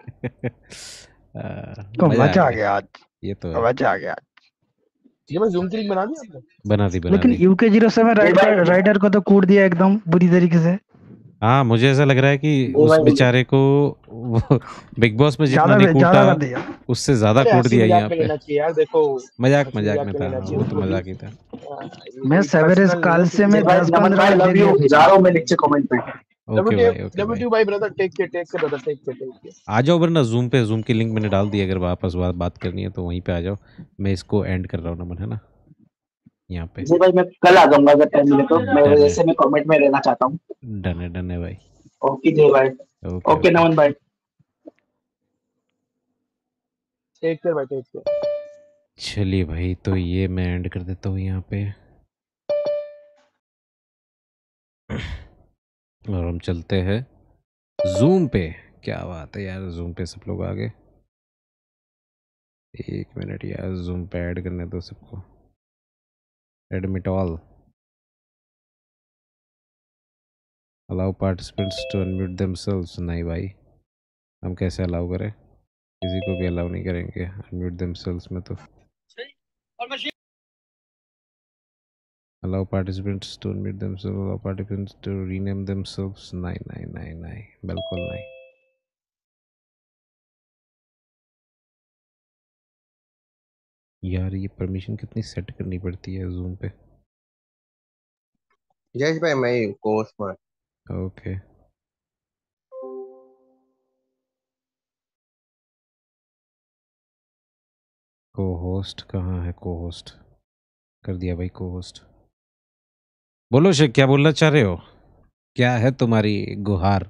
आ, तो मजा आ मजा आ गया, गया आज, ये तो है। मजा आ गया आज। ये मैं जूम की लिंक बना दी आपने? बना दी बना लेकिन दी। यूके जीरो सेवन जय भाई, राइटर राइटर को तो कूट दिया एकदम बुरी तरीके से। हाँ मुझे ऐसा लग रहा है कि जय उस भाई बोलो। बेचारे को वो बिग बॉस में जितना ज्यादा नहीं ज्यादा कूटा, कर दिया। उससे ज्यादा अरे कूट हंसी दिया मजाक यहाँ में पे। लेना चाहिए यार, देखो मजाक हंसी मजाक मजाक में में था, लेना हाँ चाहिए, वो तो देखो कि मजाक ही था। आ, मैं ये सवेरे पर्सनल नहीं है कालसे कि में जय भाई, दस नमन पंद्रह भाई, लाख लव दे यू, दिया फ्री जा में। रहा हूँ मैं नीचे कमेंट में। ओके डब्ल्यू भाई, ओके डब्ल्यू भाई। भाई brother, take care, take care brother, take care, take care. आ जाओ, वरना जूम पे, जूम की लिंक मैंने डाल दी, अगर वापस बात बात करनी है तो वहीं पे आ जाओ। मैं इसको एंड कर रहा हूँ नमन, है ना, यहाँ पे। जय भाई, मैं कल आ जाऊंगा अगर टाइम मिले तो, मैं डन है, वैसे मैं कमेंट में रहना चाहता हूँ। डन है, डन है भाई। ओके जय भाई। Okay okay okay. नमन भाई। टेक केयर भाई, टेक केयर। चलिए भाई, तो ये मैं एंड कर देता हूँ यहाँ पे, और हम चलते हैं जूम पे। क्या बात है यार, जूम पे सब लोग आ गए। एक मिनट यार, जूम पे ऐड करने दो सबको, admit all, allow participants to unmute themselves. नहीं भाई, हम कैसे अलाउ करें? किसी को भी अलाउ नहीं करेंगे अनम्यूट देमसेल्व्स में। तो allow participants to unmute themselves, allow participants to rename themselves. नहीं नहीं नहीं नहीं, बिल्कुल नहीं। यार ये परमिशन कितनी सेट करनी पड़ती है जूम पे? जयेश भाई मैं कोर्स मार। ओके, को होस्ट कहाँ है? को होस्ट कर दिया भाई, को होस्ट। बोलो शेख, क्या बोलना चाह रहे हो? क्या है तुम्हारी गुहार?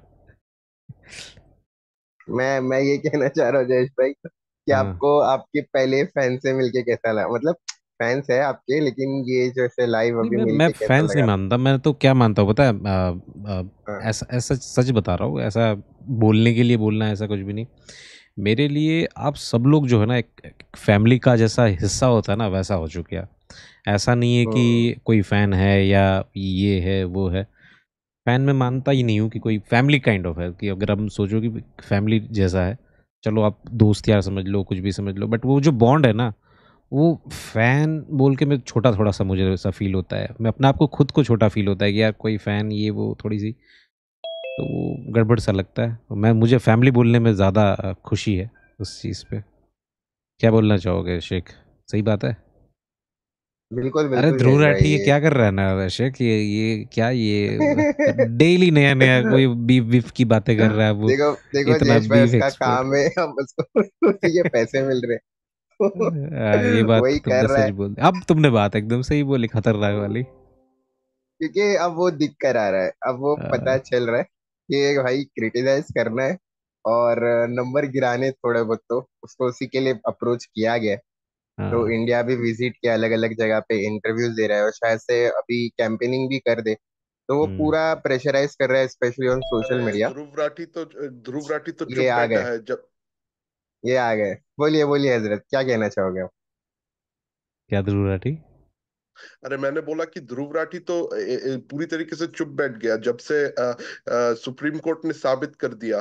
मैं मैं ये कहना चाह रहा हूँ जयेश भाई कि हाँ, आपको आपके पहले फैन से मिलके कैसा लगा, मतलब फैंस है आपके, लेकिन ये जैसे लाइव नहीं अभी मैं मैं मिलके कैसा फैंस नहीं लगा? मानता, मैं तो क्या मानता हूँ पता है, आ, आ, हाँ ऐसा ऐसा सच बता रहा हूँ, ऐसा बोलने के लिए बोलना है, ऐसा कुछ भी नहीं। मेरे लिए आप सब लोग जो है ना, एक, एक फैमिली का जैसा हिस्सा होता है ना, वैसा हो चुके हैं। ऐसा नहीं है हम्म, कि कोई फ़ैन है या ये है वो है। फ़ैन में मानता ही नहीं हूँ कि कोई फैमिली काइंड ऑफ है, कि अगर हम सोचो कि फैमिली जैसा है, चलो आप दोस्त यार समझ लो, कुछ भी समझ लो, बट वो जो बॉन्ड है ना, वो फ़ैन बोल के मैं छोटा थोड़ा सा मुझे ऐसा फील होता है, मैं अपने आप को खुद को छोटा फील होता है कि यार कोई फ़ैन ये वो थोड़ी सी, तो वो गड़बड़ सा लगता है। तो मैं मुझे फैमिली बोलने में ज़्यादा अ, खुशी है उस चीज़ पे। क्या बोलना चाहोगे शेख? सही बात है। बिल्कुल अरे बिल्कुल ध्रुव जयेश भाई राठी ये ये क्या कर रहा है ना शेख, ये ये क्या, ये डेली नया नया कोई बीफ बीफ की बातें कर रहा है वो। देखो देखो इतना जयेश भाई बीफ उसका एक्सपोर्ट। काम है, हम उसको उसी के पैसे मिल रहे आ, ये हैं। बात वही तुमने कर रहा सच है, बोल दी, अब तुमने बात एकदम सही बोली, खतरनाक वाली। क्योंकि अब वो दिख कर आ रहा है, अब वो आ, पता चल रहा है कि भाई क्रिटिसाइज करना है और नंबर गिराने थोड़े बहुत, तो उसको उसी के लिए अप्रोच किया गया है। तो हाँ, इंडिया भी विजिट किया, अलग अलग जगह पे इंटरव्यूज दे रहा है, और शायद से अभी कैंपेनिंग भी कर दे। तो वो हम्म, पूरा प्रेशराइज कर रहा है, स्पेशली ऑन सोशल अरे मीडिया। ध्रुव राठी तो ध्रुव राठी तो ये चुप आ बैठा गए, है जब। ये आ गए। बोलिए बोलिए हजरत, क्या कहना चाहोगे आप? क्या ध्रुव राठी? अरे मैंने बोला कि ध्रुव राठी तो ए, ए, पूरी तरीके से चुप बैठ गया जब से अ, अ, सुप्रीम कोर्ट ने साबित कर दिया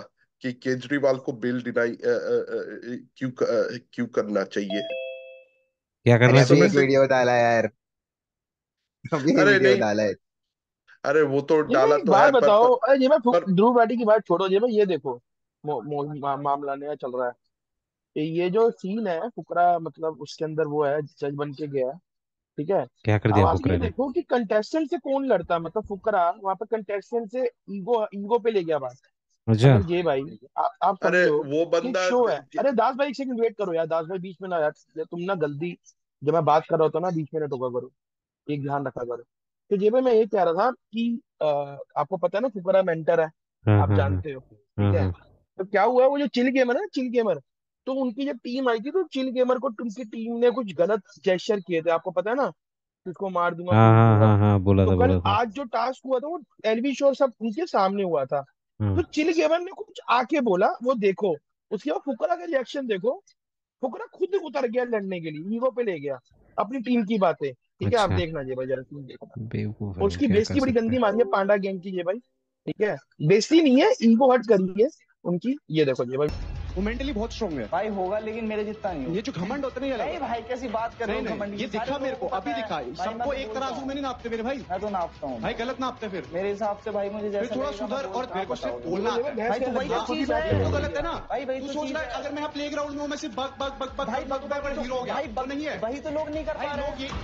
कि केजरीवाल को बेल डिनाई क्यों क- क्यों करना चाहिए। क्या अरे करना उस अभी समय चाहिए? एक से वीडियो डाला यार, अभी एक अरे वीडियो नहीं, डाला है। अरे वो तो ये भाई डाला एक तो है बात पर बताओ, पर, अरे ये भाई फु- पर ध्रुव राठी की बात छोड़ो, ये भाई ये देखो मो, मो, मा, मामला नया चल रहा है। ये ये जो सीन है फुकरा, मतलब उसके अंदर वो है, जज बन के गया है, ठीक है। क्या कर अब दिया आप ये फुकरे ने? देखो कि कंटेस्टेंट से कौन लड़ता, मतलब फुकरा वहां पे कंटेस्टेंट से ईगो ईगो पे ले गया बात। अच्छा। अगर ये भाई आ, आप अरे समझो वो कि एक बंदा शो है। ज- अरे दास भाई एक सेकंड वेट करो यार, दास भाई बीच में ना यार, ये तुम ना गलती, जब मैं बात कर रहा होता ना बीच में ना टोका करो, एक ध्यान रखा करो। तो ये भाई मैं ये कह रहा था कि अ, आपको पता है ना फुकरा मेंटर है, हाँ आप हाँ हाँ जानते हो, ठीक हाँ है। हाँ तो क्या हुआ, वो जो चिल गेमर है ना, चिल गेमर, तो उनकी जब टीम आई थी तो चिल गेमर को उनकी टीम ने कुछ गलत जेस्चर किए थे, आपको पता है ना, कि उसको मार दूंगा हाँ कूट हाँ दूंगा। हाँ हाँ, बोला तो था कल बोला था। आज जो टास्क हुआ था वो एलवी शोर सब उनके सामने हुआ था। तो हाँ। चिल गेमर ने कुछ आके बोला, वो देखो, उसके बाद फुकरा का रिएक्शन देखो। फुकरा खुद उतर गया लड़ने के लिए, ईगो पे ले गया अपनी टीम की बातें, ठीक है। आप अच्छा। देखना जी भाई, जरा सीन देखना। बेवकूफ और है, उसकी क्या कर बेइज्जती बड़ी सकते गंदी हैं। मारी है पांडा गैंग की, ये भाई, ठीक है। बेइज्जती नहीं है, ईगो हर्ट करी है उनकी, ये देखो ये भाई। वो मेंटली बहुत स्ट्रांग है भाई होगा लेकिन मेरे जितना नहीं होगा। ये जो घमंड होता है ना, ये नहीं भाई कैसी बात कर रहे हो घमंडी ये की? सारे दिखा मेरे लोगों को, अभी पता है। दिखा। भाई, मैं सबको तो एक बोलता तराजू हूँ। में नहीं नापते मेरे भाई। मैं तो नापता हूँ भाई गलत नापते फिर मेरे हिसाब से भाई, मुझे फिर जैसा थोड़ा लगेगा मैं सुधर। बोलता और हूँ, मेरे को आप सिर्फ बताओ। बोलना ये आता है। बहस भाई तो करने वही लग तो गया, चीज खुद ही है। वो बैठ गलत है ना। भाई वही तू तो सोच चीज रहा है है। अगर मैं प्ले ग्राउंड में मैं सिर्फ बग बग बग बग भाई बग बग बग हीरो हो गया भाई तो नहीं है वही तो लोग नहीं कर पा भाई। रहे लोग ये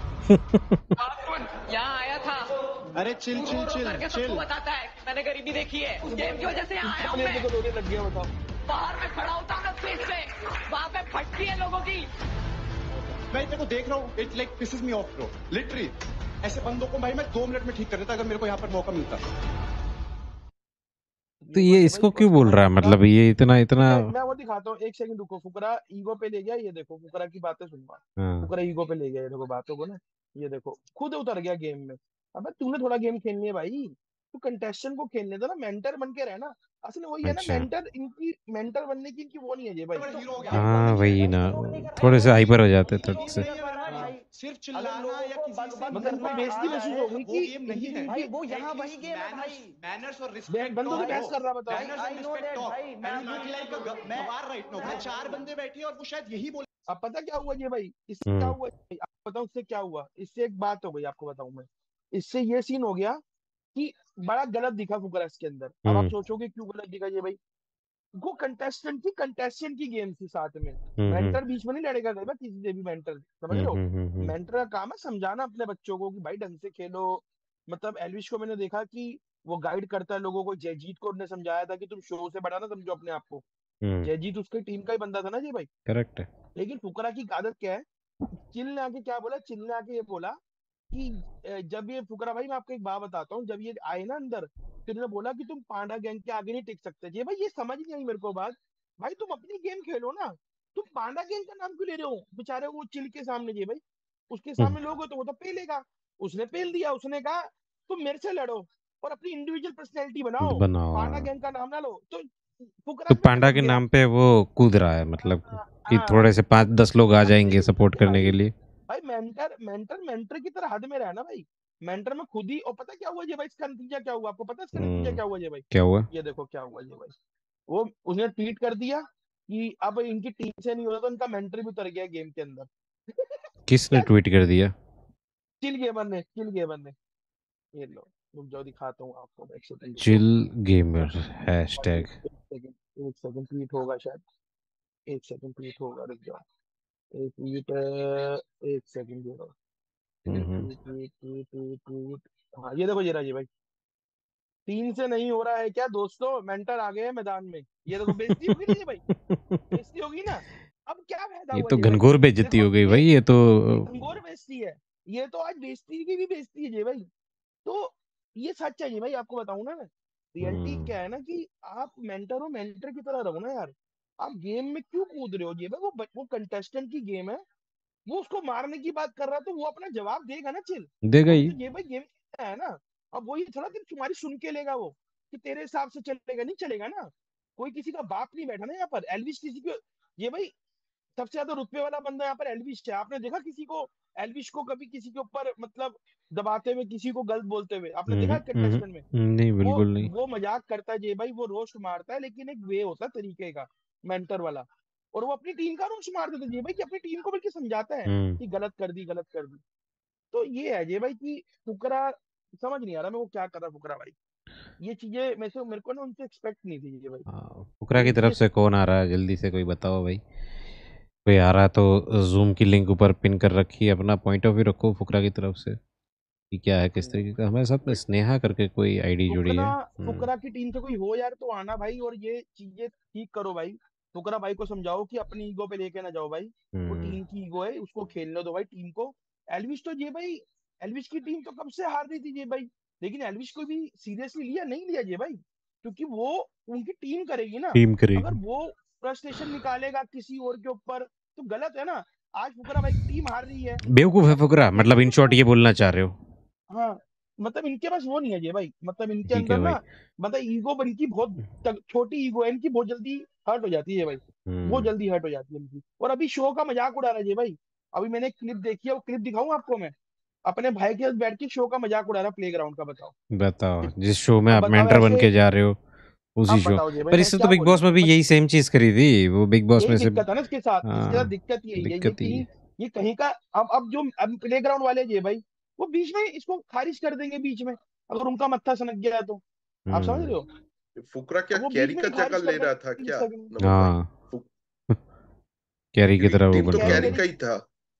यहाँ आया था, अरे चिल चिल रो रो चिल करके चिल सबको बताता है कि मैंने गरीबी देखी है, उस गेम की वजह से यहाँ आया हूँ अपने मैं। को रोने लग गया, बताओ। बाहर में खड़ा होता हूँ ना स्टेज पे, वहाँ पे फटती है लोगों की। मैं तेरे को देख रहा हूँ, it like pisses me off bro literally. ऐसे बंदों को भाई मैं दो मिनट में ठीक कर देता अगर मेरे को यहाँ पर मौका मिलता। तो ये ये भाई इसको भाई क्यों बोल भाई रहा है, फुकरा, मतलब ये इतना इतना। ठीक है मैं वो दिखाता हूँ, एक सेकंड रुको। फुकरा ईगो पे ले गया, ये देखो फुकरा की बातें सुनवा। हाँ। फुकरा ईगो पे ले गया, ये देखो बातों को ना, ये देखो खुद उतर गया गेम में। अबे तूने थोड़ा गेम खेलनी है भाई, तू कंटेस्टेंट को खेलने दो ना, मेंटर बन के रहना। असल वही है ना, अच्छा। मेंटर इनकी, मेंटर बनने की इनकी वो नहीं है ये भाई। हीरो हो गया भाई तो हाँ नहीं है वही भाई। ना, तो लोग नहीं कर पा थोड़े रहे से भाई। हाइपर हो जाते ये हैं लोग तट से। नहीं कर पा रहे भाई। सिर्फ अगर चिल्लाना लोगों या को किसी बग से बग मतलब इनको करना बेइज्जती आ महसूस जाए, हो गई वो कि गेम नहीं है। भाई वो यहाँ वही गेम है भाई। मैनर्स और बे- रिस्पेक्ट बंदों से टॉक बहस कर रहा, बताओ। भाई आई नो दैट भाई, मैं एंड लुक लाइक अ मैं गवार राइट नाउ। भाई चार बंदे बैठे हैं और वो शायद यही बोले। अब पता क्या हुआ ये भाई, इससे क्या हम्म हुआ भाई? आपको बताऊं इससे क्या हुआ, इससे एक बात हो गई, आपको बताऊं मैं। इससे ये सीन हो गया कि बड़ा गलत दिखा फुकरा इसके अंदर। अब आप हम्म सोचोगे क्यों गलत दिखा ये भाई, वो कंटेस्टेंट की कंटेस्टेंट की गेम थी साथ में। हम्म हम्म मेंटर बीच में नहीं लड़ेगा भाई किसी से भी, मेंटर समझ रहे हम्म हो। हम्म हम्म हम्म। मेंटर का काम है समझाना अपने बच्चों को कि भाई ढंग से खेलो। मतलब एलविश को मैंने देखा कि वो गाइड करता है लोगों को। जयजीत को उसने समझाया था कि तुम शो से बड़ा ना समझो अपने आप को। हम्म, जयजीत उसकी टीम का ही बंदा था ना जी भाई। करेक्ट है। लेकिन फुकरा की आदत क्या है, चिल ने आके क्या बोला, चिल ने आके ये बोला कि अ, जब ये फुकरा भाई, मैं आपको एक बात बताता हूँ, जब ये आए ना अंदर, तो इन्होंने बोला कि तुम पांडा गैंग के आगे नहीं टिक सकते। ये भाई ये समझ नहीं आई मेरे को बात। भाई तुम अपनी गेम खेलो ना, तुम पांडा गैंग का नाम क्यों ले रहे हो बेचारे, वो चिल के सामने। ये भाई उसके हम्म, सामने लोग हो तो वो तो पेलेगा। उसने पेल दिया, उसने कहा तुम मेरे से लड़ो और अपनी इंडिविजुअल पर्सनैलिटी बनाओ, बनाओ पांडा हाँ। गैंग का नाम ना लो। तो फुकरा तो इसमें पांडा खटक के गया। नाम पे वो कूद रहा है, मतलब हाँ कि हाँ, थोड़े से पांच दस लोग आ अब जाएंगे ये सपोर्ट करने के भाई लिए। भाई मेंटर मेंटर मेंटर की तरह हद में रहा ना भाई। मेंटर में खुद ही, और पता क्या हुआ ये भाई, इसका नतीजा क्या हुआ आपको पता है? इसका नतीजा हम्म क्या हुआ ये भाई, क्या हुआ? ये देखो क्या हुआ ये भाई। वो उसने ट्वीट कर दिया कि अब इनकी टीम से नहीं हो रहा, तो इनका मेंटर भी उतर गया गेम के अंदर। किसने ट्वीट कर दिया? चिल गेमर ने, चिल गेमर ने। ये लो, रुक जाओ दिखाता हूँ आपको, एक सेकंड रुको। Chill gamer hashtag. एक सेकंड, एक सेकंड ट्वीट होगा शायद, एक सेकंड ट्वीट होगा, रुक जाओ। एक ट्वीट, एक सेकंड दे रहा hmm tweet tweet tweet tweet tweet. हाँ ये देखो ये रहा ये भाई। तीन से नहीं हो रहा है क्या दोस्तों, मेंटर आ गए हैं मैदान में। ये देखो बेइज्जती होगी ना ये भाई, बेइज्जती होगी ना। अब क्या फायदा ये हुआ तो ये भाई, घनघोर बेइज्जती देखो हो गई ये भाई, ये तो। ये घंघोर बेइज्जती है। ये तो आज बेइज्जती की भी बेइज्जती है ये भाई। तो ये सच है ये भाई, आपको बताऊं ना मैं। रियलिटी हम्म क्या है ना कि आप मेंटर हो, मेंटर की तरह रहो ना यार। आप गेम में क्यों कूद रहे हो ये भाई, वो वो कंटेस्टेंट की गेम है। वो उसको मारने की बात कर रहा है तो वो अपना जवाब देगा ना चिल। देगा वो भी ही। तो ये भाई गेम है ना। अब वो ये थोड़ा कि तुम्हारी सुन के लेगा वो, कि तेरे हिसाब से चलेगा, नहीं चलेगा ना। कोई किसी का बाप नहीं बैठा ना यहाँ पर, एलविस किसी को, ये भाई सबसे ज्यादा रुतबे वाला बंदा यहाँ पर एल्विश है। आपने देखा किसी को, एल्विश को कभी किसी के ऊपर मतलब दबाते हुए, किसी को गलत बोलते हुए आपने देखा हम्म हम्म कंटेस्टेंट में? हम्म, नहीं वो बिल्कुल नहीं। वो मजाक करता है जे भाई, वो रोस्ट मारता है, लेकिन एक वे होता है तरीके का, मेंटर वाला। और वो अपनी टीम का रोस्ट मार देता है जे भाई, कि अपनी टीम को बल्कि समझाता है हम्म कि गलत कर दी, गलत कर दी। तो ये है जे भाई कि फुकरा, समझ नहीं आ रहा मैं वो क्या कर रहा है फुकरा भाई। ये चीजें मेरे से मेरे को ना उनसे एक्सपेक्ट नहीं थी ये भाई। हाँ, फुकरा ये की तरफ ये से कौन आ रहा है? जल्दी से कोई बताओ भाई। कोई आ रहा है तो जूम की लिंक ऊपर पिन कर रखी है, अपना पॉइंट ऑफ व्यू रखो फुकरा की तरफ से कि क्या है, किस तरीके का। हमारे साथ में स्नेहा करके कोई आईडी जुड़ी फुकरा है। हम्म फुकरा की टीम से कोई हो यार तो आना भाई, और ये चीजें ठीक करो भाई। फुकरा भाई को समझाओ कि अपनी ईगो पे लेके ना जाओ भाई। वो हम्म टीम की ईगो है, उसको खेलने दो भाई टीम को। एलविश तो ये भाई, एलविश की टीम तो कब से हार रही थी ये भाई, लेकिन एलविश को भी सीरियसली लिया नहीं लिया ये भाई, क्योंकि वो उनकी टीम करेगी ना। टीम अगर करेगी। वो फ्रस्ट्रेशन निकालेगा किसी और के ऊपर तो गलत है ना। आज फुकरा भाई की टीम हार रही है, बेवकूफ है अब फुकरा, मतलब देखो इन तो शॉर्ट सही। ये बोलना चाह रहे हो? हाँ, मतलब इनके पास वो नहीं है ये भाई, मतलब इनके ठीक है अंदर भाई। ना, मतलब ईगो इनकी बहुत तग- छोटी ईगो है इनकी, बहुत जल्दी हर्ट हो जाती है भाई। बहुत हम्म जल्दी हर्ट हो जाती है इनकी। और अभी शो का मजाक उड़ा रहा है ये भाई। अभी मैंने एक क्लिप देखी है, वो क्लिप दिखाऊं आपको मैं? अपने भाई के साथ बैठ के शो का मजाक उड़ा रहा प्ले ग्राउंड का, बताओ। बताओ, जिस शो में अब आप बताओ मेंटर बन ऐसे, के जा रहे हो उसी अब शो। बताओ ये भाई पर मैं इससे तो क्या बिग बोलूं। बॉस में भी बट यही सेम चीज करी थी, वो बिग बॉस यही में से। दिक्कत है ना इसके साथ, इसके साथ हाँ, दिक्कत यही है, ये दिक्कत ही कहीं, है। ये कहीं का। अब अब जो अब प्ले ग्राउंड वाले ये भाई, वो बीच में इसको खारिज कर देंगे बीच में, अगर उनका मत्था सनक गया तो। आप समझ रहे हम्म हो? फुकरा क्या अब वो बीच कैरी में का ही जगह खारिज ले कर रहा था देंगे क्या, गुस्सा में। नमन भाई? हाँ, फुक- कैरी की क्योंकि तरह वो टीम नहीं तो बन रहा कैरी है। कैरी मेरी, का ही था।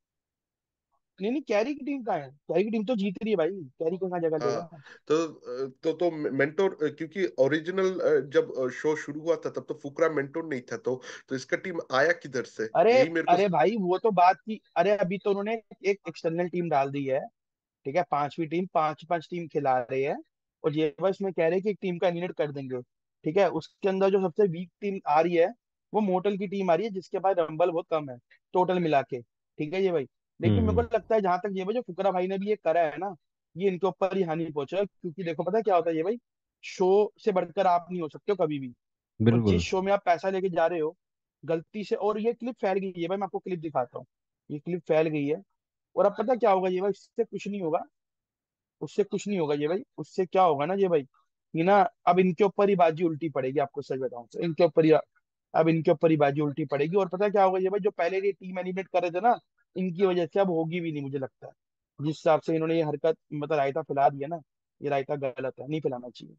नहीं नहीं कैरी की टीम कहाँ है? कैरी की टीम तो जीत रही है भाई, कैरी को कहाँ जगह हाँ, लेगा। तो तो तो मेंटोर, क्योंकि ओरिजिनल जब शो शुरू हुआ था तब तो फुकरा मेंटोर नहीं था, तो तो इसका टीम आया किधर से, अरे यही मेरे को। अरे भाई वो तो बात की, अरे अभी तो उन्होंने एक एक्सटर्नल टीम डाल दी है। ठीक है, पांचवी टीम, पांच पांच टीम खिला रहे हैं। और ये बस में कह रहे हैं कि एक टीम का एलिमिनेट कर देंगे। ठीक है, उसके अंदर जो सबसे वीक टीम आ रही है, वो मोटल की टीम आ रही है, जिसके पास रंबल बहुत कम है टोटल मिला के। ठीक है ये भाई। लेकिन मेरे को हम्म लगता है जहां तक ये भाई जो फुकरा भाई ने भी ये करा है ना, ये इनके ऊपर ही हानि पहुंचा है। क्योंकि देखो पता है क्या होता है ये भाई, शो से बढ़कर आप नहीं हो सकते हो कभी भी। और जिस बिल्कुल। शो में आप पैसा लेके जा रहे हो, गलती से, और ये क्लिप फैल गई है भाई, मैं आपको क्लिप दिखाता हूँ। ये क्लिप फैल गई है। और अब पता क्या होगा ये भाई, इससे कुछ नहीं होगा, उससे कुछ नहीं होगा ये भाई। उससे क्या होगा ना ये भाई, कि ना अब इनके ऊपर ही बाजी उल्टी पड़ेगी, आपको सच बताऊं तो इनके ऊपर ही, अब इनके ऊपर ही बाजी उल्टी पड़ेगी। और पता क्या होगा ये भाई, जो पहले ये टीम एलिमिनेट कर रहे थे ना, इनकी वजह से अब होगी भी नहीं मुझे लगता है। जिस हिसाब से इन्होंने ये हरकत, मतलब रायता फैला दिया ना, ये रायता गलत है, नहीं फैलाना चाहिए।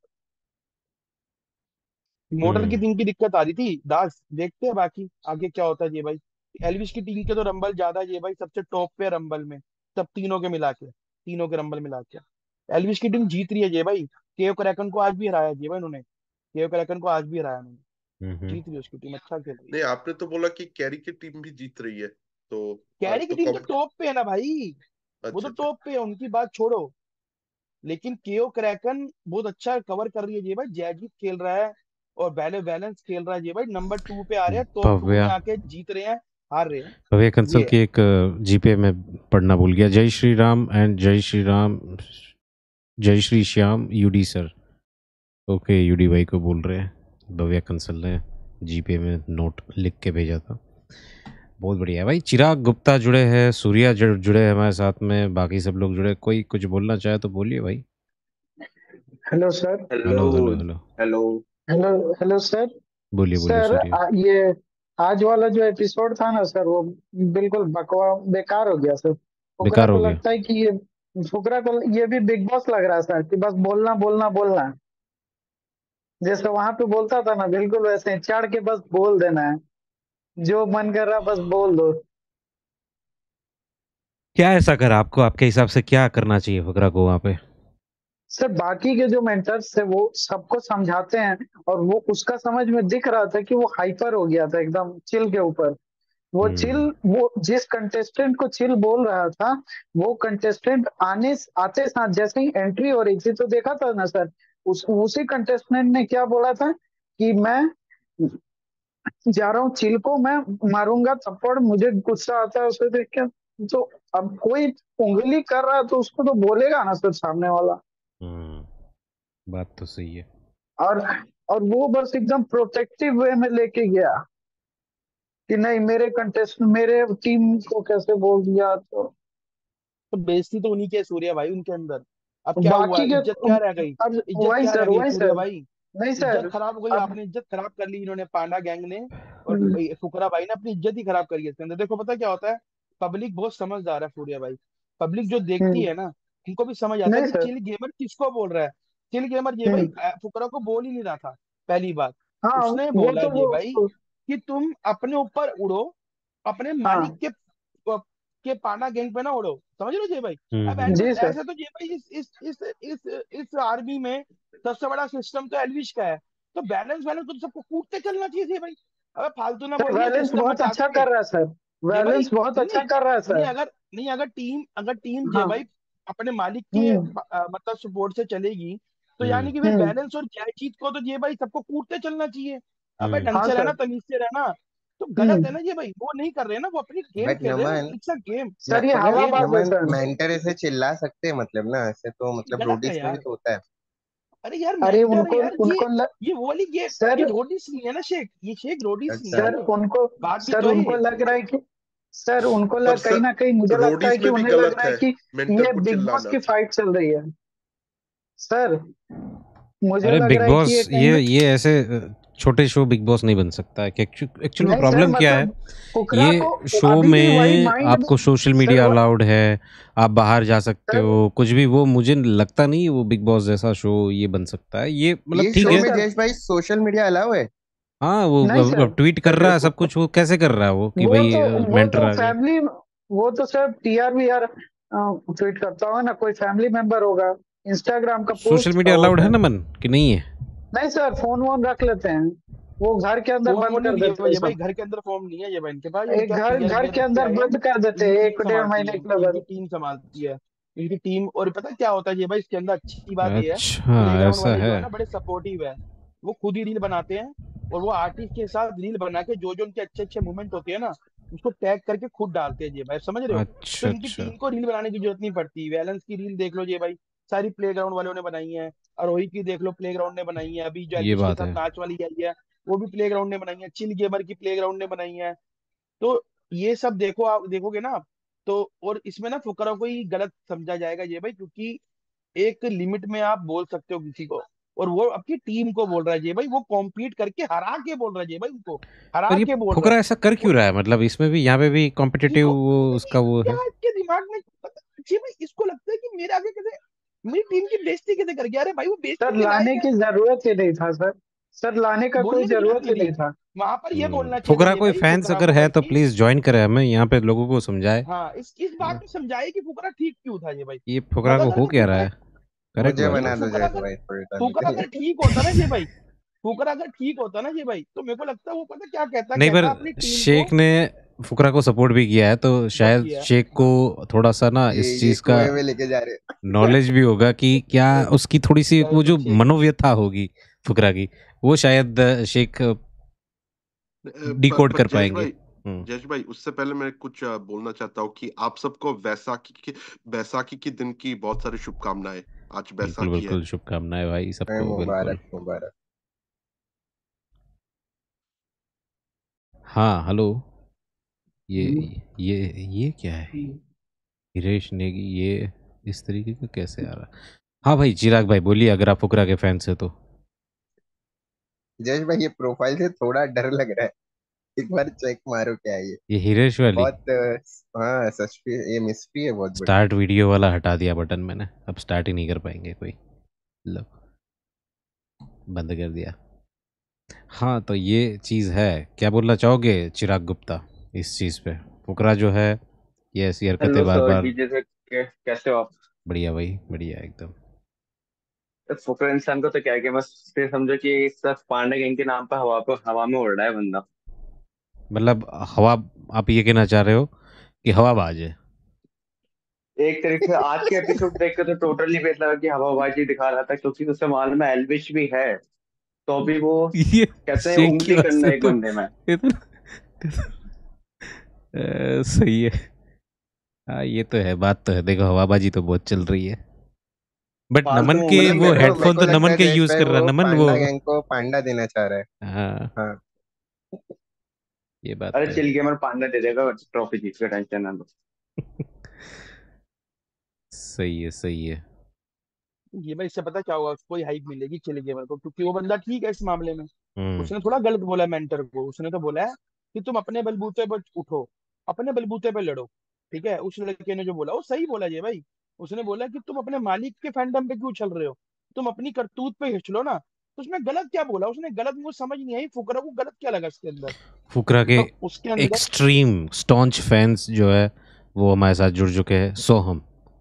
मोटर की हम्म टीम की दिक्कत आ रही थी दास, देखते हैं बाकी आगे क्या होता है ये भाई। एलविश की टीम के तो रंबल ज्यादा है ये भाई, सबसे टॉप पे है रंबल में, सब तीनों के मिला के, तीनों के रंबल मिला के एलविश की टीम जीत रही है ये भाई। केव क्रैकन को आज भी हराया ये भाई उन्होंने, केव क्रैकन को आज भी हराया उन्होंने। हम्म जीत रही है उसकी टीम, अच्छा खेल रही है। नहीं, आपने तो बोला कि कैरी की टीम भी जीत रही है, तो कैरी आज की तो टीम तो कम। टॉप पे है ना भाई, वो अच्छा तो अच्छा। टॉप पे है, उनकी बात छोड़ो। लेकिन केओ क्रैकन बहुत अच्छा कवर कर रही है ये भाई, जैजी खेल रहा है और बैले बैलेंस खेल रहा है ये भाई, नंबर टू पे आ रहे हैं, टॉप टू में भव्या, आके जीत रहे हैं, हार रहे हैं। भव्या कंसल ये की है। एक जीपे में पढ़ना भूल गया। जय श्री राम एंड जय श्री राम, जय Shri Shyam UD sir. Okay, UD भाई को बोल रहे हैं। भव्या कंसल ने जीपे में नोट लिख के भेजा था। बहुत बढ़िया है भाई। चिराग गुप्ता जुड़े हैं, सूर्या जुड़- जुड़े हैं हमारे साथ में, बाकी सब लोग जुड़े। कोई कुछ बोलना चाहे तो बोलिए भाई। Hello sir. Hello hello. Hello hello. Hello. Hello hello sir. बोलिए बोलिए सर सूर्य। आ, ये आज वाला जो एपिसोड था ना सर, वो बिल्कुल बकवा बेकार हो गया सर। फुकरा बेकार को हो गया। लगता है कि ये, फुकरा को ये भी बिग बॉस लग रहा है सर, कि बस बोलना बोलना बोलना। जैसे वहां पे बोलता था ना, बिल्कुल वैसे ही चढ़ के बस बोल देना है, जो मन कर रहा बस बोल दो। क्या ऐसा करा आपको? आपके हिसाब से क्या करना चाहिए फकरा को वहाँ पे? सर बाकी के जो मेंटर्स थे वो सबको समझाते हैं, और वो उसका समझ में दिख रहा था कि वो हाइपर हो गया था एकदम चिल के ऊपर। वो चिल, हम्म वो जिस कंटेस्टेंट को चिल बोल रहा था, वो कंटेस्टेंट आने आते साथ जैसे ही एंट्री हो रही थी, तो देखा था ना सर, उस उसी कंटेस्टेंट ने क्या बोला था कि मैं जा रहा हूँ चिल को मैं मारूंगा थप्पड़, मुझे गुस्सा आता है उसे देख के। तो अब कोई उंगली कर रहा है तो उसको तो बोलेगा ना सर सामने वाला। हम्म, बात तो सही है। और और वो बस एकदम प्रोटेक्टिव वे में लेके गया। कि नहीं मेरे कंटेस्ट मेरे टीम को कैसे बोल दिया, तो तो बेइज्जती तो उन्हीं की है सूर्या भाई उनके अंदर। अब क्या हुआ, बाकी के इज्जत क्या रह गई? अब इज्जत वही क्या रह सर गई वही सूर्या सर भाई? नहीं इज्जत सर खराब हो गई, अब आपने इज्जत खराब कर ली इन्होंने, पांडा गैंग ने और हम्म, ये फुकरा भाई ने अपनी इज्जत ही खराब करी है इसके अंदर। देखो पता क्या होता है, पब्लिक बहुत समझदार है सूर्या भाई। पब्लिक जो देखती हम्म, है ना, उनको भी समझ आता है नहीं कि सर चिल गेमर किसको बोल रहा है। चिल गेमर ये भाई हम्म, अ, फुकरा को बोल ही नहीं रहा था पहली बात। हाँ उसने वो बोला तो ये भाई वो कि तुम अपने ऊपर उड़ो, अपने मालिक हाँ के के पांडा गैंग पे ना उड़ो। समझ लो जी भाई। हम्म अब हम्म एलविश जी सर ऐसे तो जी भाई इस इस इस इस इस आर्मी में सबसे बड़ा सिस्टम तो एलविश का है। तो बैलेंस बैलेंस तो सबको कूटते चलना चाहिए जी भाई। अबे फालतू ना सर बोलिए बैलेंस सिस्टम बहुत बचा अच्छा के। कर रहा है सर, ये भाई बैलेंस बहुत नहीं अच्छा नहीं कर रहा है नहीं सर। अगर नहीं अगर टीम अगर टीम जे हाँ भाई अपने मालिक के हम्म अ, मतलब सपोर्ट से चलेगी, तो हम्म यानी कि भाई हम्म बैलेंस और जयजीत को तो ये भाई सबको कूटते चलना चाहिए। अबे हम्म ढंग हाँ से रहना, सर तमीज से रहना। तो गलत है हम्म ना ये भाई, वो नहीं कर रहे हैं ना, वो अपनी गेम बट खेल रहे हैं, नमन, इट्स अ गेम। न, सर ये व्हाट इज बट गेम? हवाबाज है नमन सर। मेंटर ऐसे चिल्ला सकते हैं मतलब ना, ऐसे तो मतलब गलत है रोडीज में भी यार। तो होता है। अरे यार अरे मेंटर है उनको यार ये उनको ल, ये वो वाली गेम। ये सर रोडिस नहीं है ना शेख, ये शेख रोडिस नहीं है अच्छा। सर ये। उनको बात भी सर तो है उनको ये। लग रहा है कि सर उनको पर लग कहीं सर ना कहीं मुझे लगता है रोडीज कि में भी उन्हें लग गलत रहा है है कि मेंटर ये को बिग बॉस चिल्लाना। की फाइट चल रही है सर। मुझे अरे लग बिग रहा है कि बॉस ये कहीं ये ना ये ऐसे अ, छोटे शो बिग बॉस नहीं बन सकता है कि एक्चुअल में नहीं सर प्रॉब्लम क्या है। मतलब फुकरा ये को शो अभी भी वही में माइंड में आपको सोशल सर मीडिया वो अलाउड है, आप बाहर जा सकते सर हो कुछ भी, वो मुझे लगता नहीं वो बिग बॉस जैसा शो ये बन सकता है। ये मतलब ये ठीक शो नहीं है। में सर जयेश भाई सोशल मीडिया अलाउ है? हाँ वो नहीं अब, सर अब ट्वीट कर रहा है सब कुछ, वो कैसे कर रहा है वो कि वो भाई तो वो मेंटर तो आ गया। फैमिली वो तो sir TR V R tweet करता होगा ना, कोई फैमिली मेंबर होगा, इंस्टाग्राम का सोशल पोस्ट मीडिया अलाउड होता है है। ना मन कि नहीं है? नहीं सर फोन वोन रख लेते हैं, वो घर के अंदर फोन बंद वोन नहीं कर लिए देते हुए हैं ये भाई, सब, घर के अंदर फोन नहीं है ये भाई इनके पास। ये एक क्या घर टीयर घर के वीयर लेके अंदर आए हैं, बंद कर देते हैं इनकी टीम एक डेढ़ संभालती महीने है, के इनकी लिए। टीम संभालती है इनकी टीम। और पता है क्या होता है ये भाई, इसके अंदर अच्छी बात ये है, अच्छा प्लेग्राउंड ऐसा वाले जो है। है ना बड़े सपोर्टिव है। वो खुद ही रील बनाते हैं, और वो आर्टिस्ट के साथ रील बना के जो जो उनके अच्छे अच्छे मूवमेंट होते हैं ना, उसको टैग करके खुद डालते हैं ये भाई, समझ रहे हो? तो अच्छा इनकी अच्छा टीम को रील बनाने की जरूरत नहीं पड़ती। वैलेंस की रील देख लो ये भाई, सारी प्लेग्राउंड वालों ने बनाई है। अरोही की देख लो, प्लेग्राउंड ने बनाई है। अभी जो ये एलविश के बात साथ है। नाच वाली आई है, वो भी प्लेग्राउंड ने बनाई है। चिल गेमर की प्लेग्राउंड ने बनाई है। तो ये सब देखो, आप देखोगे ना आप, तो और इसमें ना फुकरा को ही गलत समझा जाएगा ये भाई, क्योंकि एक लिमिट में आप बोल सकते हो किसी को, और वो अपनी टीम को बोल रहा है ये भाई, वो कॉम्पीट करके हरा के बोल रहा है ये भाई, उनको हरा पर ये के बोल रहा फुकरा है। ऐसा कर और क्यों रहा है? मतलब इसमें भी, यहाँ पे भी कॉम्पिटिटिव देखो वो उसका वो क्या है। इसके दिमाग में पता जी भाई, इसको लगता है कि मेरे आगे कैसे, मेरी टीम की बेइज्जती कैसे कर गया। अरे भाई वो बेइज्जती सर के लायक लाने है, की जरूरत ही नहीं था सर, सर लाने का कोई बोलने की जरूरत जरूरत नहीं ही थी। नहीं था। वहां पर ये हम्म, बोलना चाहिए था फुकरा ये कोई भाई फैंस फुकरा अगर को है भाई तो कि प्लीज ज्वाइन करे हमें, यहाँ पे लोगों को समझाए। हाँ इस इस बात में समझाए कि फुकरा ठीक क्यों था ये भाई। ये फुकरा को गलत है हो ना क्या रहा फुकरा। है? करेक्ट मुझे बात ये है। बना दो फुकरा जयेश अगर भाई थोड़ी देर फुकरा के लिए। अगर ठीक होता ना ये भाई, फुकरा अगर ठीक होता ना ये भाई, तो मेरे को लगता है वो पता क्या कहता नहीं कहता अपनी पर टीम को शेख ने फुकरा को सपोर्ट भी किया है, तो बहुत शायद किया है। शेख को हाँ थोड़ा सा ना ये इस ये चीज का कुएं में लेके जा रहे हैं। नॉलेज भी होगा कि क्या उसकी थोड़ी सी जय वो जो जय शेख। मनोव्यथा होगी फुकरा की, वो शायद शेख पर, डिकोड पर कर जयेश पाएंगे। भाई हम्म, जयेश भाई उससे पहले मैं कुछ अ, बोलना चाहता हूँ कि आप सबको वैसाखी की बैसाखी के दिन की बहुत सारी शुभकामनाएं। आज बिल्कुल बैसाखी है। बिल्कुल शुभकामनाएं भाई ए, सबको, बिल्कुल। मुबारक मुबारक। हाँ हेलो। ये हम्म, ये ये क्या है? हिरेश नेगी, ये इस तरीके का कैसे आ रहा? हाँ भाई चिराग भाई बोलिए, अगर आप फुकरा के फैंस है तो। जयेश भाई ये प्रोफाइल से थोड़ा डर लग रहा है, एक बार चेक मारो क्या है ये। ये हिरेश वाली बहुत अ, हाँ सस्पी ये मिस्ट्री है बहुत बड़ी। स्टार्ट वीडियो वाला हटा दिया बटन मैंने, अब स्टार्ट ही नहीं कर पाएंगे कोई। लो बंद कर दिया। हाँ तो ये चीज़ है। क्या बोलना चाहोगे चिराग गुप्ता इस चीज़ पे? फुकरा जो है ये ऐसी हरकतें हेलो बार सर, बार। डीजे से कै- कैसे हो आप? बढ़िया भाई बढ़िया एकदम। तो फुकरा इंसान को तो क्या है कि बस फिर समझो कि सिर्फ पांडे गैंग के नाम पर हवा पे हवा में उड़ रहा है बंदा। मतलब हवा, आप ये कहना चाह रहे हो कि हवाबाज है? एक तरीके से आज के एपिसोड देख के तो टोटली बेच लगा कि हवाबाजी दिखा रहा था, क्योंकि उसे मालूम है एल्विश भी है, तो भी वो ये कहते हैं शेख की उंगली बात करना से एक तो बंदे में। इतना अ, सही है। हाँ ये तो है, बात तो है। देखो हवाबाजी तो बहुत चल रही है, बट फालतू नमन में के उंगली मतलब वो मेरे करना को मेरे हेडफोन को तो लगता नमन है के जयेश यूज भाई कर रहा है वो नमन वो। पांडा गैंग को पांडा देना चाह रहा है। हाँ हाँ ये बात अरे तो चिल है। गेमर पांडा दे देगा ट्रॉफी जीत के, टेंशन ना लो। सही है सही है। ये भाई इससे पता क्या होगा, उसको हाइप मिलेगी चिल गेमर को, क्योंकि वो बंदा ठीक है इस मामले में। हम्म उसने थोड़ा गलत बोला मेंटर को, उसने तो बोला है कि तुम अपने बलबूते पर उठो, अपने बलबूते पर लड़ो। ठीक है, उस लड़के ने जो बोला वो सही बोला ये भाई। उसने बोला कि तुम अपने मालिक के फैंडम पे क्यों चल रहे हो, तुम अपनी करतूत पे खींच लो ना। तो उसने गलत क्या बोला, उसने गलत, मुझे समझ नहीं आई फुकरा को गलत क्या लगा इसके अंदर। फुकरा के मतलब उसके अंदर एक्सट्रीम स्टॉन्च फैंस जो है वो हमारे साथ जुड़ चुके हैं। सोहम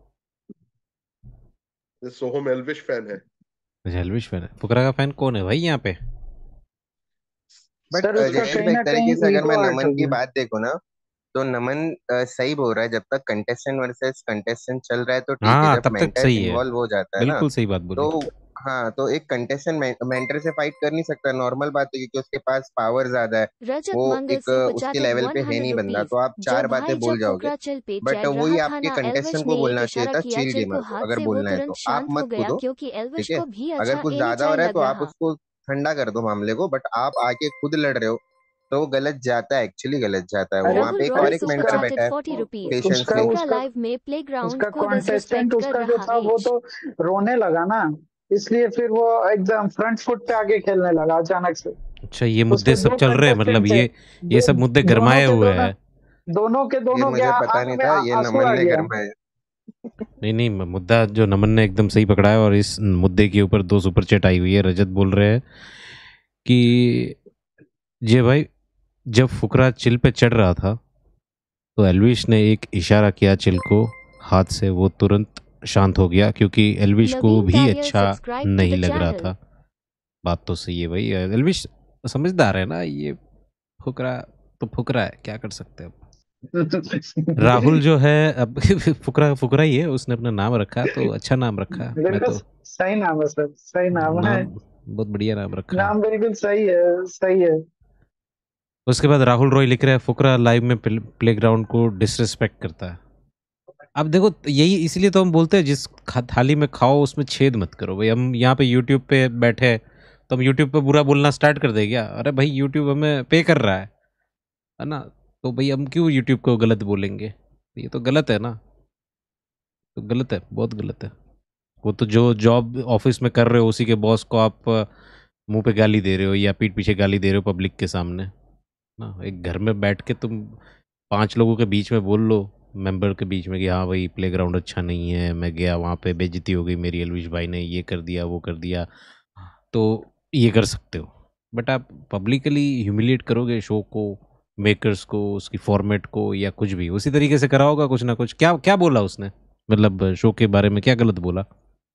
सोहम एल्विश फैन है। एल्विश फैन है। फुकरा का फैन कौन है भाई यहाँ पे? बट सर उसका जैसे कहीं एक ना तरीके कहीं से अगर मैं ईगो हर्ट नमन हो की गया। बात देखूँ ना, तो नमन अ, सही बोल रहा है। जब तक कंटेस्टेंट वर्सेस कंटेस्टेंट चल रहा है तो ठीक है, हाँ जब तब तक मेंटर सही है, इन्वॉल्व हो जाता है ना, बिल्कुल सही बात तो बोली। हाँ, तो एक कंटेस्टेंट मेंटर से फाइट कर नहीं सकता, नॉर्मल बात है, क्योंकि उसके पास पावर ज्यादा है। रजत वो मंगल एक अ, सुपर उसके चैटेड लेवल पे है हंड्रेड नहीं बंदा, रुपीज। तो आप जो चार बातें भाई बोल जब जाओगे। फुकरा चिल पे बट चढ़ वही रहा था आपके ना, एल्विश कंटेस्टेंट को ने एक बोलना चाहिए इशारा था, किया चिल चिल गेमर को को, हाथ अगर से, वो बोलना है तुरंत तो। आप शांत हो मत गया कूदो, क्योंकि एल्विश ठीक है। को भी अगर अच्छा कुछ ज्यादा हो एनर्जाई रहा है लग तो आप रहा। उसको ठंडा कर दो मामले को, बट आप आके खुद लड़ रहे हो तो वो गलत जाता है, एक्चुअली गलत जाता है। वो अरे वहां राहुल पे एक रॉय और अरे एक सुपर मेंटर उसका बैठा चैटेड है, फोर्टी रुपीज। पेशेंस उसका किंग। फुकरा उसका लाइव में प्लेग्राउंड उसका को कॉन्टेस्टेंट डिसरिस्पेक्ट कर उसका जो रहा था वो एच। तो रोने लगा ना, इसलिए फिर वो एकदम फ्रंट फुट पे आगे खेलने लगा अचानक से। अच्छा ये उसके मुद्दे सब दो चल रहे हैं, मतलब कंटेस्टेंट थे, ये ये दो सब मुद्दे दोनों गरमाए के हुए दोनों हैं। दोनों के ये दोनों के मुझे आ- पता आंख नहीं में था, आ- ये आंसू नमन आ ने गया। गरमाया। नहीं नहीं, मुद्दा जो नमन ने एकदम सही पकड़ा है, और इस मुद्दे के ऊपर दो सुपर चैट आई हुई है। रजत बोल रहे हैं कि जे भाई जब फुकरा चिल पे चढ़ रहा था तो एल्विश ने एक इशारा किया चिल को हाथ से, वो तुरंत शांत हो गया क्योंकि एल्विश को नवीन भी कैरियर अच्छा सब्सक्राइब टू नहीं द लग रहा चैनल। था। बात तो सही है भाई, एल्विश समझदार है ना। ये फुकरा तो फुकरा है, क्या कर सकते हैं अब। राहुल जो है अब फुकरा फुकरा ही है, उसने अपना नाम रखा तो अच्छा नाम रखा। मैं बिल्कुल तो सही नाम है सर, सही नाम है। नाम बहुत बढ़िया नाम रखा। नाम बिल्कुल सही है, सही है। उसके बाद राहुल रॉय लिख रहा है फुकरा लाइव में प्लेग्राउंड को डिसरिस्पेक्ट करता है। अब देखो यही इसलिए तो हम बोलते हैं जिस खा- थाली में खाओ उसमें छेद मत करो भाई। हम यहाँ पे यूट्यूब पे बैठे हैं, तो हम यूट्यूब पे बुरा बोलना स्टार्ट कर दे क्या? अरे भाई यूट्यूब हमें पे कर रहा है है ना, तो भाई हम क्यों यूट्यूब को गलत बोलेंगे? ये तो गलत है ना, तो गलत है, बहुत गलत है। वो तो जो जॉब ऑफिस में कर रहे हो उसी के बॉस को आप अ, मुंह पे गाली दे रहे हो या पीठ पीछे गाली दे रहे हो पब्लिक के सामने ना। एक घर में बैठ के तुम पांच लोगों के बीच में बोल लो, मेंबर के बीच में, कि हाँ भाई प्लेग्राउंड अच्छा नहीं है, मैं गया वहाँ पे बेइज्जती हो गई मेरी, एल्विश भाई ने ये कर दिया वो कर दिया, तो ये कर सकते हो। बट आप पब्लिकली ह्यूमिलिएट करोगे शो को, मेकर्स को, उसकी फॉर्मेट को, या कुछ भी उसी तरीके से करा होगा कुछ ना कुछ। क्या क्या बोला उसने, मतलब शो के बारे में क्या गलत बोला?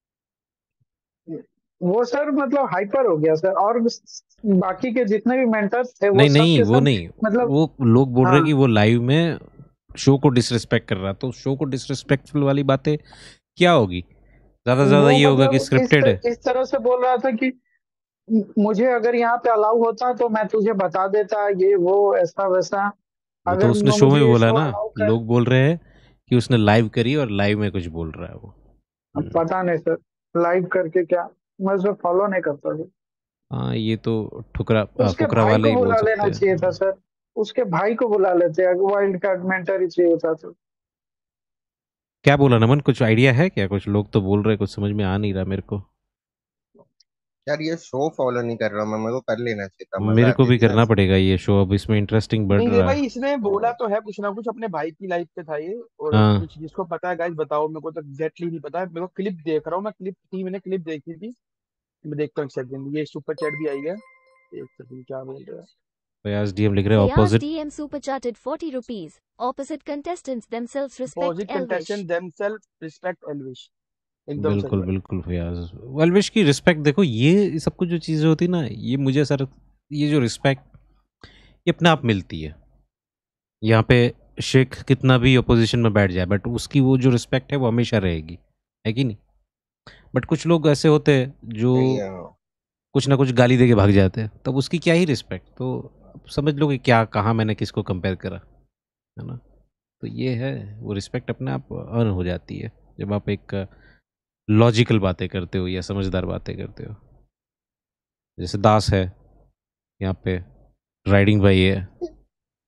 वो सर मतलब हाइपर हो गया सर, और बाकी के जितने भी मेंटर्स थे वो नहीं सब नहीं के वो सब नहीं, मतलब। वो लोग बोल रहे हैं हाँ कि वो लाइव में शो को डिसरिस्पेक्ट कर रहा, तो शो को डिसरिस्पेक्टफुल वाली बातें क्या होगी? ज़्यादा से ज़्यादा वो ये होगा कि मतलब इस स्क्रिप्टेड है। इस तरह से बोल रहा था कि मुझे अगर यहाँ पे अलाउ होता तो मैं तुझे बता देता, ये वो ऐसा वैसा। वो तो अगर उसने म- शो में मुझे भी ये बोला शो ना, अलाउ कर। लोग बोल रहे हैं कि उसने लाइव करी और लाइव में कुछ बोल रहा है वो। अब पता नहीं सर, लाइव करके क्या, मैं उसे फॉलो नहीं करता सर। हाँ ये तो ठुकरा आ, उसके फुकरा भाई वाले को ही बोल बुला सकते लेना चाहिए था हैं। सर, उसके भाई को बुला लेते, वाइल्ड कार्ड मेंटर ही चाहिए था तो। क्या बोला नमन, कुछ आइडिया है क्या? कुछ लोग तो बोल रहे हैं, कुछ समझ में आ नहीं रहा मेरे को। यार ये शो फॉलो नहीं कर रहा हूँ मैं, मेरे को कर लेना चाहिए था, मजा मेरे को आती भी थी ना करना ऐसे। पड़ेगा ये शो, अब इसमें इंटरेस्टिंग बढ़ नहीं ये रहा है। भाई इसने बोला तो है कुछ ना कुछ अपने भाई की लाइफ पे था ये। और हाँ कुछ जिसको पता है गाइस बताओ, मेरे को तो एग्जैक्टली नहीं पता है। मेरे को क्लिप देख रहा हूँ मैं, क्लिप थी, मैंने क्लिप देखी थी। मैं देखता हूँ एक सेकंड, ये सुपर चैट भी आई है। एक सेकंड क्या बोल रहे हैं। फयाज डीएम लिख रहे हैं Fayaz opposite. D M super chatted forty rupees. Opposite contestants themselves respect opposite Elvish. Contestant themselves respect Elvish. एकदम सही बिल्कुल भाई। बिल्कुल फयाज, वेलविश की रिस्पेक्ट देखो, ये सब कुछ जो चीज़ें होती है ना, ये मुझे सर, ये जो रिस्पेक्ट ये अपने आप मिलती है। यहाँ पे शेख कितना भी अपोजिशन में बैठ जाए बट उसकी वो जो रिस्पेक्ट है वो हमेशा रहेगी, है कि नहीं? बट कुछ लोग ऐसे होते हैं जो सही है। कुछ ना कुछ गाली दे के भाग जाते हैं, तब उसकी क्या ही रिस्पेक्ट। तो अब समझ लो कि क्या कहाँ मैंने किसको कंपेयर करा, है ना? तो ये है, वो रिस्पेक्ट अपने आप अर्न हो जाती है जब आप एक लॉजिकल बातें करते हो या समझदार बातें करते हो। जैसे दास है यहाँ पे, राइडिंग भाई है,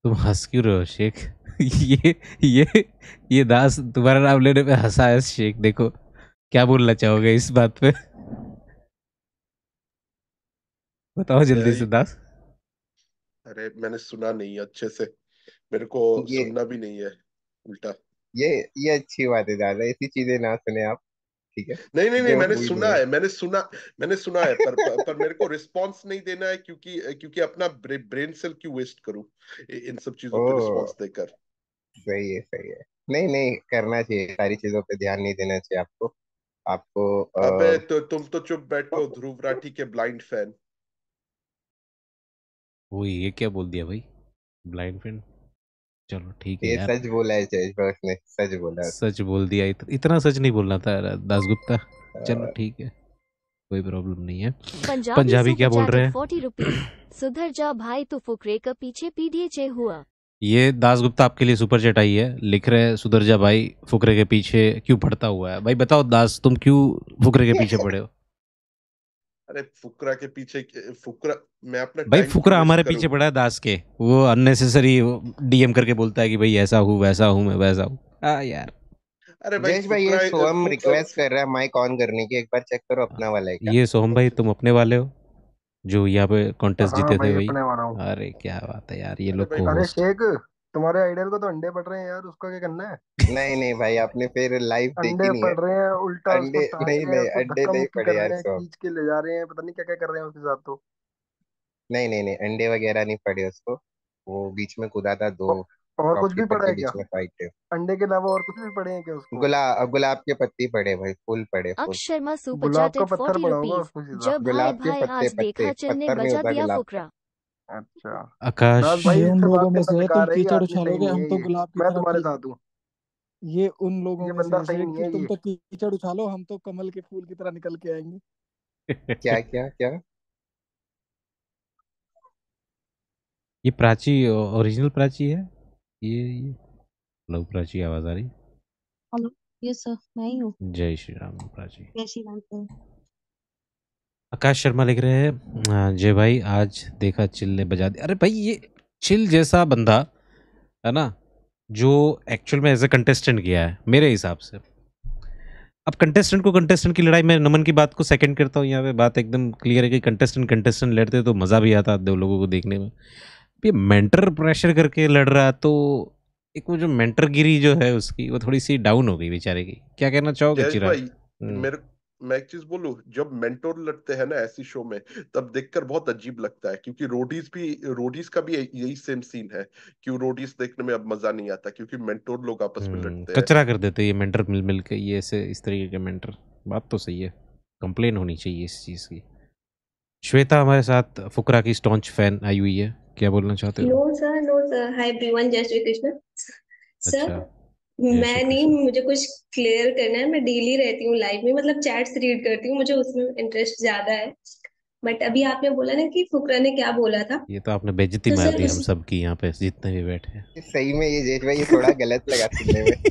तुम हंस क्यों रहे हो शेख? ये ये ये दास तुम्हारा नाम लेने पे हंसा है शेख। देखो क्या बोलना चाहोगे इस बात पे? बताओ जल्दी से यही दास। अरे मैंने सुना नहीं है अच्छे से, मेरे को ये सुनना भी नहीं है उल्टा। ये ये अच्छी बात है, ज्यादा ऐसी चीजें ना सुने आप, ठीक है? नहीं नहीं नहीं, जो मैंने हुई सुना नहीं है। है, मैंने सुना मैंने सुना है, पर पर, पर मेरे को रिस्पांस नहीं देना है, क्योंकि क्योंकि अपना ब्रे, ब्रेन सेल क्यों वेस्ट करूं इ- इन सब चीजों पे ओ रिस्पांस देकर। सही है, सही है। नहीं नहीं, करना चाहिए, सारी चीजों पे ध्यान नहीं देना चाहिए आपको। आपको अबे अ, तो तुम तो चुप बैठे हो ध्रुव राठी के ब्लाइंड फैन। वो ये क्या बोल दिया भाई? Blind friend? चलो ठीक है ये यार। सच बोला है जयेश भाई, उसने सच बोला है उसने। सच बोल दिया। इत, इतना सच नहीं बोलना था दासगुप्ता। चलो अ, ठीक है, कोई प्रॉब्लम नहीं है। पंजाबी पंजाबी क्या सुपर बोल रहे चैटेड हैं? Forty rupees. सुधर जा भाई तू फुकरे का पीछे पीढ़ी चे हुआ। ये दासगुप्ता आपके लिए सुपर चैट आई है। लिख रहे हैं सुधरजा भाई फुकरे के पीछे क्यों पड़ता हुआ है। भाई बताओ दास, तुम क्यों फुकरे के पीछे पड़े हो? अरे फुकरा के पीछे फुकरा, मैं अपना भाई टाइम क्यों फुकरा वेस्ट हमारे करूं? पीछे पड़ा है दास के। वो अननेसेसरी डीएम करके बोलता है कि भाई ऐसा हूँ वैसा हूँ, मैं वैसा हूँ। हाँ यार। अरे भाई जयेश भाई, ये फुकरा सोहम फुक, रिक्वेस्ट कर रहा है माइक ऑन करने की, एक बार चेक करो अपना वाला है क्या। ये सोहम भाई तुम अपने वाले हो जो यहाँ पे कॉन्टेस्ट हाँ जीते थे भाई वही? अपने वाला हूँ। अरे क्या बात है यार, ये अरे लोग भाई को अरे होस्ट। शेख, तुम्हारे आइडल को तो अंडे पड़ रहे हैं यार, उसका क्या करना है? नहीं नहीं भाई, आपने फिर लाइव देखी अंडे नहीं है। पड़ रहे हैं, उल्टा उसको अंडे साध नहीं रहे हैं, नहीं, उसको अंडे धक्का नहीं मुक्की पड़े कर यार रहे हैं, सोहम। खींच के ले जा रहे हैं, पता नहीं क्या क्या कर रहे हैं उसके साथ तो। नहीं नहीं नहीं, अंडे वगैरह नहीं पड़े उसको। वो बीच में कूदा था, दो औ- और कुछ भी शॉपकीपर पड़ा के है क्या? बीच में फाइट है। अंडे के अलावा और कुछ भी पड़े हैं क्या उसको? गुलाब गुलाब के पत्ती पड़े भाई, फूल पड़े, फूल। अक्ष शर्मा सुपर गुलाब का चैटेड पत्थर फोर्टी पड़ा होगा रुपीज। उसको सीधा। जब भाई गुलाब के भाई पत्ते आज पत्ते देखा चलने पत्थर नहीं बजा होता दिया गुलाब का। फुकरा। अच्छा। आकाश। दास भाई, ये उन इससे लोगों बात में करना से है, तुम बेकार है, ये कीचड़ आदमी सही उछालोगे नहीं हम है तो ये। गुलाब की मैं तरह तुम्हारे खिल। साथ हूँ। ये उन लोगों ये में से बंदा है सही शेख, नहीं फिर है तुम ये। तो कीचड़ उछालो, हम तो कमल के फूल की तरह निकल के आएंगे। क्या क्या क्या? ये प्राची ओरिजिनल प्राची है? ये ये लव प्राची आवाज आ रही? हेलो। यस सर, मैं ही हूँ। जय श्री राम प्राची। जय श्री राम सर। आकाश शर्मा लिख रहे हैं अ, जय भाई आज देखा चिल ने बजा दिया। अरे भाई ये चिल जैसा बंदा है ना, जो एक्चुअल में एज ए कंटेस्टेंट गया है मेरे हिसाब से। अब कंटेस्टेंट को कंटेस्टेंट की लड़ाई में नमन की बात को सेकंड करता हूँ। यहाँ पे बात एकदम क्लियर है कि कंटेस्टेंट कंटेस्टेंट लड़ते तो मज़ा भी आता दो लोगों को देखने में। ये मेंटर प्रेशर करके लड़ रहा है, तो एक वो जो मेंटर गिरी जो है उसकी वो थोड़ी सी डाउन हो गई बेचारे की। क्या कहना चाहोगे जयेश चिराग? भाई, मेरे मैं एक चीज बोलूं, जब मेंटोर लड़ते हैं ना ऐसी शो में, तब देखकर बहुत अजीब लगता है, क्योंकि रोडीज भी रोडीज का भी यही सेम सीन है कि रोडीज देखने में अब मजा नहीं आता क्योंकि मेंटोर लोग आपस में हम्म, लड़ते हैं। कचरा कर देते ये मेंटर मिल मिल के, ये ऐसे इस तरीके के मेंटर। बात तो सही है, कंप्लेन होनी चाहिए इस चीज़ की। श्वेता हमारे साथ फुकरा की स्टॉन्च फैन आई हुई है, क्या बोलना चाहते हो? No sir, no sir, hi everyone, जय श्री कृष्ण। सर अच्छा, जय श्री मैं नहीं, कृष्ण। मुझे कुछ क्लियर करना है। मैं डेली रहती हूँ लाइव में, मतलब चैट्स रीड करती हूँ, मुझे उसमें इंटरेस्ट ज्यादा है। बट अभी आपने बोला ना कि फुकरा ने क्या बोला था, ये तो आपने बेइज्जती तो मार सर दी उस हम सब की यहाँ पे जितने भी बैठे हैं। सही में ये जयेश भाई, ये थोड़ा गलत लगा सुनने में।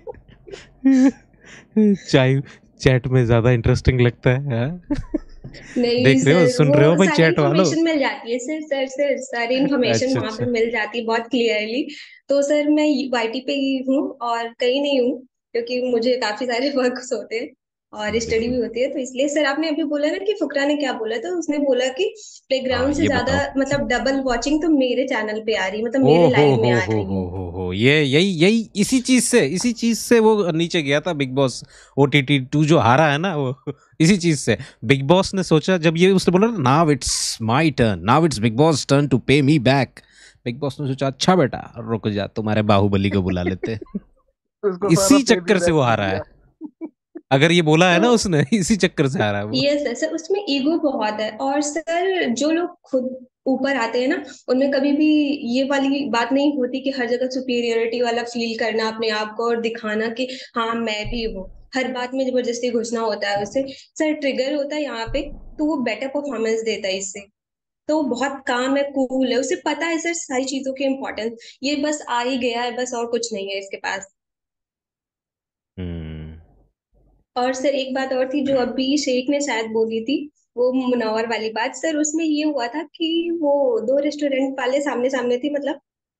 चाय चैट में ज्यादा इंटरेस्टिंग लगता है हाँ? नहीं देख रहे हो, सर, सुन वो रहे हो भाई सारी चैट वालों? इन्फॉर्मेशन मिल जाती है सर, सर सर सारी इन्फॉर्मेशन अच्छा वहां पे अच्छा। मिल जाती है बहुत क्लियरली। तो सर मैं वाईटी पे ही हूँ और कहीं नहीं हूँ, क्योंकि मुझे काफी सारे वर्क्स होते हैं और स्टडी भी बिल्कुल। होती है। तो इसलिए सर आपने अभी बोला ना कि फुकरा ने क्या बोला, तो उसने बोला कि हाँ प्लेग्राउंड से ये ज्यादा बताओ। मतलब डबल वॉचिंग तो मेरे चैनल पे आ रही, मतलब ओ मेरे हो लाइव में हो आ हो रही हो है। हो हो ये यही यही इसी चीज से इसी चीज से वो नीचे गया था बिग बॉस ओटीटी टू जो हारा है ना वो इसी चीज से। बिग बॉस ने सोचा, जब ये उसने बोला now it's my turn, now it's Bigg Boss turn to pay me back, big boss ने सोचा अच्छा बेटा रुक जा, तुम्हारे बाहुबली को बुला लेते हैं। उसको सारा इसी पे भी चक्कर से बैक वो कर हारा है। दिया। अगर ये बोला है ना तो उसने, इसी चक्कर से हारा है वो। यस सर, सर उसमें ईगो बहुत है। और सर जो लोग खुद ऊपर आते हैं ना, उनमें कभी भी ये वाली बात नहीं होती कि हर जगह सुपीरियरिटी वाला फील करना अपने आप को और दिखाना कि हाँ मैं भी हूँ। हर बात में जबरदस्ती घुसना होता है उससे। सर ट्रिगर होता है यहाँ पे, तो वो बेटर परफॉर्मेंस देता है इससे। तो वो बहुत काम है, कूल है, उसे पता है सर सारी चीजों की इम्पोर्टेंस। ये बस आ ही गया है बस, और कुछ नहीं है इसके पास। हम्म। और सर एक बात और थी जो अभी शेख ने शायद बोली थी, वो मुनव्वर वाली बात। सर उसमें ये हुआ था कि वो दो रेस्टोरेंट वाले सामने सामने थे, मतलब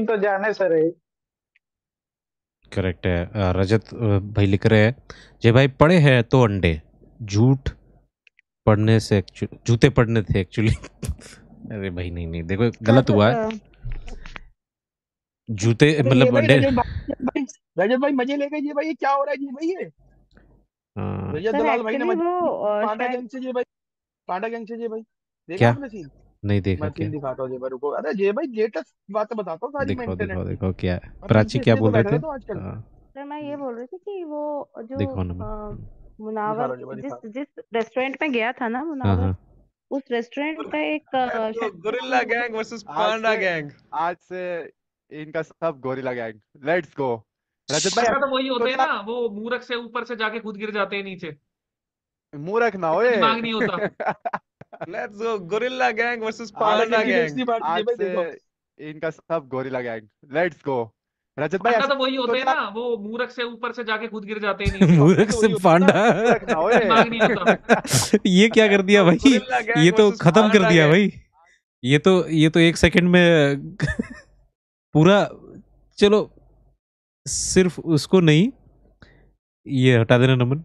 दिन तो जाने से रहे। करेक्ट है। अ, रजत अ, भाई लिख रहे हैं, जे भाई पढ़े हैं तो अंडे, झूठ पढ़ने से एक्चुअली जूते पढ़ने थे एक्चुअली। अरे भाई नहीं नहीं देखो गलत हुआ है। जूते अरे ये मतलब भाई अंडे। रजत भाई रजत भाई मजे ले गए ये भाई, ये क्या हो रहा है ये भाई, ये हाँ, रजत सर दलाल भाई ने एक्चुअली मजे वो अ, पांडा शायद गैंग से ये भाई, पांडा गैंग से ये भाई, देखा क्या आपने सीन? नहीं देखा मैं क्या? सीन दिखाता हूँ ये भाई, रुको। अरे ये भाई लेटेस्ट बातें बताता हूँ सारी मैं दिखाओ इंटरनेट दिखाओ की। दिखाओ क्या मैं प्राची पीछे क्या इसलिए तो बोल रहे बैठा थे? था तो आजकल। हाँ, सर मैं ये बोल रही थी कि वो जो दिखाओ नमन। अ, दिखा मुनावर रहा हूँ ये भाई, जिस दिखा जिस रेस्टोरेंट में गया था ना हाँ मुनावर, हाँ उस रेस्टोरेंट का एक अ, शायद गोरिल्ला गैंग वर्सेस आज पांडा से गैंग। आज से इनका सब gorilla gang. Let's go Rajat भाई। पंडा तो वही होते हैं सोचा ना, वो मूरख से ऊपर से जाके खुद गिर जाते हैं नीचे, मूर्ख ना इतना होए। दिमाग नहीं होता। Let's go gorilla gang versus panda panda gang की गैंग। बेइज्जती पार्टी है आज भाई, देखो। से इनका सब gorilla gang. Let's go Rajat भाई। पंडा ऐसा तो वही होते हैं सोचा ना, वो मूरख से ऊपर से जाके खुद गिर जाते हैं नीचे, पांडा मूर्ख तो से वही होता है ना। पांडा। मूर्ख ना इतना होए। दिमाग नहीं होता। ये क्या कर दिया भाई? गोरिल्ला ये गैंग तो वर्सेस खत्म कर पांडा दिया गैंग। भाई। ये तो ये तो एक सेकंड में पूरा। चलो सिर्फ उसको नहीं, ये हटा देना नमन।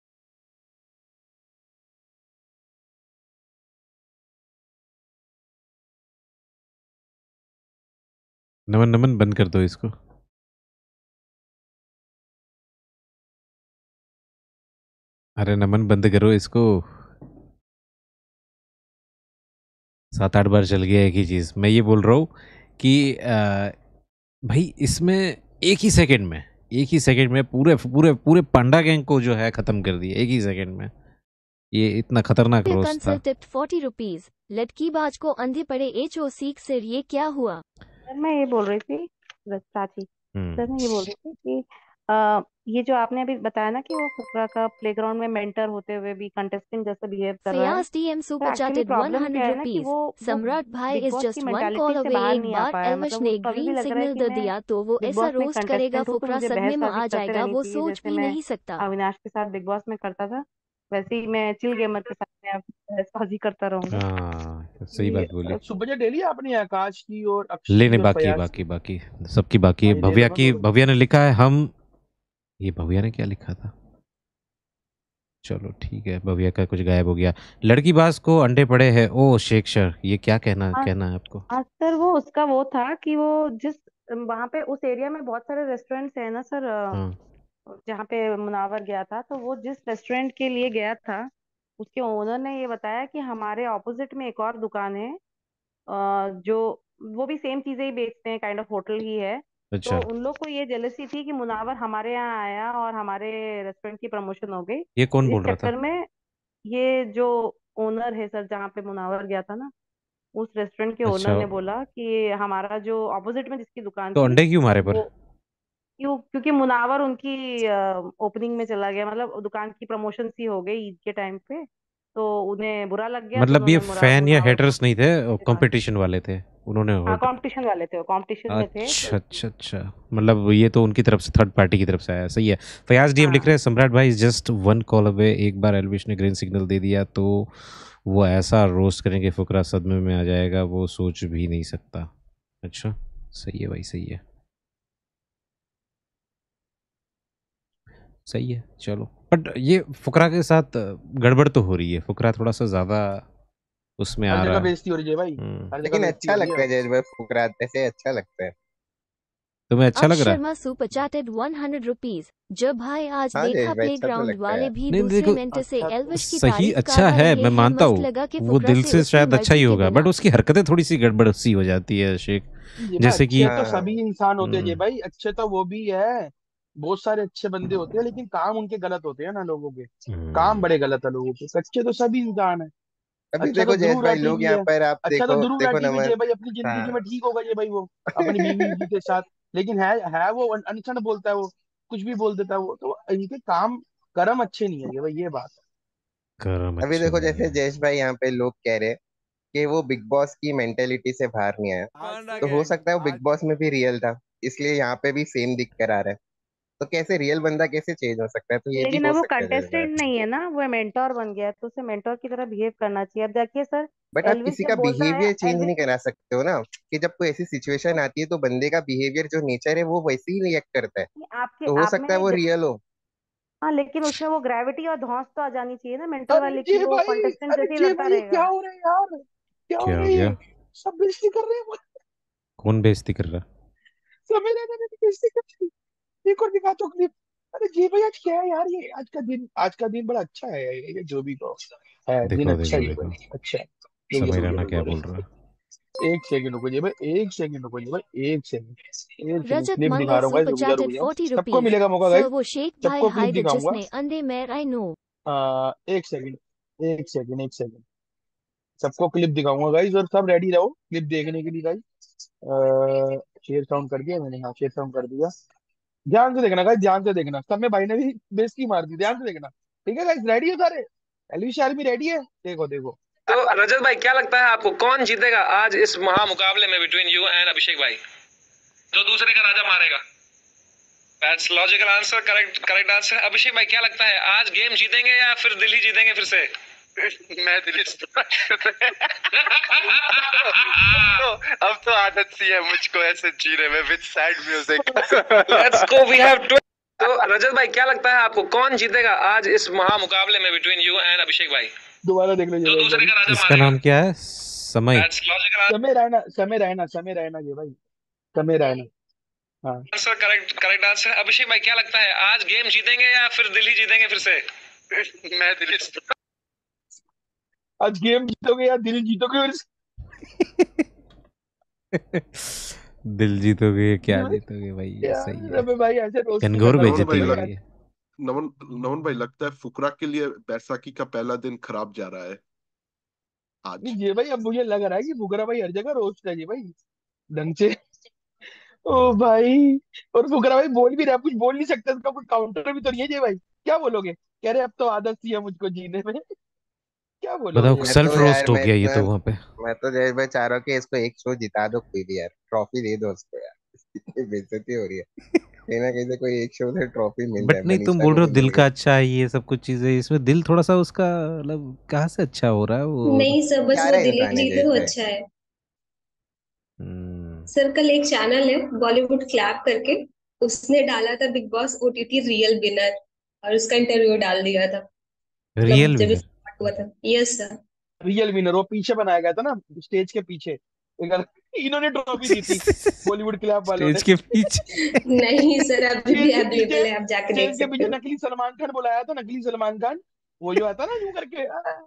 नमन नमन बंद कर दो इसको। अरे नमन बंद करो इसको। सात आठ बार चल गया एक ही चीज। मैं ये बोल रहा हूँ कि आ, भाई इसमें एक ही सेकंड में एक ही सेकंड में पूरे पूरे पूरे पांडा गैंग को जो है खत्म कर दिया एक ही सेकंड में। ये इतना खतरनाक रोस्ट था। Consult tipped forty rupees. लड़की बाज को अंधे पड़े एच ओ सीख सिर, ये क्या हुआ? सर मैं ये बोल रही थी प्राची, हम्म सर मैं ये बोल रही थी कि अ, ये जो आपने अभी बताया ना कि वो फुकरा का प्लेग्राउंड में मेंटर होते हुए भी कंटेस्टेंट जैसे बिहेव कर रहा है, फयाज डीएम तो सुपर एक्चुअली चैटेड प्रॉब्लम क्या हंड्रेड है ना कि रुपीज। वो वो सम्राट भाई बिग इज बॉस की जस्ट वन मेंटालिटी कॉल से अवे। बाहर एक नहीं आ बार पाया। एल्विश मतलब ने उसको अभी भी ग्रीन लग रहा है सिग्नल कि दे मैं दिया तो वो बिग ऐसा बॉस में रोस्ट करेगा कंटेस्टेंट हूँ तो फुकरा मुझे सदमे में बहसबाजी आ करते जाएगा, रहनी वो चाहिए, सोच जैसे भी मैं नहीं सकता। अविनाश के साथ बिग बॉस में करता था, वैसे ही मैं चिल गेमर के साथ में अब बहसबाजी करता रहूंगा। हाँ सही ये बात बोली। सुबह डेली आपने आकाश की और अक्ष लेने की और बाकी है, फयाज बाकी की। बाकी सबकी बाकी है। भाई ले भव्या लो ना की थोड़े। भव्या ने लिखा है हम। ये भव्या ने क्या लिखा था? चलो ठीक है, भव्या का कुछ गायब हो गया। लड़की बास को अंडे पड़े हैं। ओ शेख सर, ये क्या कहना हाँ कहना है आपको? हाँ सर, वो उसका वो था कि वो जिस वहां पे उस एरिया में बहुत सारे रेस्टोरेंट्स है ना सर, अ, हाँ जहाँ पे मुनावर गया था, तो वो जिस रेस्टोरेंट के लिए गया था उसके ओनर ने ये बताया कि हमारे ऑपोजिट में एक और दुकान है, अ, जो वो भी सेम चीजें ही बेचते हैं, काइंड ऑफ होटल ही है। तो अच्छा, उन लोग को ये जेलसी थी कि मुनावर हमारे यहाँ आया और हमारे रेस्टोरेंट की प्रमोशन हो गई। ये कौन तो इस बोल रहा था? चक्कर में ये जो ओनर है सर, जहाँ पे मुनावर गया था ना, उस रेस्टोरेंट के ओनर अच्छा, ने बोला कि हमारा जो ऑपोजिट में जिसकी दुकान तो थी, अंडे क्यों मारे पर? वो क्यों, क्योंकि मुनावर उनकी ओपनिंग में चला गया, मतलब दुकान की प्रमोशन सी हो गई ईद के टाइम पे, तो उन्हें बुरा लग गया, तो मतलब ये उन्होंने मुरा फैन या मुनावर को हेटर्स नहीं थे, निकाल दिया। कंपटीशन वाले थे उन्होंने हाँ होल्ड। कंपटीशन वाले थे, वो कंपटीशन में थे तो अच्छा अच्छा अच्छा, मतलब ये तो उनकी तरफ से थर्ड पार्टी की तरफ से आया। सही है। फयाज डीएम लिख हाँ रहे हैं सम्राट भाई जस्ट वन कॉल अवे। एक बार एल्विश ने ग्रीन सिग्नल दे दिया तो वो ऐसा रोस्ट करेंगे फुकरा सदमे में आ जाएगा, वो सोच भी नहीं सकता। अच्छा सही है भाई, सही है सही है। चलो बट ये फुकरा के साथ गड़बड़ तो हो रही है। फुकरा थोड़ा सा ज्यादा उसमें हर आ जगह रहा है। बेइज्जती हो रही है भाई, हम्म, हर जगह लेकिन बेइज्जती अच्छा हो रही लगता है। है जज भाई, फुकरा ऐसे अच्छा लगता है। तुम्हें अच्छा अर्श लग रहा है? Sharma super chatted one hundred rupees. जब भाई आज हाँ देखा जज भाई, अच्छा तो प्लेग्राउंड लगता वाले है। भी नहीं दूसरे देखो, मेंटर से अच्छा एल्विश की सही तारीफ अच्छा कर है, रहे मैं हैं। मानता मस्त हूँ लगा कि वो फुकरा दिल से से उसकी शायद अच्छा ही मर्जी के होगा, बट बिना। उसकी हरकतें थोड़ी सी गड़बड़ सी हो जाती है शेख। ये भाई जैसे कि अच्छे तो हाँ सभी इंसान होते हैं ये हम्म, भाई, अच्छे तो वो भी है, बहुत सारे अच्छे बंदे होते हैं, लेकिन काम उनके गलत होते हैं ना लोगों के। काम हम्म, बड़े गलत है लोगों के। अच्छे तो सभी इंसान है। अभी अच्छा तो देखो जयेश ध्रुव भाई, राठी लोग भी यहाँ है। पर आप अच्छा तो देखो ध्रुव देखो राठी भी नमन। ये भाई अपनी जिंदगी हाँ में ठीक होगा ये भाई, वो अपनी बीवी बीवी के साथ, लेकिन है है वो अन- अनशन बोलता है, वो कुछ भी बोल देता है वो, तो इनके काम कर्म अच्छे नहीं है ये भाई, ये बात है। कर्म अभी अच्छे देखो नहीं जैसे है। जयेश भाई, यहाँ पे लोग कह रहे हैं कि वो बिग बॉस की मेंटेलिटी से बाहर नहीं आया, पांडा तो हो गैंग। सकता है वो बिग बॉस में भी रियल था, इसलिए यहाँ पे भी सेम दिख कर आ रहा है। तो कैसे रियल बंदा कैसे चेंज हो सकता है? तो ये भी लेकिन हो अब वो सकता है जज भाई। कंटेस्टेंट नहीं है ना, वो मेंटोर बन गया है, तो उसे मेंटोर की तरह बिहेव करना चाहिए। अब देखिए सर, बट आप एल्विस किसी जब का बोलता है, बिहेवियर चेंज एल्विस नहीं करा सकते हो ना, कि जब कोई ऐसी सिचुएशन आती है तो बंदे का बिहेवियर जो नेचर है वो वैसे ही रिएक्ट करता है। आपके तो हो आप सकता है वो में ज- रियल हो। हाँ, लेकिन उसमें वो ग्रेविटी और धौंस तो आ जानी चाहिए ना मेंटर अरे वाले की, जे वो भाई, कंटेस्टेंट अरे जैसे ही जे लड़ता भाई ये क्या रहेगा। हो रहा है यार, क्या हो क्या रहा हो है गया? ये? सब बेइज्जती कर रहे हैं। कौन बेइज्जती कर रहा? समय रहना मैंने कैसे कर एक और दिखा तो क्लिप। अरे जी भाई आज क्या है यार, ये आज का दिन आज का दिन बड़ा अच्छा है, ये ये जो भी कहो है दिन देखो अच्छा देखो ही है देखो भाई, अच्छा है। रुक जा समय रुक जा राणा रुक क्या जा बोल रुक रहा है। जा। एक सेकंड रुको जी भाई, एक सेकंड रुको जी भाई, एक सेकंड एक सेकंड रजत क्लिप दिखा मंगल रहा हूँ गाइस, सुपर रुक जा रुक चैटेड जा, फोर्टी सबको रुपीज। मिलेगा मौका सर गाइस, वो शेख भाई सबको क्लिप हाइड दिखाऊंगा। जिसने अंधे में आई नो। आ, एक सेकंड एक सेकंड एक सेकंड सबको क्लिप दिखाऊंगा गाइस, और सब रेडी रहो क्लिप देखने के लिए गाइस। शेयर साउंड कर दिया मैंने, हाँ शेयर साउंड कर दिया। ध्यान से देखना गाइस, ध्यान से देखना, सब में भाई ने भी बेइज्जती मार दी, ध्यान से देखना। ठीक है गाइस, रेडी हो सारे? एलवी आर्मी रेडी है? देखो देखो। तो रजत भाई क्या लगता है आपको कौन जीतेगा आज इस महामुकाबले में बिटवीन यू एंड अभिषेक भाई? जो दूसरे का राजा मारेगा। That's logical answer, correct correct answer. Abhishek भाई क्या लगता है आज गेम जीतेंगे या फिर दिल्ली जीतेंगे फिर से? मैं दिल्ली तो अब तो आदत सी है मुझको ऐसे चीरे में with sad music. Let's go, we have to. तो रजत भाई क्या लगता है आपको कौन जीतेगा आज इस महामुकाबले में बिटवीन यू एंड अभिषेक भाई? दोबारा देख लो जी भाई, दूसरे का राजा इसका नाम क्या है? समय। दैट्स लॉजिकल समय रहना समय रहना समय रहना जी भाई, समय रहना। हाँ answer, correct correct answer. Abhishek भाई क्या लगता है आज गेम जीतेंगे या फिर दिल्ली जीतेंगे फिर से? मैं दिल्ली आज गेम जीतोगे या दिल्ली जीतोगे फिर से? दिल जीतोगे क्या जी भाई, जीतोगे भाई, यार सही है। रवि भाई ऐसे रोस्ट नहीं घनघोर करना नमन बेइज्जती भाई हो लग, रही है। नमन नमन भाई लगता है फुकरा के लिए बैसाखी का पहला दिन खराब जा रहा है आज। नहीं जी भाई, अब मुझे लग रहा है कि फुकरा भाई हर जगह रोस्ट है जी भाई, ढंग से। ओ भाई, और फुकरा भाई बोल भी रहा है, कुछ बोल नहीं सकता, इसका कोई काउंटर भी तो नहीं है जी भाई। क्या बोलोगे? कह रहे अब तो आदत सी है मुझको जीने में। क्या बोलोगे बताओ, जी मैं भाई? सेल्फ तो यार रोस्ट हो मैं गया ये इतना तो वहां पे। मैं तो जय भाई चाह रहा हूँ कि इसको एक शो जिता दो कोई भी यार, ट्रॉफी दे दो उसको यार। इतनी बेइज्जती हो रही है, कहीं ना कहीं से कोई एक शो से ट्रॉफी मिल जाए। बट नहीं, तुम मनीषा बोल को रहे भी हो मिल दिल गई। का अच्छा है, ये सब कुछ चीजें इसमें दिल थोड़ा सा उसका मतलब कहाँ से अच्छा हो रहा है वो। नहीं सर, बस वो प्यारा दिल्ली इंसान है जीते जयेश तो भाई। अच्छा है। हम्म, सर कल एक चैनल है बॉलीवुड क्लैप करके, उसने डाला था Bigg Boss OTT real winner, और उसका इंटरव्यू डाल दिया था, मतलब रियल जब विनर। स्टार्ट हुआ था। Yes sir. रियल विनर वो पीछे बनाया गया था ना, स्टेज के पीछे। अगर इन्होंने ट्रॉफी दी थी बॉलीवुड क्लब वालों ने। स्टेज के पीछे। नहीं सर, अभी भी स्टेज के अवेलेबल पीछे है, आप जाके देख स्टेज के सकते पीछे हो। नकली सलमान खान बुलाया था, नकली सलमान खान, वो जो आता ना यूं करके,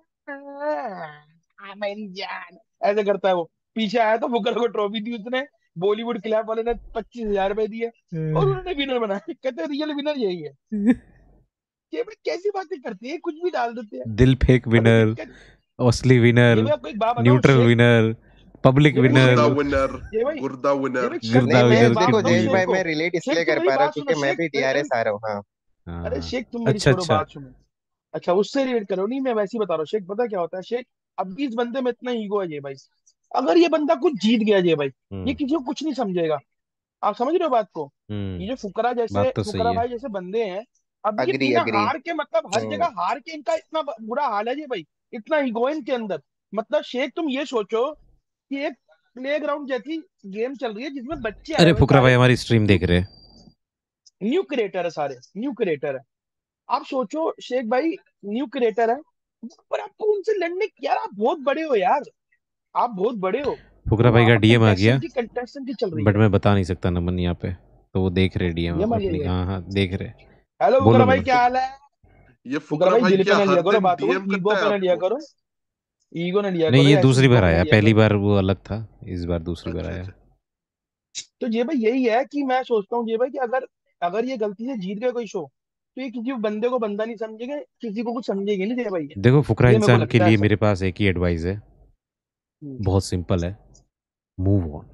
आमिर जान ऐसे करता है वो। पीछे आया था, फुकर को ट्रॉफी दी उसने, बॉलीवुड क्लब वाले ने पच्चीस हजार रुपए दिए और उन्होंने विनर बनाया। कहते रियल विनर यही है। ये भाई कैसी बातें करते हैं, कुछ भी डाल देते हैं। दिल फेक अभी विनर, दिक्कत असली ये विनर, भाई, आपको एक बात बताऊं न्यूट्रल शेख, विनर, पब्लिक ये भाई शेख गुर्दा विनर, विनर, ये भाई गुर्दा ये विनर। भाई शेख गिरदा नहीं तुम मैं मेरी विनर बात देखो सुनो कितनी जयेश भी। भाई शेख को। मैं रिलेट शेख इसलिए तुम कर मेरी पा रहा हूँ बात सुनो क्योंकि मैं शेख, भी अरे टीआरएस अरे आ रहा हूँ। हाँ अरे हाँ, शेख तुम मेरी अच्छा छोड़ो अच्छा। बात सुनो। अच्छा उससे रिलेट करो, नहीं मैं वैसे ही बता रहा हूँ शेख, पता क्या होता है शेख, अब भी इस बंदे में इतना ईगो है ये भाई। अगर ये बंदा कुछ जीत गया ये भाई, ये हम्म किसी को कुछ नहीं समझेगा। आप समझ रहे हो बात को? ये हम्म जो फुकरा जैसे बात तो सही फुकरा है। भाई जैसे बंदे हैं, अब ये अग्री बिना अग्री। हार के, मतलब हर हम्म। जगह हार के इनका इतना ब- बुरा हाल है ये भाई, इतना ईगो है इनके अंदर। मतलब शेख तुम ये सोचो कि एक प्ले ग्राउंड जैसी गेम चल रही है जिसमें बच्चे आए अरे हुए हैं फुकरा भाई सारे, हमारी स्ट्रीम देख रहे हैं। न्यू क्रिएटर है सारे, न्यू क्रिएटर है। आप सोचो शेख भाई, न्यू क्रिएटर है, पर आपको उनसे लड़ने, यार आप बहुत बड़े हो यार, आप बहुत बड़े हो। फुकरा वो भाई वहां का पर डीएम आ गया, कंटेस्टेंट की कंटेस्टेंट की चल रही बट है। मैं बता नहीं सकता नमन यहाँ पे, तो वो देख रहे डीएम ये मान अपनी। भाई, हाँ हाँ देख रहे। हेलो बोलो फुकरा भाई ये नमन। क्या फुक हाल है? ये फुकरा फुकरा भाई भाई दिल पे क्या ना हर लिया करो दिन बातों को, डीएम ईगो करता है पे ना लिया आपको? करो, ईगो ना लिया नहीं करो, ये ऐसे दूसरी बार ईगो पे ना आया, लिया पहली करो। बार वो अलग था, इस बार दूसरी बार अच्छा आया। अच्छा। तो ये भाई यही है कि मैं सोचता हूँ ये भाई कि अगर अगर ये गलती से जीत गए कोई शो, तो ये किसी बंदे को बंदा नहीं समझेगा, किसी को कुछ समझेंगे नहीं ये भाई। देखो फुकरा ये मेरे को इंसान के लगता है लिए ऐसा। मेरे पास एक ही एडवाइस है, हम्म। बहुत सिंपल है, मूव ऑन,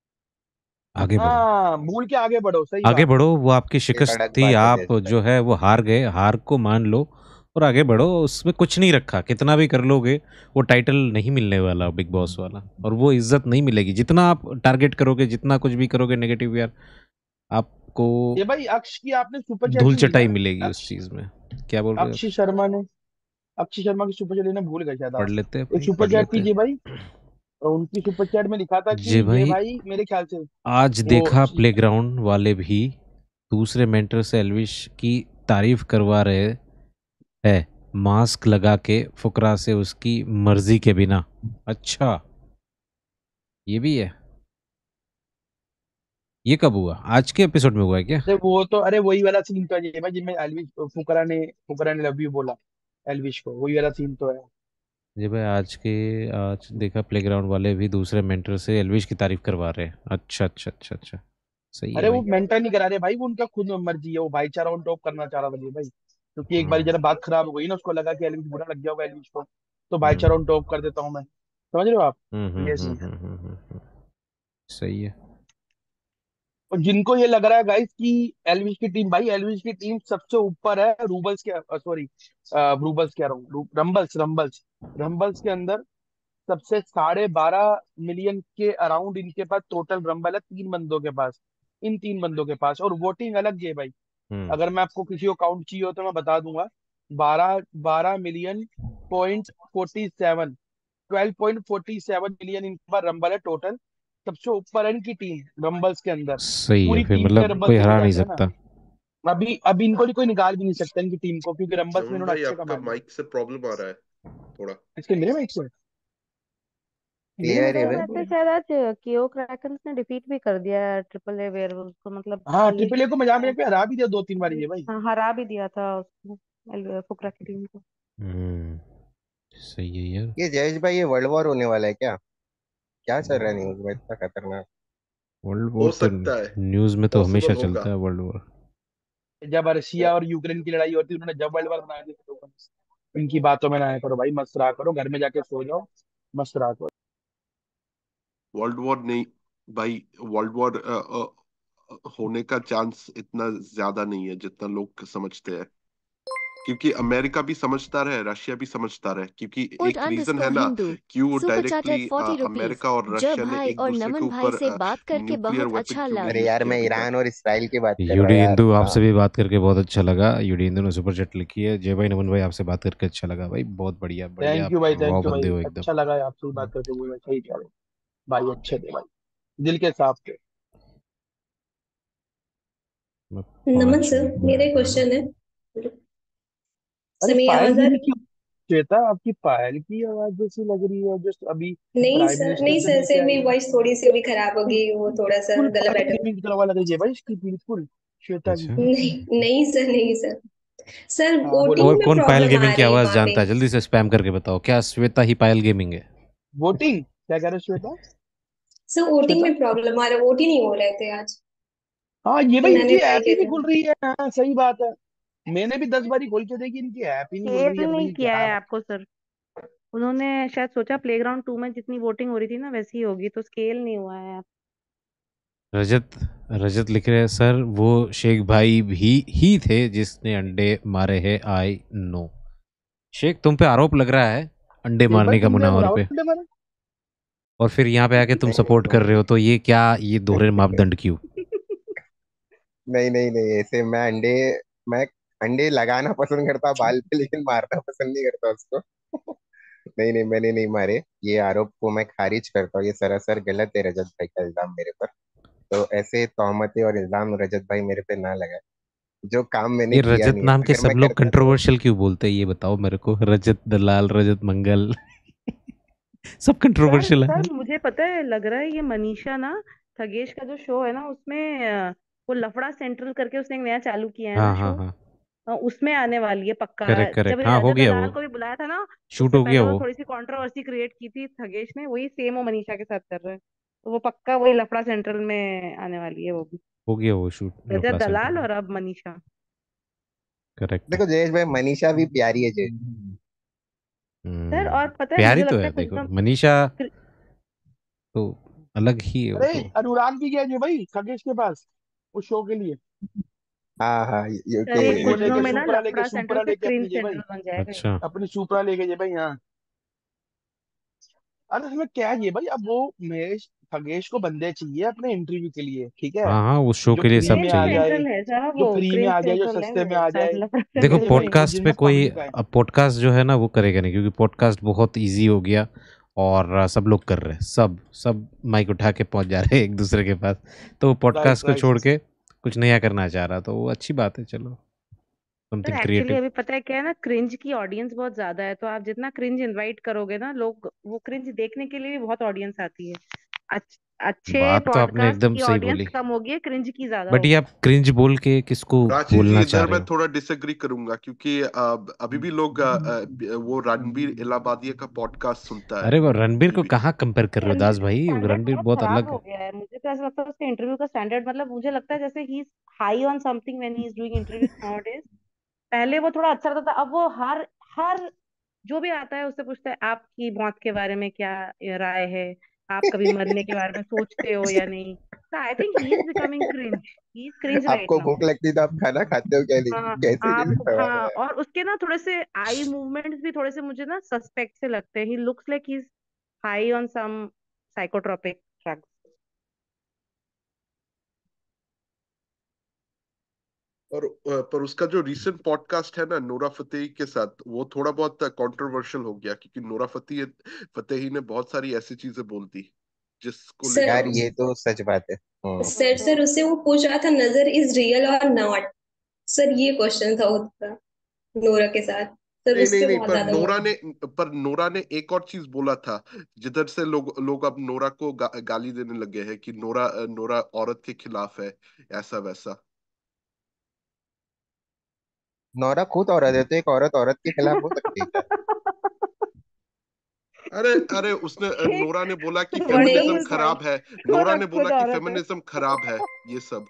आगे बढ़ो। हाँ भूल के आगे बढ़ो, सही आगे बात है। बढ़ो, वो आपकी ये शिकस्त कड़क थी, बात है आप जयेश भाई। जो है वो हार गए, हार को मान लो और आगे बढ़ो, उसमें कुछ नहीं रखा, कितना भी कर लोगे वो टाइटल नहीं मिलने वाला बिग बॉस वाला, और वो इज्जत नहीं मिलेगी, जितना आप टारगेट करोगे, जितना कुछ भी करोगे नेगेटिव यार, आपको ये भाई अक्ष की आपने सुपर चैट धूल नहीं देखा चटाई ना? मिलेगी उस अक्ष चीज में। क्या बोल रहे हो अक्षय अक्ष? शर्मा ने, अक्षय शर्मा की सुपर चैट लेना भूल गए शायद पढ़ आप। लेते हैं एक भाई, सुपर पढ़ चैट लेते थी जी हैं। भाई, और उनकी सुपर चैट में लिखा था कि जे ये भाई, भाई मेरे ख्याल से आज वो देखा प्लेग्राउंड वाले भी दूसरे मेंटर से एल्विश की तारीफ करवा रहे हैं, मास्क लगा के फुकरा से उसकी मर्जी के बिना। अच्छा ये भी है। ये कब हुआ? आज के एपिसोड में हुआ है क्या? अरे वो तो अरे वही वाला सीन तो है ये भाई, जिसमें एलविश फुकरा ने फुकरा ने लव यू बोला एलविश को, वही वाला सीन तो है। जी भाई, आज के आज देखा प्लेग्राउंड वाले भी दूसरे मेंटर से एल्विश की तारीफ करवा रहे हैं। अच्छा अच्छा अच्छा अच्छा, सही है अरे वो भाई। मेंटर नहीं करा रहे भाई, वो उनका खुद मर्जी है, वो भाईचारा ऑन टॉप करना चाह रहा था ये भाई, क्योंकि एक बार हम्म जरा बात खराब हो गई ना, उसको लगा कि एलविश बुरा लग गया होगा एलविश को, तो भाईचारा हम्म ऑन टॉप कर देता हूँ मैं, समझ रहे हो आप? हम्म हम्म ये हम्म सीन है। हम्म हम्म, हम्म, हम्म, सही है। और जिनको ये लग रहा है गाइस कि एलविश की टीम, भाई एलविश की टीम सबसे ऊपर है रूबल्स के, सॉरी रूबल्स कह रहा हूँ, रू- रंबल्स रंबल्स रंबल्स के अंदर सबसे साढ़े बारह मिलियन के अराउंड इनके पास टोटल रंबल है, तीन बंदों के पास, इन तीन बंदों के पास, और वोटिंग अलग है भाई। हम्म अगर मैं आपको किसी को काउंट चाहिए हो तो मैं बता दूंगा, बारह बारह million point forty seven, twelve point forty seven million इनके पास रंबल है टोटल, सबसे ऊपर है इनकी टीम रंबल्स के अंदर, सही है, पूरी फिर टीम पे मतलब रंबल कोई देखा हरा नहीं जाता है ना। सकता। अभी अभी इनको कोई निकाल भी नहीं सकता इनकी टीम को, क्योंकि रंबल्स में शमन इन्होंने भाई अच्छे आपका कमा लिए। माइक से प्रॉब्लम आ रहा है थोड़ा। इसके मेरे माइक से मेरे क्लियर माइक है से सर भाई? वैसे प्रॉब्लम है। शायद आज केओ क्रैकन्स ने डिफीट भी कर दिया ट्रिपल ए वेयरवुल्फ को, मतलब हाँ, ये ट्रिपल ए को मजाक में हरा भी दिया दो तीन बार ये भाई। हाँ, हरा भी दिया था उसको, एल- फुकरा की टीम को। हम्म सही है यार। ये जयेश भाई, ये वर्ल्ड वॉर होने वाला है क्या? क्या चल रहा है न्यूज में इतना खतरनाक? वर्ल्ड हो वॉर तो सकता है, न्यूज़ में तो हमेशा पॉसिबल होगा। चलता है वर्ल्ड वॉर। जब रशिया और यूक्रेन की लड़ाई होती है, उन्होंने जब वर्ल्ड वॉर बना दिया लोगों ने। इनकी बातों में ना आया करो भाई, मस्त रहा करो, घर में जाके सो जाओ, मस्त रहा करो। वर्ल्ड वॉर नहीं भाई, वर्ल्ड वॉर होने का चांस इतना ज्यादा नहीं है जितना लोग समझते हैं, क्योंकि अमेरिका भी समझदार है, रशिया भी समझदार है, क्योंकि उड एक रीजन है अंडरस्कोर ना हिंदू कि वो super chat directly at forty rupees. America और जब रशिया ने भाई एक और दूसरे के नमन भाई ऊपर से बात करके न्यूक्लियर बहुत वेपन अच्छा क्यों नहीं अरे लगा। यूज यार, किया मैं अभी तक। ईरान और इसराइल की बात कर रहा यूडी हूँ यार। हिंदू, हाँ। आपसे भी बात करके बहुत अच्छा लगा। यूडी हिंदू ने सुपर चैट लिखी है, जय भाई नमन भाई आपसे बात करके अच्छा लगा भाई, बहुत बढ़िया बढ़िया, थैंक आप यू भाई, रॉ थैंक यू बंदे भाई, हो एकदम। अच्छा लगा आपसे भी बात करके, वो सही कह रहे हो भाई, अच्छे थे भाई, दिल के साफ थे। मैं नमन पाँच सर, मिनट मेरा एक में हाँ। क्वेश्चन है। अरे समय पायल आवाज आ दीदी रही की, श्वेता आपकी पायल की आवाज जैसी लग रही है, जस्ट अभी है? नहीं प्राइम सर, मिनिस्टर नहीं से सर, मिल के से आई मेरी है। वॉइस थोड़ी सी अभी खराब हो गई, वो थोड़ा सा बिल्कुल गला पायल बैठा हुआ गेमिंग की तरह लग रही है भाई इसकी, बिल्कुल श्वेता की। अच्छा, है। नहीं नहीं सर, नहीं सर। सर हाँ बोलो। वोटिंग और में कौन पायल प्रॉब्लम आ गेमिंग की रही है आवाज वहां पे। जानता है? जल्दी से स्पैम करके बताओ, क्या श्वेता ही पायल गेमिंग है? वोटिंग क्या कह रहे हो श्वेता? सर वोटिंग श्वेता, में प्रॉब्लम आ रहा है, वोट ही नहीं हो रहे थे आज। हाँ ये भाई मैंने इनकी ट्राई ऐप ही किया नहीं था। खुल रही है, हाँ सही बात है। मैंने भी दस बारी खोल के देखी, इनकी ऐप ही नहीं खुल रही है, फेल पता नहीं नहीं किया क्या है है। आपको सर, उन्होंने शायद सोचा प्लेग्राउंड टू में जितनी वोटिंग हो रही थी ना वैसी ही होगी, तो स्केल नहीं हुआ है। रजत रजत लिख रहे हैं, सर वो शेख भाई भी ही थे जिसने अंडे मारे हैं, आई नो। शेख, तुम पे आरोप लग रहा है अंडे एक भाई मारने का तुम क्या मुनावर राहुल पे, अंडे मारे? और फिर यहाँ पे आके तुम नहीं नहीं सपोर्ट कर रहे हो, तो ये क्या, ये दोहरे मापदंड क्यों? नहीं नहीं नहीं, ऐसे मैं अंडे मैं अंडे लगाना पसंद करता बाल पे, लेकिन मारना पसंद नहीं करता उसको। नहीं नहीं, मैंने नहीं मारे। ये आरोप को मैं खारिज करता हूँ, ये सरासर गलत है रजत भाई का इल्जाम मेरे पर। तो ऐसे तोहमतें और इल्जाम रजत भाई मेरे पे ना लगाए, जो काम मैंने ये किया रजत नहीं है। नाम के अगर सब मैं लोग करता तो। कंट्रोवर्शियल क्यों बोलते हैं, ये बताओ मेरे को। रजत दलाल, रजत मंगल सब सर कंट्रोवर्शियल है। सर मुझे पता है, लग रहा है ये मनीषा ना, थगेश का जो शो है ना उसमें अ, वो लफड़ा सेंट्रल करके उसने एक नया चालू किया है ना हाँ हाँ शो, हाँ, अ, उसमें आने वाली है पक्का। करेक्ट जब करेक्ट, ये हाँ हो रजत गया वो, दलाल को भी बुलाया था ना, शूट उससे हो गया पहले वो वो। थोड़ी सी कंट्रोवर्सी क्रिएट की थी थगेश ने, वही सेम वो मनीषा के साथ कर रहे हैं, तो वो पक्का वही लफड़ा सेंट्रल में आने वाली है वो भी। हो गया वो शूट रजत लफड़ा सेंटर दलाल में। और अब मनीषा। करेक्ट है। देखो जयेश भाई, मनीषा भी प्यारी है जयेश। सर हम्म और पता है प्यारी मुझे तो लगता है, है कुछ देखो ना, मनीषा तो अलग ही है वो अरे तो। अनुराग भी गया जो भाई खगेश के पास उस शो के लिए, हाँ हाँ, ये सर ये अपनी वो ये कुछ दिनों लेके में ना सुपरा लेके लफड़ा सेंट्रल सुपरा से लेके क्रिंज अपनी जे भाई, सेंट्रल बन जाएगा ये। अच्छा, अपनी सुपरा लेके जे भाई यहाँ। अरे उसमें क्या है ये भाई, अब वो महेश खगेश को बंदे चाहिए अपने इंटरव्यू के लिए, ठीक है, हाँ हाँ, उस शो जो के लिए फ्री सब में क्रिंज आ चाहिए। जाए, सेंट्रल है साहब, जो वो फ्री में क्रिंज आ जाए, जो सेंट्रल है सस्ते में वो आ सर, जाए। लफड़ा देखो ये सेंट्रल भाई नहीं है। वो पॉडकास्ट पे जिनमें कोई, पब्लिक है। अब पॉडकास्ट जो है ना वो करेगा नहीं, क्योंकि पॉडकास्ट बहुत इजी हो गया, और आ, सब लोग कर रहे हैं, सब सब माइक उठा के पहुंच जा रहे हैं एक दूसरे के पास, तो राइट पॉडकास्ट को राइट। छोड़ के कुछ नया करना चाह रहा, तो वो अच्छी बात है, चलो सर समथिंग एक्चुअली क्रिएटिव। अभी पता है क्या है ना, क्रिंज की ऑडियंस बहुत ज्यादा है, तो आप जितना क्रिंज इनवाइट करोगे ना, लोग वो क्रिंज देखने के लिए भी बहुत ऑडियंस आती है। अच्छ, अच्छे बात तो आपने पॉडकास्ट एकदम की सही ऑडियंस बोली, कम होगी, क्रिंज की ज्यादा बट ये होगी। आप क्रिंज बोल के किसको प्राची जी बोलना चाह इधर रहे मैं हो? थोड़ा डिसएग्री करूंगा क्योंकि अ, अभी भी लोग अ, अ, वो रणबीर इलाहाबादिया का पॉडकास्ट सुनता है अरे वो रणबीर अभी को भी। कहाँ कंपेयर कर रहे हो दास भाई? स्टैंडर्ड रणबीर बहुत बहुत खराब अलग हो है। गया है, मुझे तो ऐसा लगता है उसके इंटरव्यू का स्टैंडर्ड, मतलब मुझे लगता है जैसे he is high on something when he is doing interviews nowadays. पहले वो थोड़ा अच्छा रहता था, अब वो हर हर जो भी आता है उससे पूछता है आपकी मौत के बारे में क्या राय है, आप कभी मरने के बारे में सोचते हो या नहीं। तो I think he is becoming cringe, he is cringe right आपको नाउ। भूख लगती है तो आप खाना खाते हो क्या नहीं? हाँ, कैसे कैसे आपको, सवाल हाँ, है। और उसके ना थोड़े से आई मूवमेंट्स भी थोड़े से मुझे ना सस्पेक्ट से लगते हैं। He looks like he is high on some psychotropic drugs. और अ, पर उसका जो रीसेंट पॉडकास्ट है ना नोरा फतेही के साथ, वो थोड़ा बहुत कंट्रोवर्शियल हो गया क्योंकि नोरा फतेही फतेही ने बहुत सारी ऐसी चीजें बोल दी जिसको लेकर यार सर, लोग। ये तो सच बात है। हम्म। सर सर उससे वो पूछ रहा था नजर इज रियल और नॉट। सर ये क्वेश्चन था उसका नोरा के साथ। सर नहीं उस नहीं पे नहीं, बहुत पर ज्यादा नोरा हुआ। ने पर नोरा ने एक और चीज बोला था जिधर से लोग लोग अब नोरा को गा, गाली देने लगे हैं कि नोरा नोरा औरत के खिलाफ है, ऐसा वैसा। नौरा खुद औरत है तो एक औरत औरत के खिलाफ हो सकती है क्या? अरे अरे उसने शेख नोरा ने बोला कि फेमिनिज्म वंडरफुल पॉइंट। खराब है। खुद नोरा ने बोला खुद कि औरत है। फेमिनिज्म खराब है, ये सब।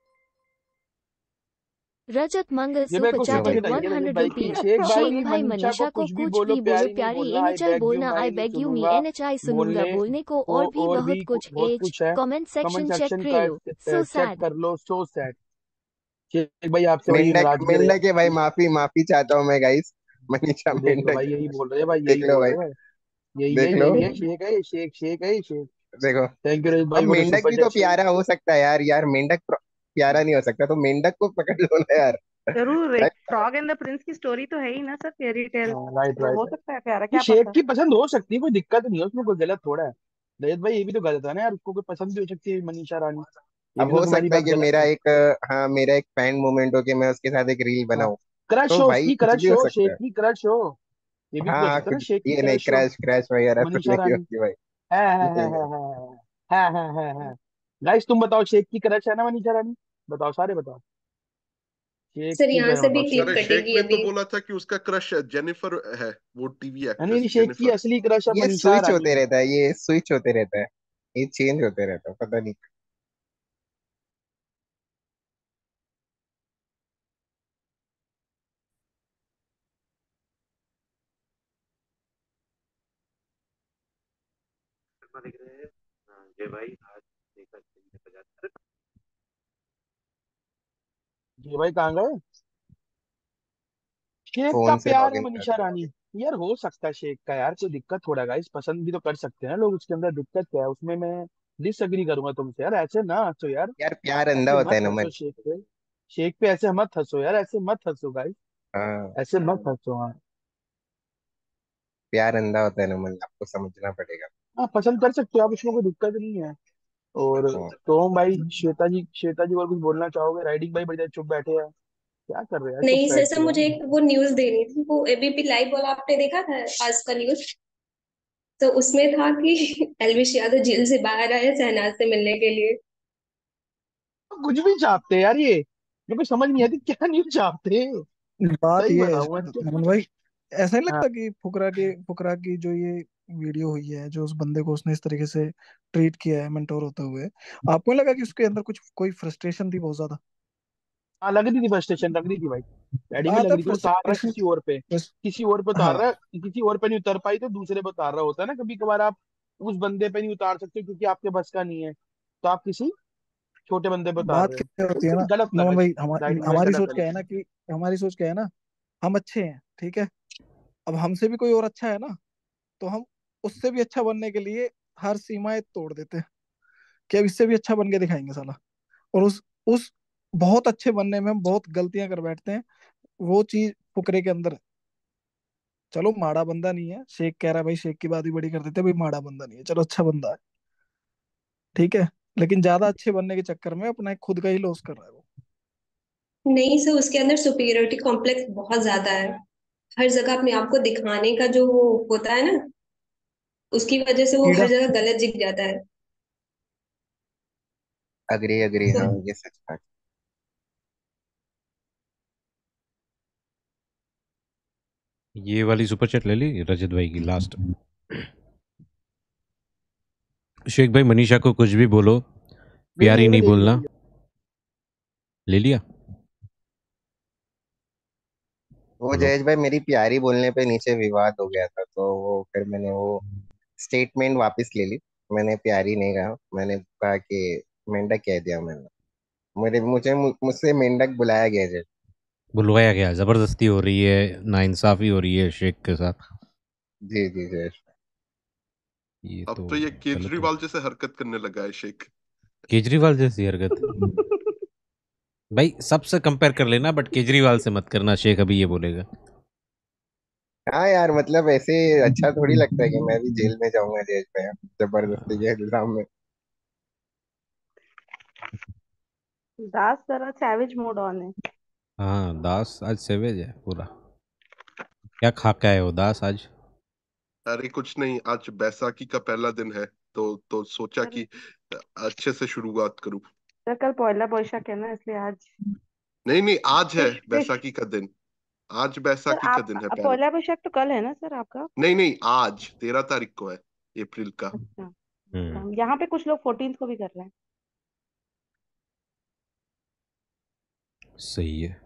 रजत मंगल ये भाई सुपर कुछ क्यों भाई? चैटेड बताइए वन रजत हंड्रेड भाई कि रुपीज। शेख शेख भाई भाई मनीषा को मनीषा को कुछ भी कुछ बोलो भी बोलो प्यारी नहीं प्यारी बोलना, आई एनएचआई बेग यू, बोलना, मैं आई नहीं बेग यू मी सुनूंगा एनएचआई सुनूंगा बोलने बोलने को, को। और भी और बहुत भी कु- कुछ बहुत एज कुछ है। Comment comment section check section कर का लो। So check sad. कर लो, सो सैड। शेख भाई आपसे बड़ी मेंढक नाराजगी है। मेंढक है भाई, माफी माफी चाहता हूँ मैं गाइस। मनीषा देख लो मेंढक भाई, है। यही बोल रहे हैं भाई, देख यही लो बोल भाई, रहे हैं भाई। यही है, देख लो। यही है, शेख है ये, शेख शेख है ये, शेख। देखो, थैंक यू रजत अब भाई फॉर द मेंढक सुपर भी तो चैट शेख। प्यारा हो सकता है यार। यार मेंढक प्र- प्यारा नहीं हो सकता तो मेंढक को पकड़ लो ना यार। जरूर, भाई, एक फ्रॉग एंड द प्रिंस की स्टोरी तो है ही ना सर, फेयरी टेल, राइट तो राइट हो राइट। सकता है प्यारा, ये क्या शेख पता। की पसंद हो सकती है, कोई दिक्कत नहीं है उसमें, कोई गलत थोड़ा है। रजत भाई ये भी तो गलत है ना यार, उसको कोई पसंद भी हो सकती है मनीषा रानी। ये अब भी तो हो तुम्हारी सकता है बात कि गलत मेरा है। एक अ, हाँ, मेरा एक फैन मोमेंट हो कि मैं उसके साथ एक रील हाँ, बनाऊं। क्रश तो हो भाई उसकी, कुछ भी क्रश हो हो, सकता शेख है। की क्रश हो। ये भी तो हो हाँ सकता है ना, कुछ, शेख की ये नहीं, क्रश हो क्रैश क्रैश वगैरह कुछ मनीषा नहीं रानी। होती भाई। है है है नहीं है नहीं। है है है है है। गाइस तुम बताओ, शेख की क्रश है ना मनीषा रानी? बताओ, सारे बताओ। शेख सर की यहाँ बहन से भी बताओ, शेख क्लिप अरे की। शेख कटेगी ने तो अभी। बोला था कि उसका क्रश जेनिफर है, वो टीवी नहीं नहीं, एक्ट्रेस शेख की जेनिफर। असली क्रश है ये मनीषा स्विच रानी होते है। रहता है, ये स्विच होते रहता है, ये चेंज होते रहता है, पता नहीं। ये भाई कहाँ गए? शेख का फोन से प्यार लॉग है इन कर मनीषा रहा हूँ रानी। अभी। यार हो सकता है शेख का, यार कोई दिक्कत थोड़ा गाइस, पसंद भी तो कर सकते हैं ना लोग उसके अंदर, दिक्कत क्या है उसमें? मैं डिसएग्री करूंगा तुमसे यार, ऐसे ना हंसो यार। यार प्यार अंधा ऐसे होता है मत हंसो नमन। शेख पे। शेख पे ऐसे मत हंसो यार, ऐसे मत हंसो गाइस। हाँ, ऐसे मत हंसो, हाँ। प्यार अंधा होता है नमन, आपको समझना पड़ेगा। हाँ पसंद कर सकते हो आप, उसमें कोई दिक्कत नहीं है। और हाँ। तो भाई, श्वेता जी, श्वेता जी और कुछ बोलना चाहोगे? राइडिंग भाई बड़ी देर चुप बैठे हैं, क्या कर रहे हैं यार, चुप नहीं सर, बैठ सर के मुझे यार। एक वो न्यूज देनी थी, वो एबीपी लाइव वाला आपने देखा था आज का न्यूज? तो उसमें था कि एलविश यादव जेल से बाहर आए शहनाज से मिलने के लिए। कुछ भी चाहते हैं यार ये, मेरे को समझ नहीं आती क्या न्यूज चाहते हैं। बात सही ये है बताऊं मैं तो। नमन भाई, ऐसा नहीं हाँ, लगता कि फुकरा के फुकरा की जो ये वीडियो हुई है, जो उस बंदे को उसने इस तरीके से ट्रीट किया है मेंटोर होते हुए, आपको नहीं लगा कि उसके अंदर कुछ कोई फ्रस्ट्रेशन थी बहुत ज्यादा? हाँ लग रही थी, बस स्टेशन लग रही थी भाई। गाड़ी में लग बात है रही थी, वो उतार रहा है फ्रस्ट्रेशन। किसी और पे। किसी और पे उतार हाँ, रहा है, किसी और पे नहीं उतर पाई तो दूसरे पे उतार रहा होता है ना, कभी कभार आप उस बंदे पे नहीं उतार सकते क्योंकि आपके बस का नहीं है, तो आप किसी छोटे बंदे पे उतार बात रहे हो, क्या तो होती है फिर ना गलत लगा। नमन भाई, हमा, राइटिंग भाई हमारी गलत सोच क्या है लगा। ना कि हमारी सोच क्या है ना, हम अच्छे हैं, ठीक है, अब हमसे भी कोई और अच्छा है ना, तो हम उससे भी अच्छा बनने के लिए हर सीमाएं तोड़ देते हैं कि अब इससे भी अच्छा बन के दिखाएंगे साला। और उस उस बहुत अच्छे बनने में हम बहुत गलतियां कर बैठते हैं। वो चीज फुकरे के अंदर है। चलो माड़ा बंदा नहीं है, शेख कह रहा है भाई, शेख की बात भी बड़ी कर देते हैं भाई, माड़ा बंदा नहीं है, चलो अच्छा बंदा है, ठीक है, लेकिन ज्यादा अच्छे बनने के चक्कर में अपना एक खुद का ही लॉस कर रहा है वो। नहीं सर, उसके अंदर सुपीरियोरिटी कॉम्प्लेक्स बहुत ज्यादा है। हर जगह अपने आप को दिखाने का जो वो होता है ना, उसकी वजह से वो कीड़ा हर जगह गलत दिख जाता है। अग्री अग्री, हाँ सर ये सच बात। ये वाली सुपर चैट ले ली रजत भाई की लास्ट। शेख भाई मनीषा को कुछ भी बोलो, नहीं प्यारी ये नहीं वाली एक बोलना। ले ली। ले लिया। वो बोलो। जयेश भाई मेरी प्यारी बोलने पे नीचे विवाद हो गया था, तो वो फिर मैंने वो स्टेटमेंट वापस ले ली। मैंने प्यारी नहीं कहा, मैंने कहा कि मेंढक कह दिया मैंने। मेरे मुझे मुझसे मेंढक बुलाया गया जय। बुलवाया गया, जबरदस्ती हो रही है, नाइंसाफी हो रही है शेख के साथ। जी जी जयेश। ये अब तो तो ये गलत है। केजरीवाल जैसे हरकत करने लगा है शेख। केजरीवाल जैसी हरकत। भाई सबसे कंपेयर कर लेना, बट केजरीवाल से मत करना। शेख अभी ये बोलेगा। हाँ यार, मतलब ऐसे अच्छा थोड़ी लगता है कि मैं भी जेल में जाऊंगा जयेश भाई, जबरदस्ती के इल्जाम में। दास जरा सैवेज मोड ऑन है। हाँ दास आज सेवेज है पूरा। क्या खा के आए हो दास आज? अरे कुछ नहीं, आज बैसाखी का पहला दिन है, तो तो सोचा सर कि अच्छे से शुरुआत करूं। सर कल पहला बोईशाख है ना, इसलिए आज नहीं नहीं, आज है फिश फिश। बैसाखी का दिन। आज सर बैसाखी का आप दिन है आप पहला। पहला बोईशाख तो कल है ना सर आपका? नहीं नहीं, आज तेरह तारीख को है, अप्रैल का। अच्छा। हम्म हम- यहाँ पे कुछ लोग फोर्टीन को भी कर रहे हैं। सही है।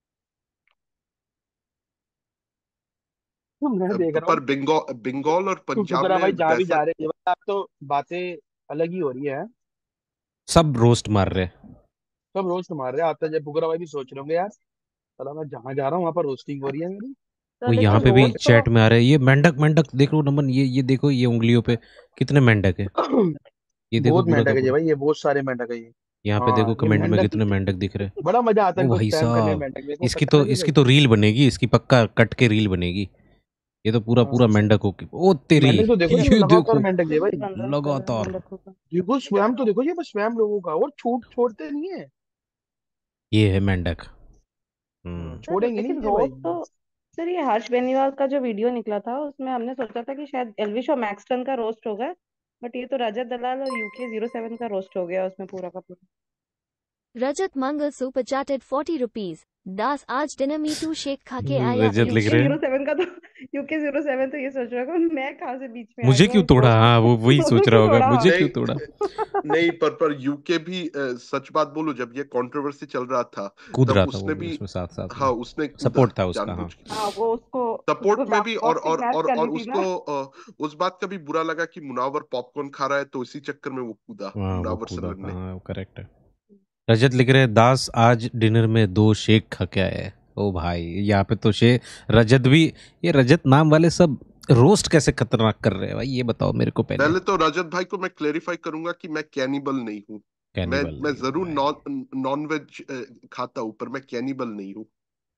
तो मैं देख अब रहा हूँ पर बंगाल बंगाल और तो पंजाब फुकरा भाई में जहाँ भी जा बैसाख। रहे हैं आप तो बातें अलग ही हो रही है। सब रोस्ट मार रहे हैं। सब रोस्ट मार रहे हैं, आता जब फुकरा भाई भी सोच रहे होंगे यार, साला मैं जहाँ जा रहा हूँ वहां पर रोस्टिंग हो रही है मेरी। सर वो यहाँ लेकिन पे भी रोज तो चैट में आ रहे हैं, ये मेंढक मेंढक देख लो नमन, ये ये देखो, ये उंगलियों पे कितने मेंढक है। ये देखो बहुत पूरा का मेंढक है ये पूरा। भाई, ये बहुत सारे मेंढक है ये। यहाँ पे हाँ देखो ये कमेंट में मेंढक कितने मेंढक दिख रहे हैं। बड़ा मजा आता है ओ इनको भाई स्पैम करने में, साहब, मेंढक मेरे को इसकी पता तो नहीं इसकी भाई। तो रील बनेगी, इसकी पक्का कट के रील बनेगी। ये तो पूरा पूरा हाँ मेंढक हो के, ओ तेरी। मेंढक तो देखो, ये ये लगातार देखो मेंढक है भाई। पंद्रह कर रहे हैं लगातार। मेंढकों का। देखो स्वयं तो देखो, ये बस स्वयं लोगों का, और छूट छोड़ते नहीं है। ये है मेंढक। हाँ, हम्म सर छोड़ेंगे नहीं लेकिन ये भाई। रोज तो सर ये हर्ष बेनीवाल का जो वीडियो निकला था उसमें हमने सोचा था कि शायद एल्विश और मैक्सटन का रोस्ट होगा, बट ये तो रजत दलाल और यूके जीरो सेवन का रोस्ट हो गया उसमें पूरा का पूरा। Rajat Mangal super chatted forty rupees. Das आज डिनर मी टू शेक खा के आया रजत लिख यूके रहे जीरो हैं, सेवन का तो यूके जीरो सेवन तो ये सोच रहा होगा मैं कहाँ से बीच में आ मुझे गया क्यों और तोड़ा। रोस्ट हाँ वो वही सोच रहा क्यों होगा, थोड़ा। मुझे नहीं क्यों तोड़ा। नहीं, पर पर यूके भी अ, सच बात बोलूं, जब ये कंट्रोवर्सी चल रहा था कूद तब रहा था वो उसने भी भी, उसमें साथ साथ में। हाँ उसने कूदा सपोर्ट था उसका। हाँ जानबूझ के। हाँ वो उसको उसको सपोर्ट में भी, और साफ और किडनैप और करनी और थी ना। उसको अ, उस बात का भी बुरा लगा कि मुनावर पॉपकॉर्न खा रहा है, तो इसी चक्कर में वो कूदा हाँ वो मुनावर से कूदा था, लड़ने। हाँ वो करेक्ट है। रजत लिख रहे हैं, दास आज डिनर में दो शेक खा के आए हैं। ओ भाई यहाँ पे तो शे रजत भी, ये रजत नाम वाले सब रोस्ट कैसे खतरनाक कर रहे हैं भाई, ये बताओ मेरे को पहले। पहले तो रजत भाई को मैं क्लेरिफाई करूंगा कि मैं कैनिबल नहीं हूँ। मैं कैनिबल मैं नहीं हो जरूर भाई। नॉन नॉन वेज खाता हूँ, पर मैं कैनिबल नहीं हूँ।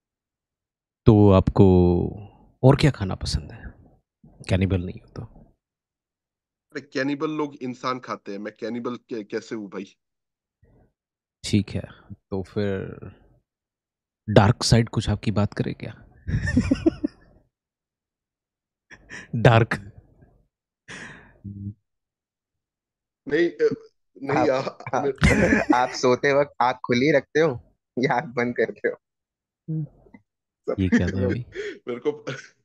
तो आपको और क्या खाना पसंद है, कैनिबल नहीं हो तो? अरे कैनिबल लोग इंसान खाते हैं, मैं कैनिबल कैसे हूँ भाई? ठीक है, तो फिर डार्क साइड कुछ आपकी बात करे क्या? डार्क। नहीं अ, नहीं आप आ, मेरे, आप, आप सोते वक्त आँख खुली रखते हो या आँख बंद करते हो? ये क्या था भाई? मेरे को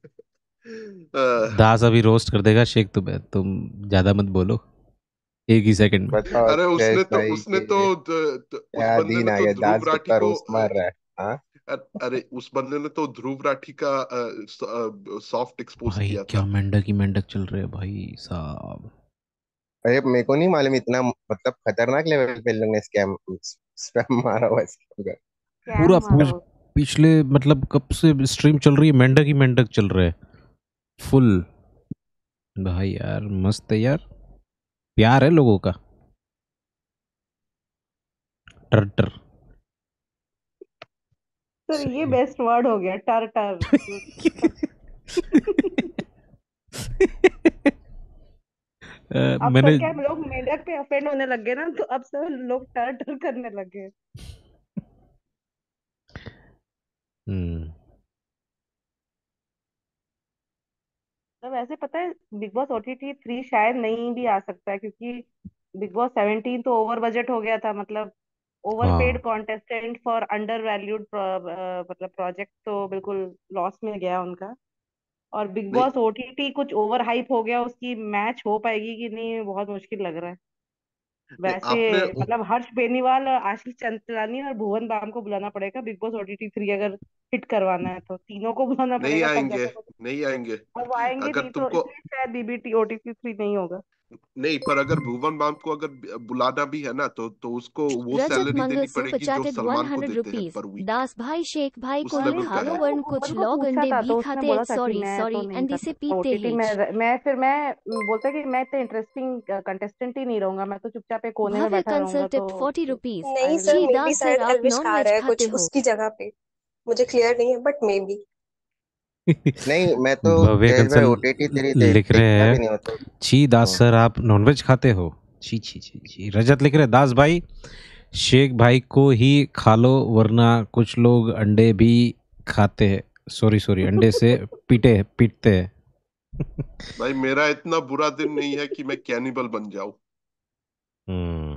अ, दास अभी रोस्ट कर देगा शेख, तुम्हें तुम ज्यादा मत बोलो एक ही सेकंड में। बताओ अरे जयेश उसने तो भाई उसने के तो द, द, उस क्या बंदे दिन ने आ तो गया, ध्रुव दास राठी कितना को रोस्ट अ, मार रहा है। हाँ अ- अरे उस बंदे ने तो ध्रुव राठी का सॉफ्ट एक्सपोज भाई किया क्या था। मेंढक ही मेंढक चल रहे हैं भाई साहब। अरे मेरे को नहीं मालूम इतना मतलब खतरनाक लेवल पे इन लोग ने स्कैम स्पैम मारा हुआ है इसके ऊपर। कैम पूरा मारा पूछ, हो। पिछले मतलब कब से स्ट्रीम चल रही है, मेंढक ही मेंढक चल रहे हैं फुल। भाई यार मस्त है यार, प्यार है लोगों का। टर टर। सर ये सही बेस्ट वर्ड हो गया, टर टर। है। अ, अब सर मैंने क्या लोग मेंढक पे ऑफेंड होने लग गए ना, तो अब सर लोग टर टर करने लग गए। हम्म तो वैसे पता है बिग बॉस ओटीटी थ्री शायद नहीं भी आ सकता है, क्योंकि बिग बॉस सेवनटीन तो ओवर बजट हो गया था, मतलब ओवर पेड हाँ कॉन्टेस्टेंट फॉर अंडर वैल्यूड मतलब प्रोजेक्ट, तो बिल्कुल लॉस में गया उनका। और बिग नहीं बॉस ओटीटी कुछ ओवर हाइप हो गया, उसकी मैच हो पाएगी कि नहीं बहुत मुश्किल लग रहा है। नहीं वैसे आपने मतलब हर्ष बेनीवाल, आशीष चंचलानी और भुवन बाम को बुलाना पड़ेगा बिग बॉस ओटीटी थ्री, अगर हिट करवाना है तो तीनों को बुलाना नहीं पड़ेगा तब आएंगे, जाके कुछ। नहीं आएंगे। और वो आएंगे अगर नहीं, तो तुमको इसलिए शायद बीबीटी ओटीटी थ्री नहीं होगा। नहीं, पर अगर भुवन बाम को अगर बुलाना भी है ना, तो तो उसको वो रजत सैलरी मंगल देनी सुपर पड़ेगी जो चैटेड सलमान को हंड्रेड देते हैं रुपीज पर वीक। दास भाई शेख भाई उस को भी लेवल का हालो है। वर्ण भुवन कुछ को लोग पूछा अंडे था भी तो उसने खाते हैं बोला था कि सॉरी मैं तो सॉरी नहीं अंडी कर से सकता पीते ओटीटी हेज। में। मैं फिर मैं बोलता कि मैं तो इंटरेस्टिंग कंटेस्टेंट ही नहीं रहूंगा, मैं तो चुपचाप एक कोने में भव्य बैठा रहूंगा, कंसल्टेड तो फोर्टी रुपीज आई नहीं विल सर, छी not. Maybe Das sir शायद आप एल्विश नॉन खा वेज रहा है खाते कुछ हो? उसकी जगह पे। मुझे क्लियर नहीं है, बट मे बी। नहीं मैं तो भव्य जयेश भाई कंसल ओटीटी तेरी देख लिख रहे देखता भी हैं, नहीं होता। छी दास हम्म। सर आप नॉनवेज खाते हो? छी छी छी छी। रजत लिख रहे हैं, दास भाई शेख भाई को ही खा लो वरना कुछ लोग अंडे भी खाते हैं, सॉरी सॉरी अंडे से पीटे पीटते हैं। भाई मेरा इतना बुरा दिन नहीं है कि मैं कैनिबल बन जाऊं। हम्म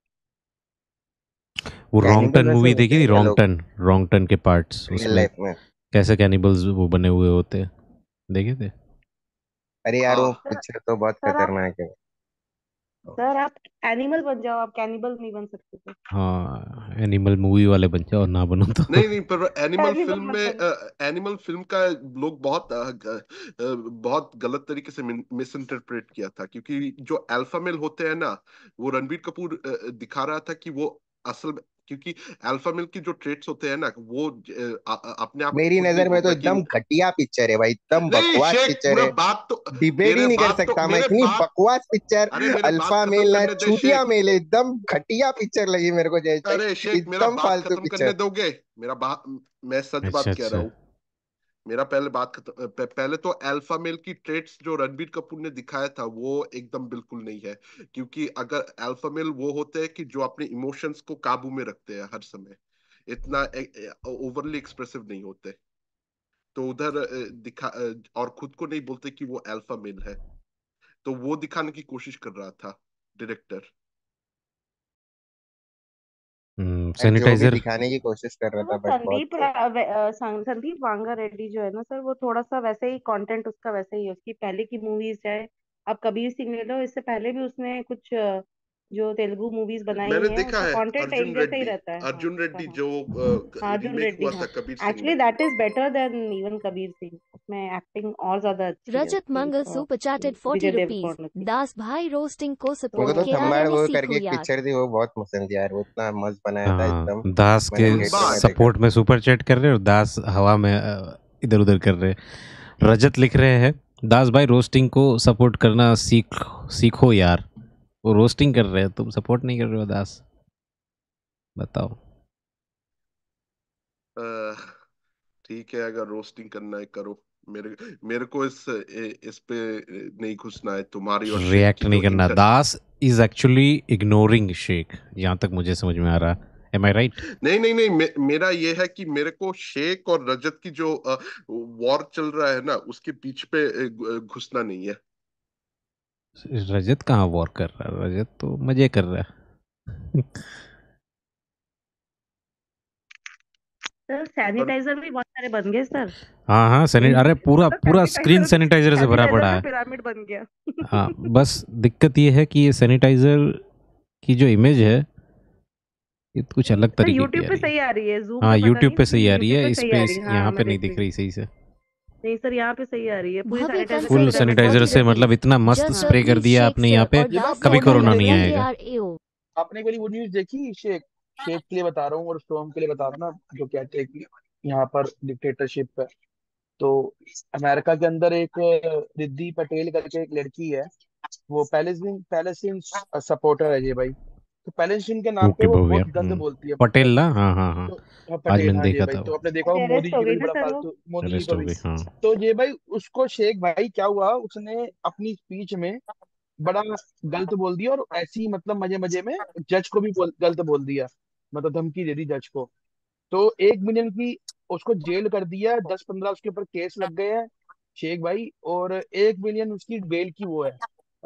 वो रॉन्ग कैनिबल टर्न वैसे मूवी होते देखी थी, हैं क्या रॉन्ग लोग टर्न रॉन्ग टर्न के पार्ट्स, रियल उसमें लाइफ में? कैसे कैनिबल्स वो बने हुए होते हैं, देखे थे? अरे यार वो हाँ पिक्चर तो बहुत सर आप खतरनाक है। सर आप एनिमल बन जाओ, आप कैनिबल नहीं बन सकते थे। हाँ एनिमल मूवी वाले बन जाओ, ना बनो तो। नहीं नहीं, पर एनिमल एनिमल फिल्म मत में बनो। एनिमल फिल्म का लोग बहुत अ, ग- अ, बहुत गलत तरीके से मिस इंटरप्रेट किया था, क्योंकि जो अल्फा मेल होते हैं ना, वो रणबीर कपूर अ, दिखा रहा था कि वो असल में, क्योंकि अल्फा मेल की जो ट्रेट्स होते हैं ना, वो अ, अ- अ- अपने आप में मेरी खुद नहीं नजर में तो बोलता कि एकदम घटिया पिक्चर है भाई, एकदम नहीं बकवास शेख, पिक्चर मैं है। बात तो डिबेट ही मेरे नहीं कर बात तो सकता मैं, मेरे इतनी बात बकवास पिक्चर। अरे मेरे बात अल्फा खत्म मेल ना करने दे चूतिया शेख। मेल है, एकदम घटिया पिक्चर लगी मेरे को जय तक, अरे शेख, मेरा एकदम बात फालतू खत्म पिक्चर। करने दोगे? मेरा बात, मैं सच अच्छा बात कह रहा अच्छा। हूँ। मेरा पहले बात खत्म, प- पहले तो अल्फा मेल की ट्रेट्स जो रणबीर कपूर ने दिखाया था वो एकदम बिल्कुल नहीं है। क्योंकि अगर अल्फा मेल वो होते हैं कि जो अपने इमोशंस को काबू में रखते हैं हर समय, इतना ओवरली एक्सप्रेसिव नहीं होते। तो उधर अ, दिखा अ, और खुद को नहीं बोलते कि वो अल्फा मेल है, तो वो दिखाने की कोशिश कर रहा था डायरेक्टर। यार जो भी सैनिटाइजर। दिखाने की कोशिश कर रहा सर वो था बट बहुत संदीप रा- वे- अ, सं- संदीप वांगा रेड्डी जो है ना सर, वो थोड़ा सा वैसे ही कंटेंट उसका वैसे ही है, उसकी पहले की मूवीज है। अब कबीर सिंह ले लो, इससे पहले भी उसने कुछ अ, जो तेलुगु मूवीज बनाई मैंने हैं, देखा उसका है कंटेंट एक अर्जुन जैसा ही रेड्डी, रहता है। हाँ अर्जुन उसका, रेड्डी हाँ जो हाँ, अर्जुन रीमेक रेड्डी, हुआ था हाँ। कबीर सिंह एक्चुअली में। That is better than even Kabir Singh, उसमें एक्टिंग और ज्यादा अच्छी है रजत उसकी, मंगल अ, super chatted forty Vijay rupees Deverakonda की। दास भाई रोस्टिंग को मेरे सपोर्ट को तो तो केरारे थंबाड़ में वो करके सीखो एक यार। पिक्चर थी वो बहुत पसंद थी यार, वो इतना मस्त बनाया था हाँ एकदम। दास मैंने के थिएटर में थंबाड़। देखा सपोर्ट में सुपर चैट कर रहे हैं और दास हवा में इधर उधर कर रहे हैं। रजत लिख रहे हैं, दास भाई रोस्टिंग को सपोर्ट करना सीख सीखो यार। वो रोस्टिंग कर रहे हैं, तुम सपोर्ट नहीं कर रहे हो दास, बताओ। अ, ठीक है, अगर रोस्टिंग करना है करो। मेरे मेरे को इस इस पे नहीं घुसना है, तुम्हारी और शेख रिएक्ट की नहीं जो करना, inter Das is actually ignoring Sheikh, जहाँ तक मुझे समझ में आ रहा है। Am I right? नहीं नहीं नहीं, मे, मेरा ये है कि मेरे को शेख और रजत की जो वॉर चल रहा है ना, उसके बीच पे अ, घु- घुसना नहीं है। रजत कहाँ वॉर कर रहा है, रजत तो मजे कर रहा है। सर पर सैनिटाइजर भी बहुत सारे बन गए सर। हाँ हाँ सैनि अरे पूरा पूरा स्क्रीन सैनिटाइजर सैनिटाइजर से भरा सैनिटाइजर पड़ा का है। पिरामिड बन गया। हाँ बस दिक्कत ये है कि ये सैनिटाइजर की जो इमेज है ये तो कुछ अलग सर तरीके की यूट्यूब आ पे रही है। सही आ रही है, जूम हाँ पे पता यूट्यूब नहीं, पे सही लेकिन आ रही यूट्यूब है, पे इस सही पे आ इस रही है। हाँ यहाँ पे मैं नहीं देख दिख रही रही हूँ। सही से। नहीं सर, यहाँ पे सही आ रही है, पूरी भव्य सैनिटाइजर का फुल कंसल्टेड पिरामिड सैनिटाइजर बन फोर्टी गया। से मतलब रुपीज इतना मस्त जस्ट स्प्रे कर प्लीज दिया शेख आपने सर यहाँ पे, और ये बात दास कभी आपने वो नो न्यूज कोरोना मैन नहीं देखी? एन जे आएगा। R A O. आपने वाली वो न्यूज देखी? शेख शेख के लिए बता रहा हूँ और स्टोम के लिए बता रहा हूँ ना, जो कहते हैं कि यहाँ पर डिक्टेटरशिप है। तो अमेरिका के अंदर एक रिद्धि पटेल करके एक लड़की है, वो पैलेस्टीन पैलेस्टीन सपोर्टर है ये भाई। तो पैलेस्टीन के नाम पे ओके वो भव्या। बहुत गंद हम्म, बोलती है, पता है? पटेल ना, हाँ हाँ हाँ, तो हाँ, आज पटेल, मैंने हाँ जी देखा भाई। था तो वो। आपने देखा अभी होगा मोदी अरेस्ट जी हो को गई भी ना बड़ा सर वो। फालतू, मोदी जी अरेस्ट को हो भी। गई हाँ। तो ये भाई उसको शेख भाई क्या हुआ, उसने अपनी स्पीच में बड़ा गलत बोल दिया, और ऐसी मतलब मजे मजे में जज को भी बोल, गलत बोल दिया, मतलब धमकी दे दी जज को। तो एक मिलियन की उसको जेल कर दिया, दस पंद्रह उसके ऊपर केस लग गए हैं शेख भाई, और एक मिलियन उसकी बेल की वो है,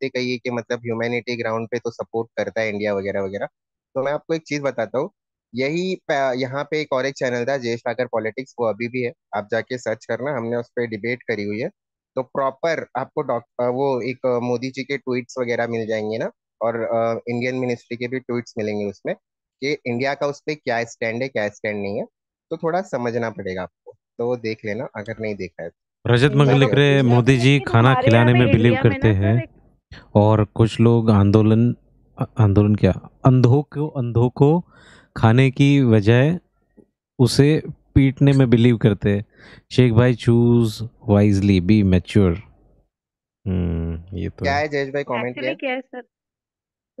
बातें कही है कि मतलब ह्यूमैनिटी ग्राउंड पे तो सपोर्ट करता है इंडिया वगैरह वगैरह। तो मैं आपको एक चीज बताता हूँ, यही प- यहाँ पे एक और एक चैनल था जय ठाकर पॉलिटिक्स, वो अभी भी है, आप जाके सर्च करना, हमने उस पर डिबेट करी हुई है। तो प्रॉपर आपको डॉक वो एक अ, मोदी जी के ट्वीट्स वगैरह मिल जाएंगे ना, और इंडियन मिनिस्ट्री के भी ट्वीट्स मिलेंगे उसमें, कि इंडिया का उस पर क्या स्टैंड है क्या स्टैंड नहीं है। तो थोड़ा समझना पड़ेगा आपको, तो वो देख लेना अगर नहीं देखा है तो। रजत मंगल लिख रहे हैं, मोदी जी लेकिन खाना हमारे यहाँ खिलाने पे में बिलीव इंडिया में करते ना हैं, सर एक और कुछ लोग आंदोलन आ- आंदोलन क्या, अंधों को अंधों को खाने की बजाय उसे पीटने में बिलीव करते हैं। शेख भाई choose wisely, be mature. Hmm ये तो क्या है। है जयेश भाई, कमेंट क्या एक्चुअली है? क्या है सर,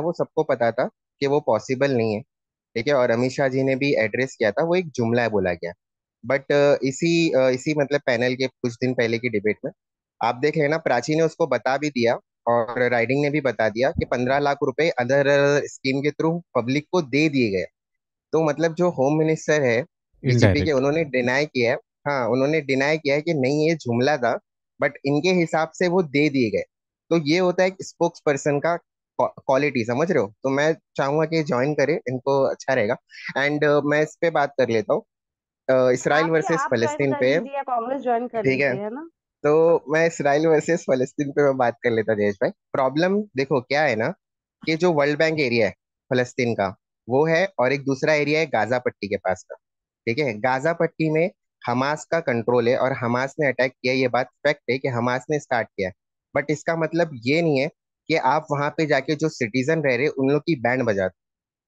वो सबको पता था कि वो पॉसिबल नहीं है। ठीक है, और अमित शाह जी ने भी एड्रेस किया था, वो एक जुमला है बोला गया। बट इसी अ, इसी मतलब पैनल के कुछ दिन पहले की डिबेट में आप देख लेना, प्राची ने उसको बता भी दिया और राइडिंग ने भी बता दिया कि पंद्रह लाख रुपए अदर स्कीम के थ्रू पब्लिक को दे दिए गए। तो मतलब जो होम मिनिस्टर है बीजेपी के, इनडायरेक्ट। उन्होंने डिनाई किया है। हाँ, उन्होंने डिनाई किया है कि नहीं ये जुमला था, बट इनके हिसाब से वो दे दिए गए। तो ये होता है स्पोक्स पर्सन का क्वालिटी, समझ रहे हो? तो मैं चाहूंगा कि ज्वाइन करे, इनको अच्छा रहेगा। एंड मैं इस पे बात कर लेता हूँ, अ, इसराइल आप ही वर्सेस आप ज्वाइन फलस्तीन कर पे। लीजिए या कांग्रेस ज्वाइन कर ठीक है, लीजिए, है ना। तो मैं इसराइल वर्सेस फलस्तीन पे मैं बात कर लेता जयेश भाई। प्रॉब्लम देखो क्या है ना, कि जो वर्ल्ड बैंक एरिया है फलस्तीन का, वो है, और एक दूसरा एरिया है गाजा पट्टी के पास का। ठीक है, गाजा पट्टी में हमास का कंट्रोल है, और हमास ने अटैक किया, ये बात फैक्ट है कि हमास ने स्टार्ट किया है। बट इसका मतलब ये नहीं है कि आप वहां पे जाके जो सिटीजन रह रहे उन लोग की बैंड बजा दो।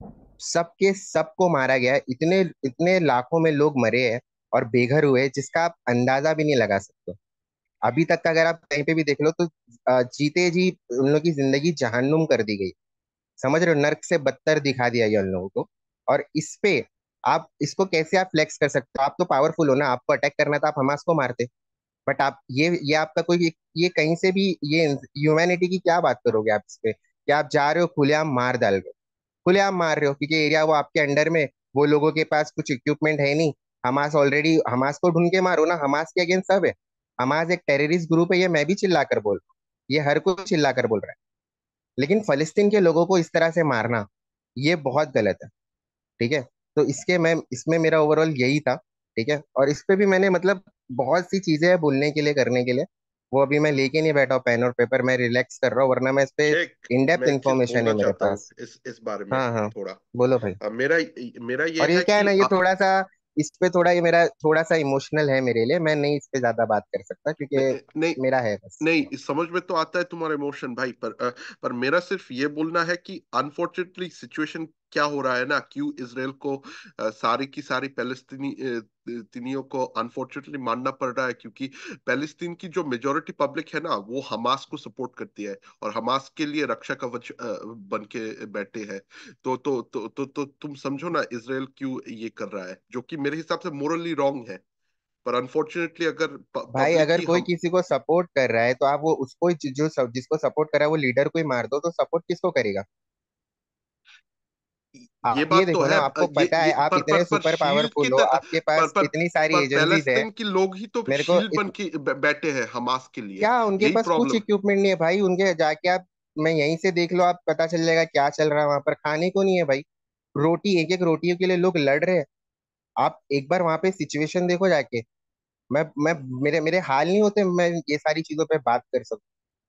सबके सबको मारा गया है, इतने इतने लाखों में लोग मरे हैं और बेघर हुए, जिसका आप अंदाजा भी नहीं लगा सकते। अभी तक का अगर आप कहीं पे भी देख लो तो अ, जीते जी उन लोगों की जिंदगी जहन्नुम कर दी गई। समझ रहे हो? नर्क से बदतर दिखा दिया गया उन लोगों को। और इस पे आप इसको कैसे आप फ्लेक्स कर सकते हो? आप तो पावरफुल हो ना, आपको अटैक करना था, आप हमास को मारते। बट आप ये ये आपका कोई ये कहीं से भी ये ह्यूमैनिटी की क्या बात करोगे आप इस पे, कि आप जा रहे हो खुलेआम मार डाल रहे हो, खुलेआम मार रहे हो, क्योंकि एरिया वो आपके अंडर में, वो लोगों के पास कुछ इक्विपमेंट है नहीं। हमास ऑलरेडी, हमास को ढूंढ के मारो ना, हमास के अगेंस्ट सब है। हमास एक टेररिस्ट ग्रुप है, ये मैं भी चिल्ला कर बोल रहा हूँ, ये हर कोई चिल्ला कर बोल रहा है। लेकिन फलस्तीन के लोगों को इस तरह से मारना, ये बहुत गलत है। ठीक है, तो इसके मैं इसमें मेरा ओवरऑल यही था। ठीक है, और इस पे भी मैंने मतलब बहुत सी चीजें हैं बोलने के लिए, करने के लिए। वो अभी मैं लेके नहीं बैठा हूँ पेन और पेपर, मैं रिलैक्स कर रहा हूँ, वरना मैं इस पे शेख, इन डेप्थ मैं एक चीज इंफॉर्मेशन है बोलना मेरे चाहता हूँ पास। इस इस बारे में हाँ हाँ, थोड़ा। बोलो भाई। अ, मेरा मेरा ये और ये है क्या है कि ना, ये अ, थोड़ा सा, इस पे थोड़ा, ये मेरा थोड़ा सा इमोशनल है मेरे लिए, मैं नहीं इस पे ज्यादा बात कर सकता, नहीं क्योंकि नहीं मेरा है बस। नहीं, समझ में तो आता है तुम्हारा इमोशन भाई, पर अ, पर मेरा सिर्फ ये बोलना है कि अनफॉर्चुनेटली सिचुएशन क्या हो रहा है ना, क्यों इसराइल को अ, सारी की सारी पैलेस्तीनी अ, तिनियों को अनफॉर्चुनेटली मानना पड़ रहा है, क्योंकि पैलेस्तीन की जो मेजोरिटी पब्लिक है ना, वो हमास को सपोर्ट करती है और हमास के लिए रक्षा कवच अ, बन के बैठे हैं। तो तो तो तो, तो तुम समझो ना इसराइल क्यों ये कर रहा है, जो कि मेरे हिसाब से मोरली रॉन्ग है। पर अनफॉर्चुनेटली अगर भाई पब्लिक अगर ही कोई हम किसी को सपोर्ट कर रहा है, तो आप वो उसको ही, जो जिसको सपोर्ट कर रहा है वो लीडर को ही मार दो, तो सपोर्ट किसको करेगा? ये आप ये बात तो देखो ना, है, आपको ये पता ये है, आप पर पर इतने पर सुपर शील्ड की पावरफुल हो, तरह, आपके पर पास पर इतनी सारी पर एजेंसीज है। पैलेस्तीन के लोग ही तो मेरे को शील्ड बन इत, के बै- बैठे हैं हमास के लिए। क्या उनके यही पास कुछ प्रॉब्लम। इक्विपमेंट नहीं है भाई? उनके जाके आप, मैं यहीं से देख लो, आप पता चल जाएगा क्या चल रहा है वहां पर। खाने को नहीं है भाई, रोटी, एक एक रोटियों के लिए लोग लड़ रहे हैं। आप एक बार वहां पे सिचुएशन देखो जाके। मैं मैं मेरे मेरे हाल नहीं होते, मैं ये सारी चीजों पे बात कर सकूं।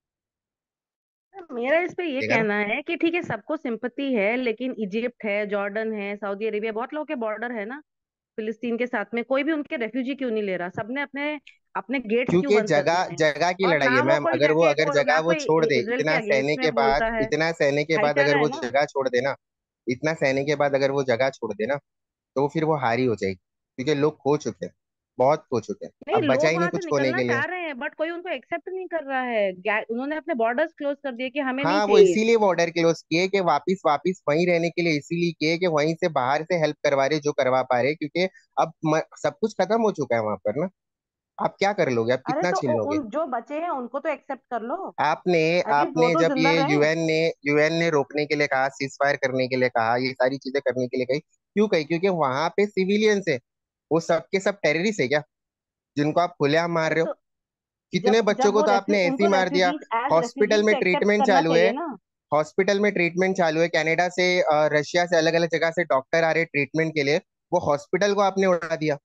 मेरा इस पे ये ठीक है ना? कहना है कि ठीक है, सबको सिंपत्ति है, लेकिन इजिप्ट है, जॉर्डन है, सऊदी अरेबिया, बहुत लोगों के बॉर्डर है ना फिलिस्तीन के साथ में। कोई भी उनके रेफ्यूजी क्यों नहीं ले रहा? सबने अपने अपने गेट्स क्यों क्योंकि बंद करने जगह हैं? जगह की और लड़ाई ना है वो मैम। कोई अगर वो जाके अगर को, जगह ना वो कोई छोड़ दे, इसराइल के इतना सहने अगेंस्ट के में बाद, बोलता है। इतना सहने के बाद फाइटर अगर है वो ना। जगह छोड़ देना, इतना सहने के बाद अगर वो जगह छोड़ देना, तो फिर वो हारी हो जाएगी, क्योंकि लोग खो चुके हैं, बहुत खो चुके हैं, नहीं, अब बचा लोग ही नहीं वहां से कुछ खोने निकलना के लिए। चाह रहे हैं, बट कोई उनको एक्सेप्ट नहीं कर रहा है। गा- उन्होंने अपने बॉर्डर्स क्लोज कर दिए कि हमें नहीं हाँ, वो चाहिए। इसीलिए बॉर्डर क्लोज किए कि वापिस वापिस वहीं रहने के लिए, इसीलिए किए कि वहीं से बाहर से हेल्प करवा रहे जो करवा पा रहे, क्योंकि अब म, सब कुछ खत्म हो चुका है वहां पर ना। आप क्या कर लोगे? आप अरे कितना तो छीन उ- लोगे? उन जो बचे हैं उनको तो एक्सेप्ट कर लो। आपने एटलीस्ट वो आपने तो जब जिंदा ये रहे। यूएन ने यूएन ने रोकने के लिए कहा, सीज फायर करने के लिए कहा, ये सारी चीजें करने के लिए कही, क्यों कही? क्योंकि वहां पे सिविलियंस है। वो सब के सब टेररिस्ट है क्या, जिनको आप खुलेआम मार अरे रहे हो? तो कितने जब बच्चों जब को वो तो रेफ्यू आपने ऐसे ही उनको मार दिया। रेफ्यूजीज एज हॉस्पिटल रेफ्यूजीज में तो एक्सेप्ट ट्रीटमेंट करना चालू है, चाहिए ना। हॉस्पिटल में ट्रीटमेंट चालू है, कनाडा से, अ, रशिया से, अलग अलग जगह से डॉक्टर आ रहे ट्रीटमेंट के लिए। वो हॉस्पिटल को आपने उड़ा दिया।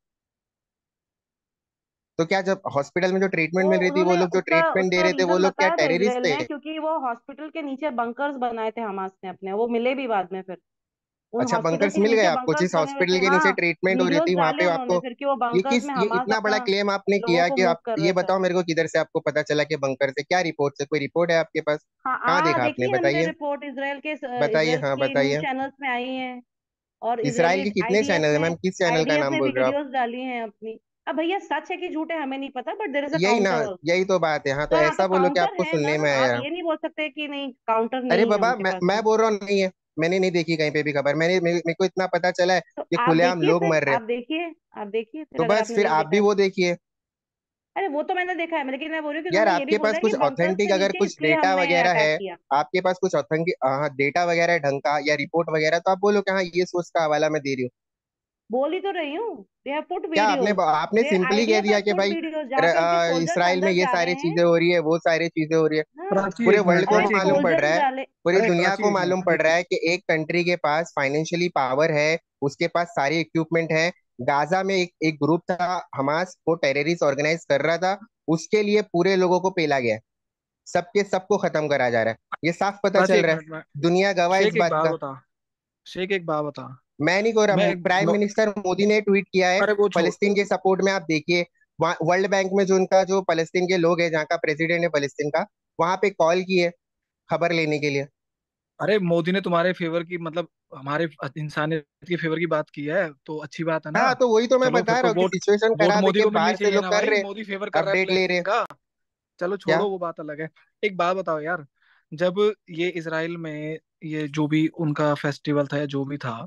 तो क्या, जब हॉस्पिटल में जो वो ट्रीटमेंट मिल रही थी, वो उन्होंने लोग जो उसका ट्रीटमेंट दे उसका रहे थे, वो रीजन लोग क्या बताया था टेररिस्ट इसराइल थे? ने, क्योंकि वो हॉस्पिटल के नीचे बंकर्स बनाए थे हमास ने अपने, वो मिले भी बाद में फिर। उन अच्छा, हॉस्पिटल बंकर्स के मिल गए नीचे आपको? बंकर्स जिस बने हुए थे, हॉस्पिटल के नीचे हाँ। ट्रीटमेंट हो रही वीडियोस थी वहां डाले पे उन्होंने आपको, फिर कि वो ये बंकर्स किस में ये हमास इतना बड़ा अपना क्लेम आपने लोगों किया को कि मूव आप कर ये रहे थे। बताओ मेरे को, किधर से आपको पता चला कि बंकर से? क्या रिपोर्ट से? कोई रिपोर्ट है आपके पास? हाँ कहाँ हाँ, देखा आपने? देखी हमने बताइए, रिपोर्ट, इसराइल के बताइए, इसराइल हाँ की न्यूज बताइए। चैनल्स में आई है। और इसराइल इजरायली के कितने आईडीएफ चैनल है ने मैम? किस चैनल का आईडीएफ नाम ने बोल भी रहे हो आप? वीडियोस डाली हैं अपनी। अब भैया सच है कि झूठ है हमें नहीं पता, बट देयर इज अ यही ना, काउंटर। यही तो बात है। हाँ, तो तो हाँ, तो ऐसा बोलो कि काउंटर आपको है ना। सुनने में आप आया। ये नहीं बोल सकते कि नहीं, काउंटर अरे नहीं है बाबा, उनके मैं पास मैं में। बोल रहा हूँ नहीं है, मैंने नहीं देखी कहीं पे भी खबर। मैंने मेरे मेरे को इतना पता चला है तो कि आप खुलेआम देखिए लोग फिर, मर रहे हैं। आप देखिए, आप देखिए फिर तो अगर बस आपने फिर नहीं आप देखा भी है वो तो। देखिए। अरे वो तो मैंने देखा है, लेकिन मैं बोल रही हूँ कि यार उन्होंने ये भी आपके बोला पास है कुछ कि बंकर्स ऑथेंटिक थे अगर नीचे कुछ इसलिए डेटा हमने वगैरह अटैक है, किया। आपके पास कुछ ऑथेंटिक हाँ डेटा वगैरह है ढंग का या रिपोर्ट वगैरह, तो आप बोलो कि हाँ ये सोर्स का हवाला मैं दे रही हूँ। बोल ही तो रही हूँ, दे हैव पुट क्या आपने वीडियोस, आपने दे सिंपली कह आईडीएफ दिया हैव कि पुट भाई वीडियोस र- जाके उनके अ, सोल्जर्स इसराइल में अंदर ये जा सारी रहे हैं। चीजें हो रही है, वो सारी चीजें हो रही है, हाँ प्राची पूरे एक वर्ल्ड मिनट, को अरे प्राची एक मालूम मिनट, पड़ रहा सोल्जर्स है, डाले। पूरी अरे दुनिया प्राची को एक मालूम मिनट, पड़ एक रहा मिनट। है कि एक कंट्री के पास फाइनेंशियली पावर है, उसके पास सारी इक्विपमेंट है। गाजा में एक एक ग्रुप था, हमास, वो टेररिस्ट ऑर्गेनाइज कर रहा था, उसके लिए पूरे लोगों को पेला गया है, सबके सबको खत्म करा जा रहा है, ये साफ पता प्राची चल एक रहा है, मिनट में, दुनिया गवाह इस शेख एक बात बात का। बता, शेख एक बात बता। मैं नहीं कह मैं रहा, एक प्राइम नो, मिनिस्टर मोदी ने ट्वीट किया है अरे वो छोड़, फलस्तीन के सपोर्ट में। आप देखिए वर्ल्ड बैंक में जो उनका जो फलस्तीन के लोग हैं, जहाँ का प्रेसिडेंट है फलस्तीन का, वहां पे कॉल की है खबर लेने के लिए। अरे मोदी ने तुम्हारे फेवर की, मतलब हमारे इंसानियत के फेवर की बात की है, तो अच्छी बात है ना। हाँ तो वही तो मैं चलो फिर बता तो रहा हूँ कि वोट, सिचुएशन वोट खराब है मोदी कि को मिलनी बाहर से चाहिए लोग ना कर भाई, रहे, मोदी फेवर कर रहा है अपडेट ले फलस्तीन रहे। का। चलो क्या? छोड़ो, वो बात अलग है। एक बात बताओ यार, जब ये इसराइल में ये जो भी उनका फेस्टिवल था या जो भी था,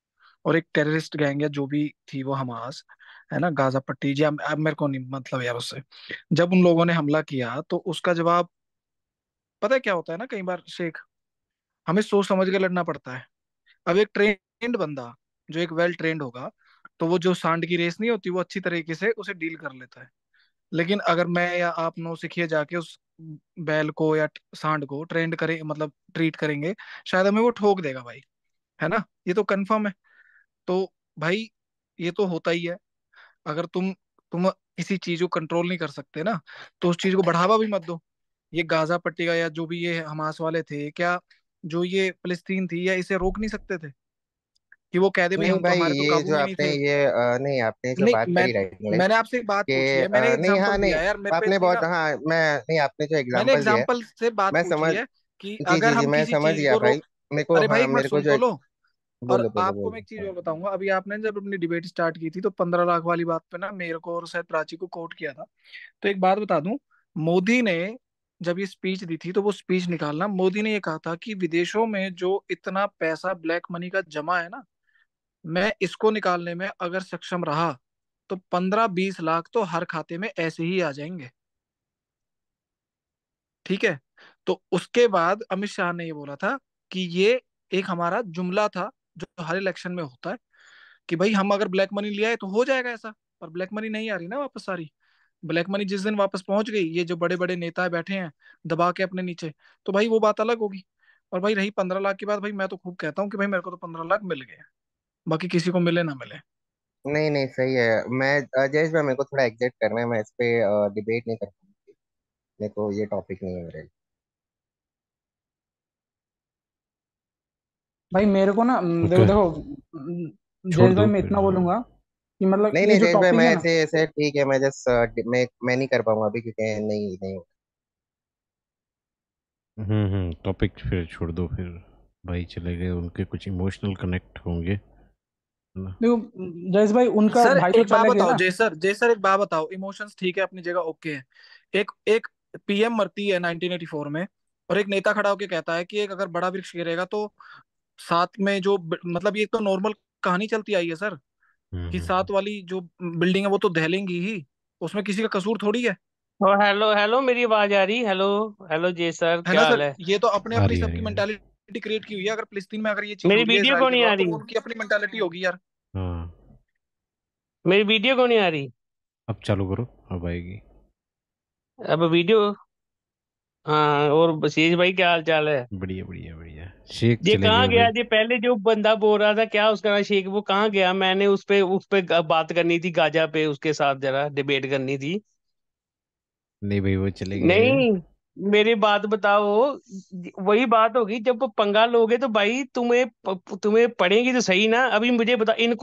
और एक टेररिस्ट गैंग या जो भी थी वो हमास, है ना, गाजा पट्टी जी, अब अब मेरे को नहीं मतलब यार उससे, जब उन लोगों ने हमला किया तो उसका जवाब पता है क्या होता है ना, कई बार शेख, हमें सोच समझ के लड़ना पड़ता है। अब एक ट्रेंड बंदा, जो एक वेल ट्रेंड होगा, तो वो जो सांड की रेस नहीं होती, वो अच्छी तरीके से उसे डील कर लेता है। लेकिन अगर मैं या आप नौ सिखिए जाके उस बैल को या सांड को ट्रेंड करें, मतलब ट्रीट करेंगे, शायद हमें वो ठोक देगा भाई, है ना, ये तो कंफर्म है। तो भाई ये तो होता ही है। अगर तुम तुम किसी चीज को कंट्रोल नहीं कर सकते ना, तो उस चीज को बढ़ावा भी मत दो। ये गाजा पट्टी का या जो भी ये हमास वाले थे, क्या जो ये फिलिस्तीन थी, या इसे रोक नहीं सकते थे कि वो कह दे भाई नहीं हम तो, भाई, हमारे तो ये काबू जो में नहीं आपने थे। ये अ, नहीं आपने जो नहीं, बात मैं करी राइट इंग्लिश मैंने आपसे एक बात के पूछी है, मैंने अ, नहीं, हाँ एग्जांपल नहीं, दिया है यार, मेरे पे आपने इतनी बहुत, ना, हाँ मैं नहीं, आपने जो मैंने एग्जांपल दिया है, एग्जाम्पल से बात मैं पूछी समझ, है कि जी अगर जी जी हम मैं किसी समझ चीज गया को भाई। रोक, मेरे को, अरे भाई हाँ एक मिनट मेरे को सुन जो तो एक, लो। और बोलो बोलो आपको बोलो। मैं एक चीज और बताऊंगा, अभी आपने जब अपनी डिबेट स्टार्ट की थी तो पंद्रह लाख वाली बात पे ना मेरे को और शायद प्राची को कोट किया था। तो एक बात बता दूं, मोदी ने जब ये स्पीच दी थी, तो वो स्पीच निकालना, मोदी ने ये कहा था कि विदेशों में जो इतना पैसा ब्लैक मनी का जमा है ना, मैं इसको निकालने में अगर सक्षम रहा तो पंद्रह बीस लाख तो हर खाते में ऐसे ही आ जाएंगे। ठीक है। तो उसके बाद अमित शाह ने ये बोला था कि ये एक हमारा जुमला था जो हर इलेक्शन में होता है, कि भाई हम अगर ब्लैक मनी ले आए तो हो जाएगा ऐसा। पर ब्लैक मनी नहीं आ रही ना वापस सारी। ब्लैक मनी जिस दिन वापस पहुंच गई, ये जो बड़े बड़े नेता बैठे हैं दबा के अपने नीचे, तो भाई वो बात अलग होगी। और भाई रही पंद्रह लाख की बात, भाई मैं तो खूब कहता हूँ कि भाई मेरे को तो पंद्रह लाख मिल गए, बाकी किसी को मिले ना मिले। नहीं नहीं सही है। मैं अ, जयेश भाई, मेरे को थोड़ा एग्जिट करना है, मैं इस पे डिबेट नहीं कर पाऊंगी, मेरे को ये टॉपिक नहीं है मेरे लिए। भाई मेरे को ना अम, देखो ओके, देखो अम, छोड़ जयेश भाई दो मैं फिर। इतना बोलूंगा कि मतलब नहीं ये नहीं जो जयेश भाई, टॉपिक मैं है ना, ऐसे ऐसे ठीक है, मैं जस्ट मैं मैं नहीं कर पाऊंगा अभी क्योंकि नहीं नहीं हम्म हम्म टॉपिक फिर छोड़ दो फिर। भाई चले गए, उनके कुछ इमोशनल कनेक्ट होंगे, है ना। देखो जयेश भाई उनका सर भाई तो एक बात चले गए बताओ ना। जय सर, जय सर एक बात बताओ, इमोशंस ठीक है अपनी जगह, ओके है। एक एक पीएम मरती है नाइनटीन एटी फोर में, और एक नेता खड़ा होकर कहता है कि एक अगर बड़ा वृक्ष गिरेगा तो साथ में जो ब- मतलब ये तो नॉर्मल कहानी चलती आई है सर, हम्म कि हम्म साथ वाली जो बिल्डिंग है वो तो दहलेंगी ही, उसमें किसी का कसूर थोड़ी है। ओ हेलो हेलो, मेरी आवाज आ रही? हेलो हेलो जी सर, है ना क्या हाल सर, है? ये तो अपने आ अपनी रही आ सबकी रही है। मेंटालिटी क्रिएट की हुई है। अगर फिलिस्तीन में अगर ये चीज मेरी हो रही है वीडियो इसराइल क्यों के नहीं आ द्वारा, तो वो रही? उनकी अपनी मेंटालिटी होगी यार। हाँ, मेरी वीडियो क्यों नहीं आ रही? अब चालू करो, अब आएगी। अब वीडियो। हाँ, और बशीर भाई क्या हाल चाल है? बढ़िया बढ़िया बढ़िया। शेख ये चले कहाँ गए गया? भाई। ये पहले जो बंदा बोल रहा था, क्या उसका नाम, शेख, वो कहाँ गया? मैंने उस पे उस पे ग- बात करनी थी, गाजा पे उसके साथ जरा डिबेट करनी थी। नहीं भाई, वो चले गए। नहीं, मेरी बात बताओ। वही बात होगी, जब वो पंगा लोगे तो भाई तुम्हें तुम्हें पड़ेगी तो सही ना। अभी मुझे बता, इनको